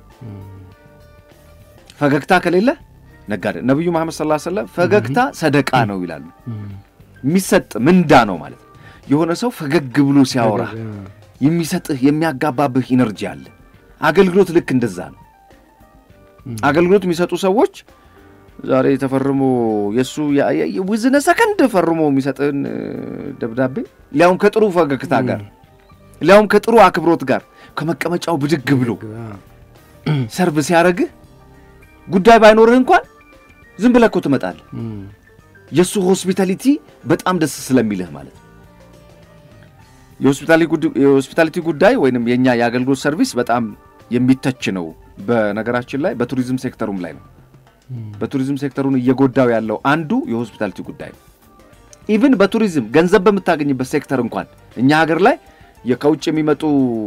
ፈገግታ ከሌለ ነጋዴ ነብዩ መሐመድ ሰለላሁ ዐለይሂ ወሰለም ፈገግታ ሰደቃ ነው ይላሉ የሚሰጥ ምንዳ ነው ማለት የሆነ ሰው ፈገግ ብሎ ሲያወራ የሚሰጥህ የሚያጋባብህ ኢነርጂ አለ አገልግሎት ልክ እንደዛ ነው አገልግሎት የሚሰጡ ሰዎች ዛሬ ተፈርሞ የሱ ወዝነ ሰከንድ ፈርሞ የሚሰጥን ደብዳቤ ሊያውም ከጥሩ ፈገግታ ጋር ሊያውም ከጥሩ አክብሮት ጋር ከመቀመጫው ብድግ ብሎ ሰርቪስ ያረግ ጉዳይ ባይኖርህ እንኳን ዝም ብለህ እኮ ትመጣለህ የሱ ሆስፒታሊቲ በጣም ደስ ስለሚልህ ማለት የሆስፒታሊቲ ጉዳይ ወይንም የኛ የአገልግሎት ሰርቪስ በጣም የሚተች ነው በነገራችን ላይ በቱሪዝም ሴክተሩም ላይ ነው በቱሪዝም ሴክተሩን እየጎዳው ያለው አንዱ የሆስፒታሊቲ ጉዳይ ነው ኢቭን በቱሪዝም ገንዘብ በመታገኝበት ሴክተር እንኳን እኛ ሀገር ላይ የከውጭ የሚመጡ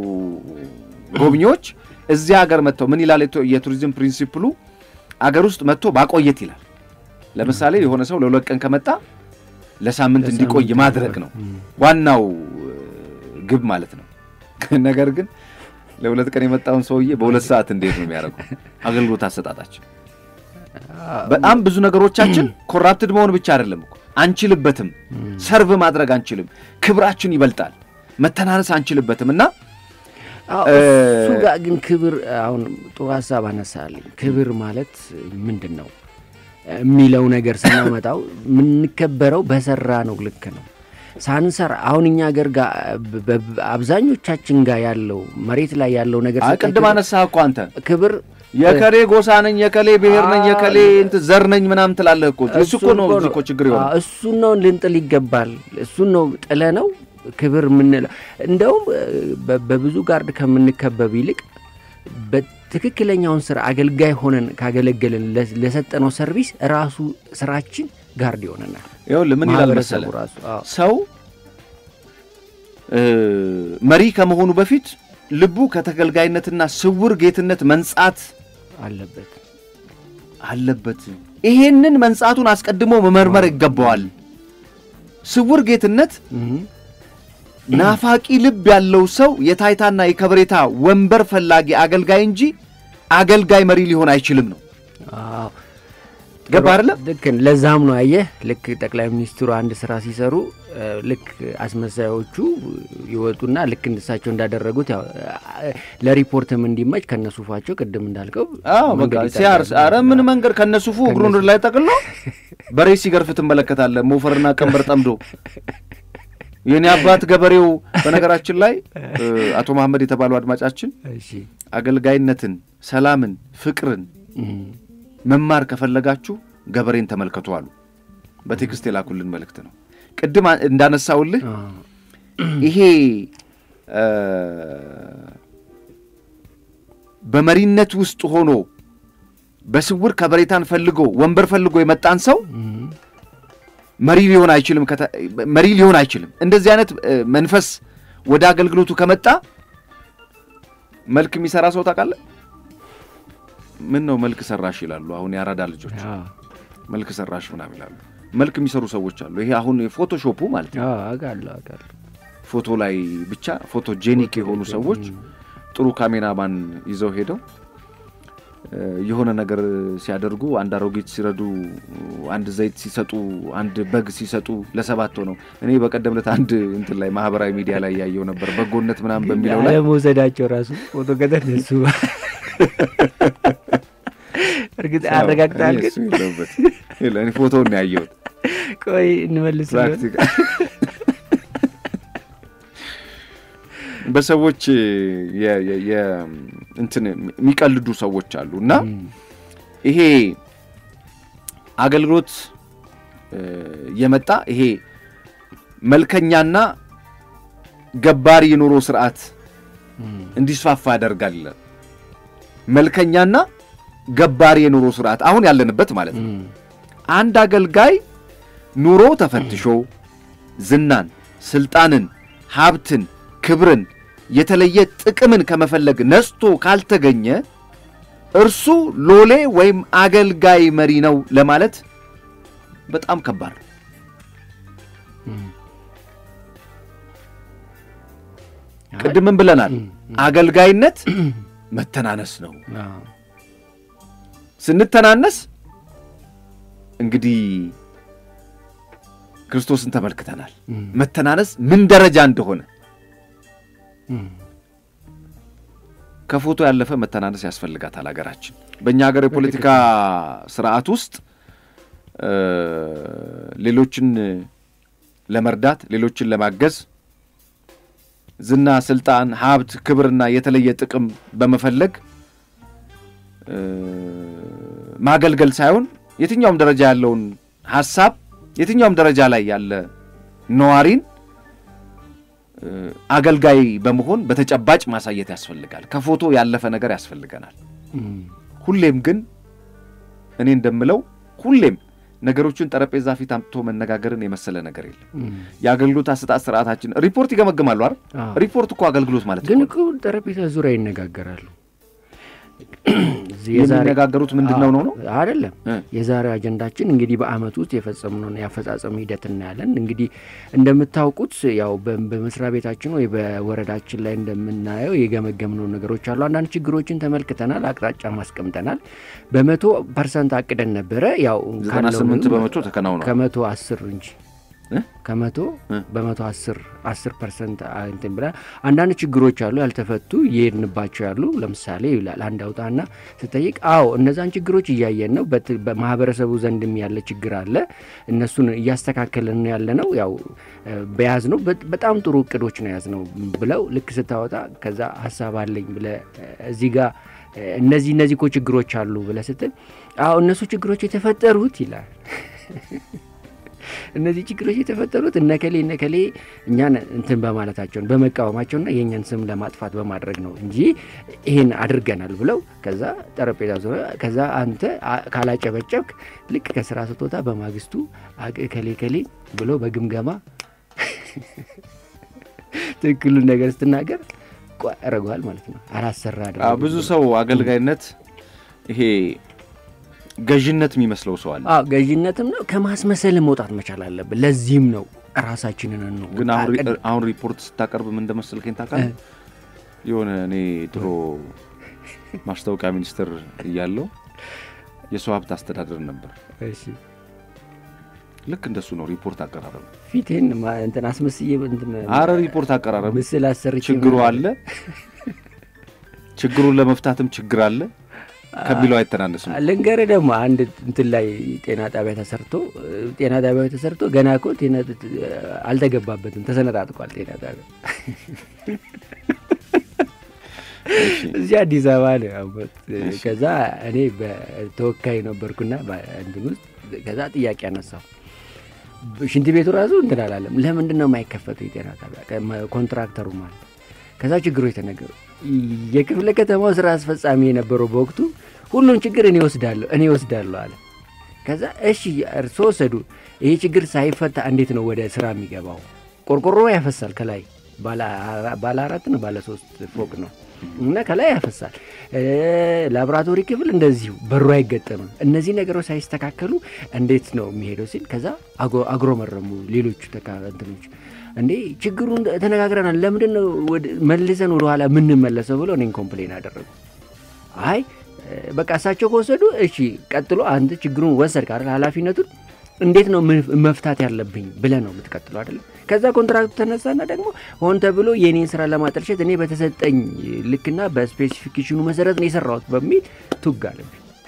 ጎብኚዎች እዚህ ሀገር መጥተው ምን ይላል የቱሪዝም ፕሪንሲፕሉ ሀገር ውስጥ መጥቶ ባቆየት ይላል ለምሳሌ የሆነ ሰው ለሁለት ቀን ከመጣ ለሳምንት እንዲቆይ ማድረግ ነው ዋናው ግብ ማለት ነው ነገር ግን ለሁለት ቀን የመጣውን ሰውዬ በሁለት ሰዓት እንዴት ነው የሚያደርገው አገልግሎት አሰጣጣችን በጣም ብዙ ነገሮቻችን ኮራፕትድ መሆን ብቻ አይደለም እኮ አንችልበትም ሰርቭ ማድረግ አንችልም ክብራችን ይበልጣል መተናነስ አንችልበትምና እሱ ጋር ግን ክብር አሁን ጥሩ ሐሳብ አነሳልኝ ክብር ማለት ምንድነው የሚለው ነገር ስናመጣው ምን ከበረው በሰራ ነው ልክ ነው ሳንሰራ አሁን እኛ ሀገር ጋር አብዛኞቻችን ጋር ያለው መሬት ላይ ያለው ነገር አቀድማ ነሳህ እኮ አንተ ክብር የከሌ ጎሳ ነኝ የከሌ ብሔር ነኝ የከሌ እንት ዘር ነኝ ምናምን ትላለህ እኮ እሱ እኮ ነው እኮ ችግር ይሆናል እሱ ነው ልንጥል ይገባል እሱ ነው ጥለ ነው ክብር ምን እንደው በብዙ ጋርድ ከምንከበብ ይልቅ ትክክለኛውን ስራ አገልጋይ ሆነን ካገለገልን ለሰጠነው ሰርቪስ ራሱ ስራችን ጋርድ ይሆነናል ይኸው ለምን ይላል መሰለ ሰው መሪ ከመሆኑ በፊት ልቡ ከተገልጋይነትና ስውር ጌትነት መንጻት አለበት አለበት ይሄንን መንጻቱን አስቀድሞ መመርመር ይገባዋል ስውር ጌትነት ናፋቂ ልብ ያለው ሰው የታይታና የከበሬታ ወንበር ፈላጊ አገልጋይ እንጂ አገልጋይ መሪ ሊሆን አይችልም ነው አዎ ገባ አይደለ ልክ ለዛም ነው አየህ ልክ ጠቅላይ ሚኒስትሩ አንድ ስራ ሲሰሩ ልክ አስመሳዮቹ ይወጡና ልክ እንደሳቸው እንዳደረጉት ያው ለሪፖርትም እንዲመች ከነሱፋቸው ቅድም እንዳልከው አዎ በቃ ሲያርስ አረ ምን መንገር ከነሱፉ እግሩን ላይ ተቀሎ በሬ ሲገርፍ ትመለከታለ ሞፈርና ቀንበር ጠምዶ የኔ አባት ገበሬው በነገራችን ላይ አቶ መሐመድ የተባሉ አድማጫችን እሺ አገልጋይነትን ሰላምን ፍቅርን መማር ከፈለጋችሁ ገበሬን ተመልከቱ አሉ በቴክስት የላኩልን መልእክት ነው ቅድም እንዳነሳውልህ ይሄ በመሪነት ውስጥ ሆኖ በስውር ከበሬታን ፈልጎ ወንበር ፈልጎ የመጣን ሰው መሪ ሊሆን አይችልም መሪ ሊሆን አይችልም እንደዚህ አይነት መንፈስ ወደ አገልግሎቱ ከመጣ መልክ የሚሰራ ሰው ታውቃለህ ምን ነው መልክ ሰራሽ ይላሉ አሁን ያራዳ ልጆች መልክ ሰራሽ ምናምን ይላሉ መልክ የሚሰሩ ሰዎች አሉ ይሄ አሁን ፎቶሾፑ ማለት ነው አዎ አጋለ አጋለ ፎቶ ላይ ብቻ ፎቶጄኒክ የሆኑ ሰዎች ጥሩ ካሜራማን ይዘው ሄደው የሆነ ነገር ሲያደርጉ አንድ አሮጊት ሲረዱ አንድ ዘይት ሲሰጡ አንድ በግ ሲሰጡ ለሰባት ነው እኔ በቀደም ለታ አንድ እንትን ላይ ማህበራዊ ሚዲያ ላይ ያየው ነበር በጎነት ምናምን በሚለው ላይ ለሞዘዳቸው ራሱ ፎቶ ከተነሱ እርግጥ አረጋግጣል ግን ለኔ ፎቶውን ነው ያየው ቆይ እንመልስ በሰዎች የ የ እንትን የሚቀልዱ ሰዎች አሉና ይሄ አገልግሎት የመጣ ይሄ መልከኛና ገባሪ የኑሮ ስርዓት እንዲስፋፋ ያደርጋል መልከኛና ገባሪ የኑሮ ስርዓት አሁን ያለንበት ማለት ነው አንድ አገልጋይ ኑሮ ተፈትሾ ዝናን ስልጣንን ሀብትን ክብርን የተለየ ጥቅምን ከመፈለግ ነስቶ ካልተገኘ እርሱ ሎሌ ወይም አገልጋይ መሪ ነው ለማለት በጣም ከባድ ቅድምም ብለናል አገልጋይነት መተናነስ ነው ስንተናነስ እንግዲህ ክርስቶስን ተመልክተናል መተናነስ ምን ደረጃ እንደሆነ ከፎቶ ያለፈ መተናነስ ያስፈልጋታል ሀገራችን በእኛ ሀገር የፖለቲካ ስርዓት ውስጥ ሌሎችን ለመርዳት ሌሎችን ለማገዝ ዝና ስልጣን ሀብት ክብርና የተለየ ጥቅም በመፈለግ ማገልገል ሳይሆን የትኛውም ደረጃ ያለውን ሐሳብ የትኛውም ደረጃ ላይ ያለ ነዋሪን አገልጋይ በመሆን በተጨባጭ ማሳየት ያስፈልጋል ከፎቶ ያለፈ ነገር ያስፈልገናል ሁሌም ግን እኔ እንደምለው ሁሌም ነገሮችን ጠረጴዛ ፊት አምጥቶ መነጋገርን የመሰለ ነገር የለም ያገልግሎት አሰጣጥ ስርዓታችን ሪፖርት ይገመግማሉ አይደል ሪፖርት እኮ አገልግሎት ማለት ነው ግን እኮ ጠረጴዛ ዙሪያ ይነጋገራሉ የዛሬ ነገሩት ምንድነው ነው ነው አይደለም የዛሬ አጀንዳችን እንግዲህ በአመት ውስጥ የፈጸምነው ያፈጻጸም ሂደት እናያለን እንግዲህ እንደምታውቁት ያው በመስሪያ ቤታችን ወይ በወረዳችን ላይ እንደምናየው የገመገምነው ነገሮች አሉ አንዳንድ ችግሮችን ተመልክተናል አቅጣጫ ማስቀምጠናል በመቶ ፐርሰንት አቅደን ነበር ያው ዘጠና ስምንት በመቶ ተከናውኗል ከመቶ አስር እንጂ ከመቶ በመቶ አስር አስር ፐርሰንት እንትን ብላ አንዳንድ ችግሮች አሉ ያልተፈቱ ይሄድንባቸው ያሉ ለምሳሌ ይላል አንድ አውጣና ሲጠይቅ አዎ እነዛን ችግሮች እያየን ነው በማህበረሰቡ ዘንድም ያለ ችግር አለ እነሱን እያስተካከለን ያለነው ያው በያዝ ነው በጣም ጥሩ እቅዶች ነው ያዝ ነው ብለው ልክ ስታወጣ ከዛ ሐሳብ አለኝ ብለ እዚህ ጋር እነዚህ እነዚህ እኮ ችግሮች አሉ ብለ ስትል አዎ እነሱ ችግሮች የተፈጠሩት ይላል እነዚህ ችግሮች የተፈጠሩት እነከሌ እነከሌ እኛን እንትን በማለታቸው በመቃወማቸውና የኛን ስም ለማጥፋት በማድረግ ነው እንጂ ይሄን አድርገናል ብለው ከዛ ጠረጴዛ ዙሪያ ከዛ አንተ ካላጨበጨብክ ልክ ከስራ ስትወጣ በማግስቱ ከሌ ከሌ ብሎ በግምገማ ትክክሉን ነገር ስትናገር ቆረጓል ማለት ነው አላሰራ አይደለም አዎ ብዙ ሰው አገልጋይነት ይሄ ገዥነት የሚመስለው ሰው አለ አዎ ገዥነትም ነው ከማስመሰል መውጣት መቻል አለበት ለዚህም ነው ራሳችንን ነው ግን አሁን አሁን ሪፖርት ስታቀርብ ምን እንደመሰልከኝ ታውቃለህ የሆነ እኔ ድሮ ማስታወቂያ ሚኒስትር እያለሁ የሰው ሀብት አስተዳደር ነበር እሺ ልክ እንደሱ ነው ሪፖርት አቀራረብ ፊቴን እንትን አስመስዬ እንትን አረ ሪፖርት አቀራረብ ምስል አሰርቼ ችግሩ አለ ችግሩን ለመፍታትም ችግር አለ ከቢለው አይተናነስም ለንገረ ደግሞ አንድ እንትን ላይ ጤና ጣቢያ ተሰርቶ ጤና ጣቢያው ተሰርቶ ገና እኮ ጤና አልተገባበትም ተሰነጣጥቋል ጤና ጣቢያ እዚህ አዲስ አበባ ነው ከዛ እኔ በተወካይ ነበርኩና እንትን ውስጥ ከዛ ጥያቄ አነሳው ሽንት ቤቱ ራሱ እንትን አላለም ለምንድን ነው የማይከፈተው የጤና ጣቢያ ኮንትራክተሩ ማለት ከዛ ችግሩ የተነገሩ የክፍለ ከተማው ስራ አስፈጻሚ የነበረው በወቅቱ ሁሉን ችግር እኔ ወስዳለሁ እኔ ወስዳለሁ አለ ከዛ እሺ እርሶ ወሰዱ ይሄ ችግር ሳይፈታ እንዴት ነው ወደ ስራ የሚገባው ቆርቆሮ ያፈሳል ከላይ ባለ ባለ አራት ነው ባለ ሶስት ፎቅ ነው እና ከላይ ያፈሳል ላብራቶሪ ክፍል እንደዚሁ በሩ አይገጠምም እነዚህ ነገሮች ሳይስተካከሉ እንዴት ነው የሚሄደው ሲል ከዛ አግሮመረሙ ሌሎቹ ተካንተኖች እንዴ ችግሩን ተነጋግረናል ለምንድን ነው መልሰን ወደ ኋላ ምን መለሰው ብሎ እኔን ኮምፕሌን አደረጉ አይ በቃ እሳቸው ከወሰዱ እሺ ቀጥሎ አንተ ችግሩን ወሰድክ አይደል ኃላፊነቱን እንዴት ነው መፍታት ያለብኝ ብለ ነው የምትቀጥለው አይደል ከዛ ኮንትራክቱ ተነሳና ደግሞ ሆን ተብሎ የኔን ስራ ለማጠልሸት እኔ በተሰጠኝ ልክና በስፔሲፊኬሽኑ መሰረት ነው የሰራሁት በሚል ትጋለብ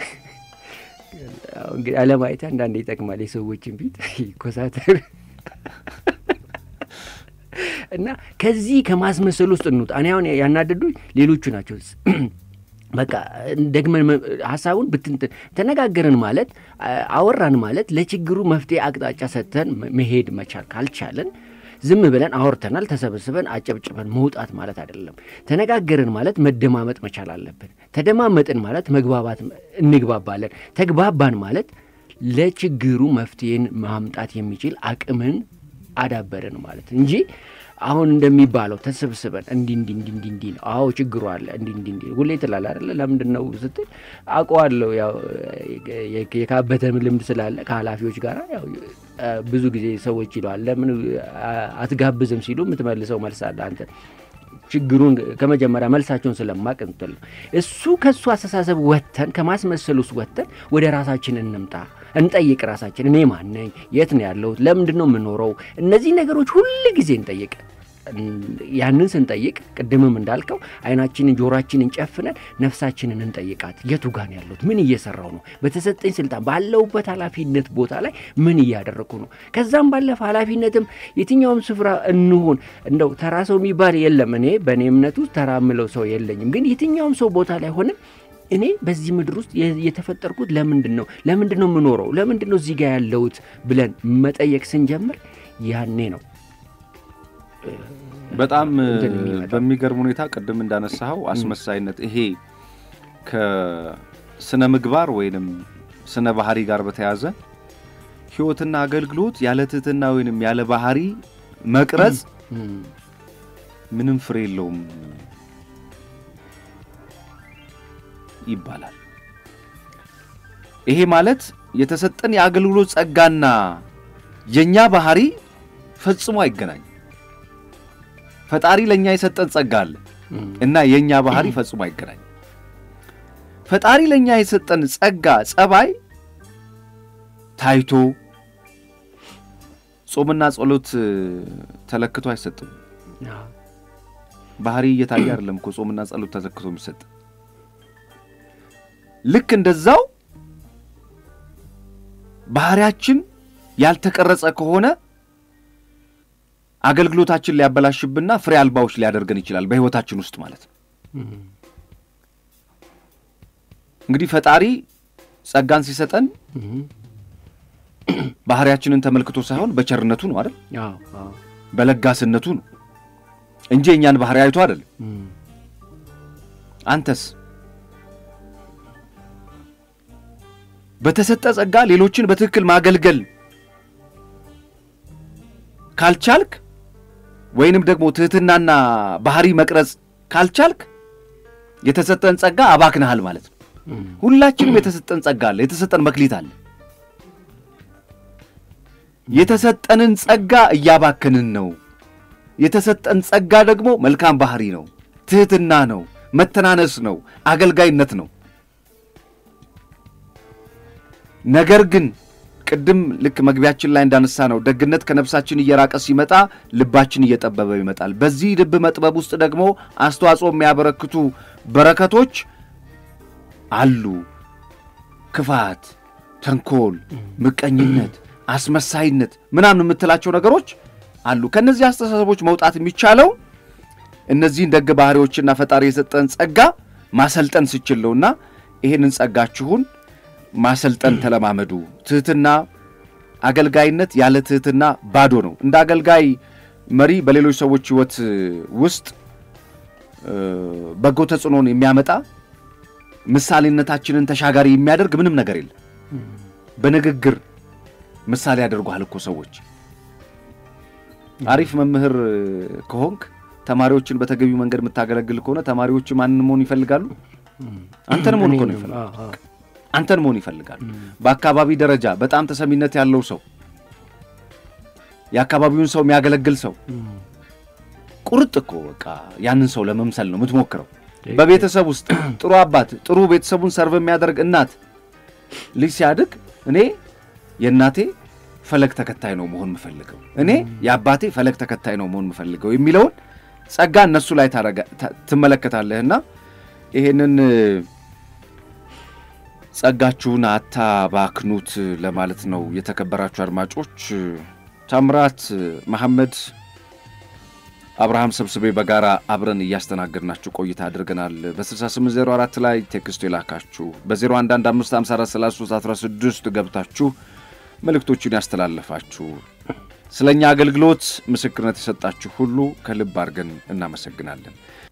እንግዲህ አለማይታ አንዳንዴ ይጠቅማል የሰዎችን ፊት ኮሳተር እና ከዚህ ከማስመሰል ውስጥ እንውጣ እኔ አሁን ያናደዱኝ ሌሎቹ ናቸው በቃ ደግመን ሐሳቡን ብትንት ተነጋገርን ማለት አወራን ማለት ለችግሩ መፍትሄ አቅጣጫ ሰተን መሄድ መቻል ካልቻለን ዝም ብለን አወርተናል ተሰብስበን አጨብጭበን መውጣት ማለት አይደለም ተነጋገርን ማለት መደማመጥ መቻል አለብን ተደማመጥን ማለት መግባባት እንግባባለን ተግባባን ማለት ለችግሩ መፍትሄን ማምጣት የሚችል አቅምን አዳበረን ማለት እንጂ አሁን እንደሚባለው ተሰብስበን እንዲ እንዲ እንዲ እንዲ ነው አዎ ችግሩ አለ እንዲ እንዲ እንዲ ሁሌ ተላላ አይደለ ለምንድን ነው ስትል አቋዋለሁ ያው የካበተም ልምድ ስላለ ከኃላፊዎች ጋር ያው ብዙ ጊዜ ሰዎች ይሏል ለምን አትጋብዝም ሲሉ የምትመልሰው መልስ አለ አንተ ችግሩን ከመጀመሪያ መልሳቸውን ስለማቅ እንትን እሱ ከሱ አስተሳሰብ ወተን ከማስመሰሉስ ወተን ወደ ራሳችን እንምጣ እንጠይቅ ራሳችን እኔ ማን ነኝ የት ነው ያለው ለምንድን ነው የምኖረው እነዚህ ነገሮች ሁሉ ጊዜ እንጠይቅ ያንን ስንጠይቅ ቅድምም እንዳልከው አይናችንን ጆሮአችንን ጨፍነን ነፍሳችንን እንጠይቃት የቱ ጋር ነው ያለው ምን እየሰራው ነው በተሰጠኝ ስልጣን ባለውበት ኃላፊነት ቦታ ላይ ምን እያደረኩ ነው ከዛም ባለፈ ኃላፊነትም የትኛውም ስፍራ እንሆን እንደው ተራሰው የሚባል የለም እኔ በእኔ እምነቱ ተራምለው ሰው የለኝም ግን የትኛውም ሰው ቦታ ላይ ሆነ እኔ በዚህ ምድር ውስጥ የተፈጠርኩት ለምንድን ነው ለምንድን ነው የምኖረው ለምንድን ነው እዚህ ጋር ያለውት ብለን መጠየቅ ስንጀምር ያኔ ነው በጣም በሚገርም ሁኔታ ቀደም እንዳነሳው አስመሳይነት ይሄ ከስነ ምግባር ወይንም ስነ ባህሪ ጋር በተያዘ ህይወትና አገልግሎት ያለ ትህትና ወይንም ያለ ባህሪ መቅረጽ ምንም ፍሬ የለውም ይባላል ይሄ ማለት የተሰጠን የአገልግሎት ጸጋና የኛ ባህሪ ፈጽሞ አይገናኝ ፈጣሪ ለኛ የሰጠን ጸጋ አለ እና የኛ ባህሪ ፈጽሞ አይገናኝ ፈጣሪ ለኛ የሰጠን ጸጋ ጸባይ ታይቶ ጾምና ጸሎት ተለክቶ አይሰጥም ባህሪ እየታየ አይደለም እኮ ጾምና ጸሎት ተዘክቶ የሚሰጥ ልክ እንደዛው ባህሪያችን ያልተቀረጸ ከሆነ አገልግሎታችን ሊያበላሽብና ፍሬ አልባዎች ሊያደርገን ይችላል በህይወታችን ውስጥ ማለት ነው እንግዲህ ፈጣሪ ጸጋን ሲሰጠን ባህሪያችንን ተመልክቶ ሳይሆን በቸርነቱ ነው አይደል? አዎ አዎ በለጋስነቱ ነው እንጂ እኛን ባህሪ አይቶ አይደል? አንተስ በተሰጠ ጸጋ ሌሎችን በትክክል ማገልገል ካልቻልክ ወይንም ደግሞ ትህትናና ባህሪ መቅረጽ ካልቻልክ የተሰጠን ጸጋ አባክነሃል ማለት ነው። ሁላችንም የተሰጠን ጸጋ አለ፣ የተሰጠን መክሊት አለ። የተሰጠንን ጸጋ እያባከንን ነው። የተሰጠን ጸጋ ደግሞ መልካም ባህሪ ነው፣ ትህትና ነው፣ መተናነስ ነው፣ አገልጋይነት ነው። ነገር ግን ቅድም ልክ መግቢያችን ላይ እንዳነሳ ነው ደግነት ከነፍሳችን እየራቀ ሲመጣ ልባችን እየጠበበ ይመጣል። በዚህ ልብ መጥበብ ውስጥ ደግሞ አስተዋጽኦ የሚያበረክቱ በረከቶች አሉ። ክፋት፣ ተንኮል፣ ምቀኝነት፣ አስመሳይነት ምናምን የምትላቸው ነገሮች አሉ። ከነዚህ አስተሳሰቦች መውጣት የሚቻለው እነዚህን ደግ ባህሪዎችና ፈጣሪ የሰጠን ጸጋ ማሰልጠን ሲችልውና ይሄንን ጸጋችሁን ማሰልጠን ተለማመዱ። ትህትና አገልጋይነት ያለ ትህትና ባዶ ነው። እንደ አገልጋይ መሪ በሌሎች ሰዎች ህይወት ውስጥ በጎ ተጽዕኖን የሚያመጣ ምሳሌነታችንን ተሻጋሪ የሚያደርግ ምንም ነገር የለም። በንግግር ምሳሌ ያደርጉሃል እኮ ሰዎች። አሪፍ መምህር ከሆንክ ተማሪዎችን በተገቢው መንገድ የምታገለግል ከሆነ ተማሪዎች ማንን መሆን ይፈልጋሉ? አንተን መሆን ነው ይፈልጋሉ። አንተን መሆን ይፈልጋሉ። በአካባቢ ደረጃ በጣም ተሰሚነት ያለው ሰው፣ የአካባቢውን ሰው የሚያገለግል ሰው ቁርጥ እኮ በቃ ያንን ሰው ለመምሰል ነው የምትሞክረው። በቤተሰብ ውስጥ ጥሩ አባት፣ ጥሩ ቤተሰቡን ሰርቭ የሚያደርግ እናት ልጅ ሲያድግ እኔ የእናቴ ፈለግ ተከታይ ነው መሆን የምፈልገው፣ እኔ የአባቴ ፈለግ ተከታይ ነው መሆን የምፈልገው የሚለውን ጸጋ እነሱ ላይ ታረጋ ትመለከታለህና ይሄንን ጸጋችሁን አታባክኑት ለማለት ነው። የተከበራችሁ አድማጮች ታምራት መሐመድ አብርሃም ሰብስቤ በጋራ አብረን እያስተናገድናችሁ ቆይታ አድርገናል። በ6804 ላይ ቴክስት ይላካችሁ፣ በ0115543316 ገብታችሁ መልእክቶችን ያስተላልፋችሁ ስለኛ አገልግሎት ምስክርነት የሰጣችሁ ሁሉ ከልብ አድርገን እናመሰግናለን።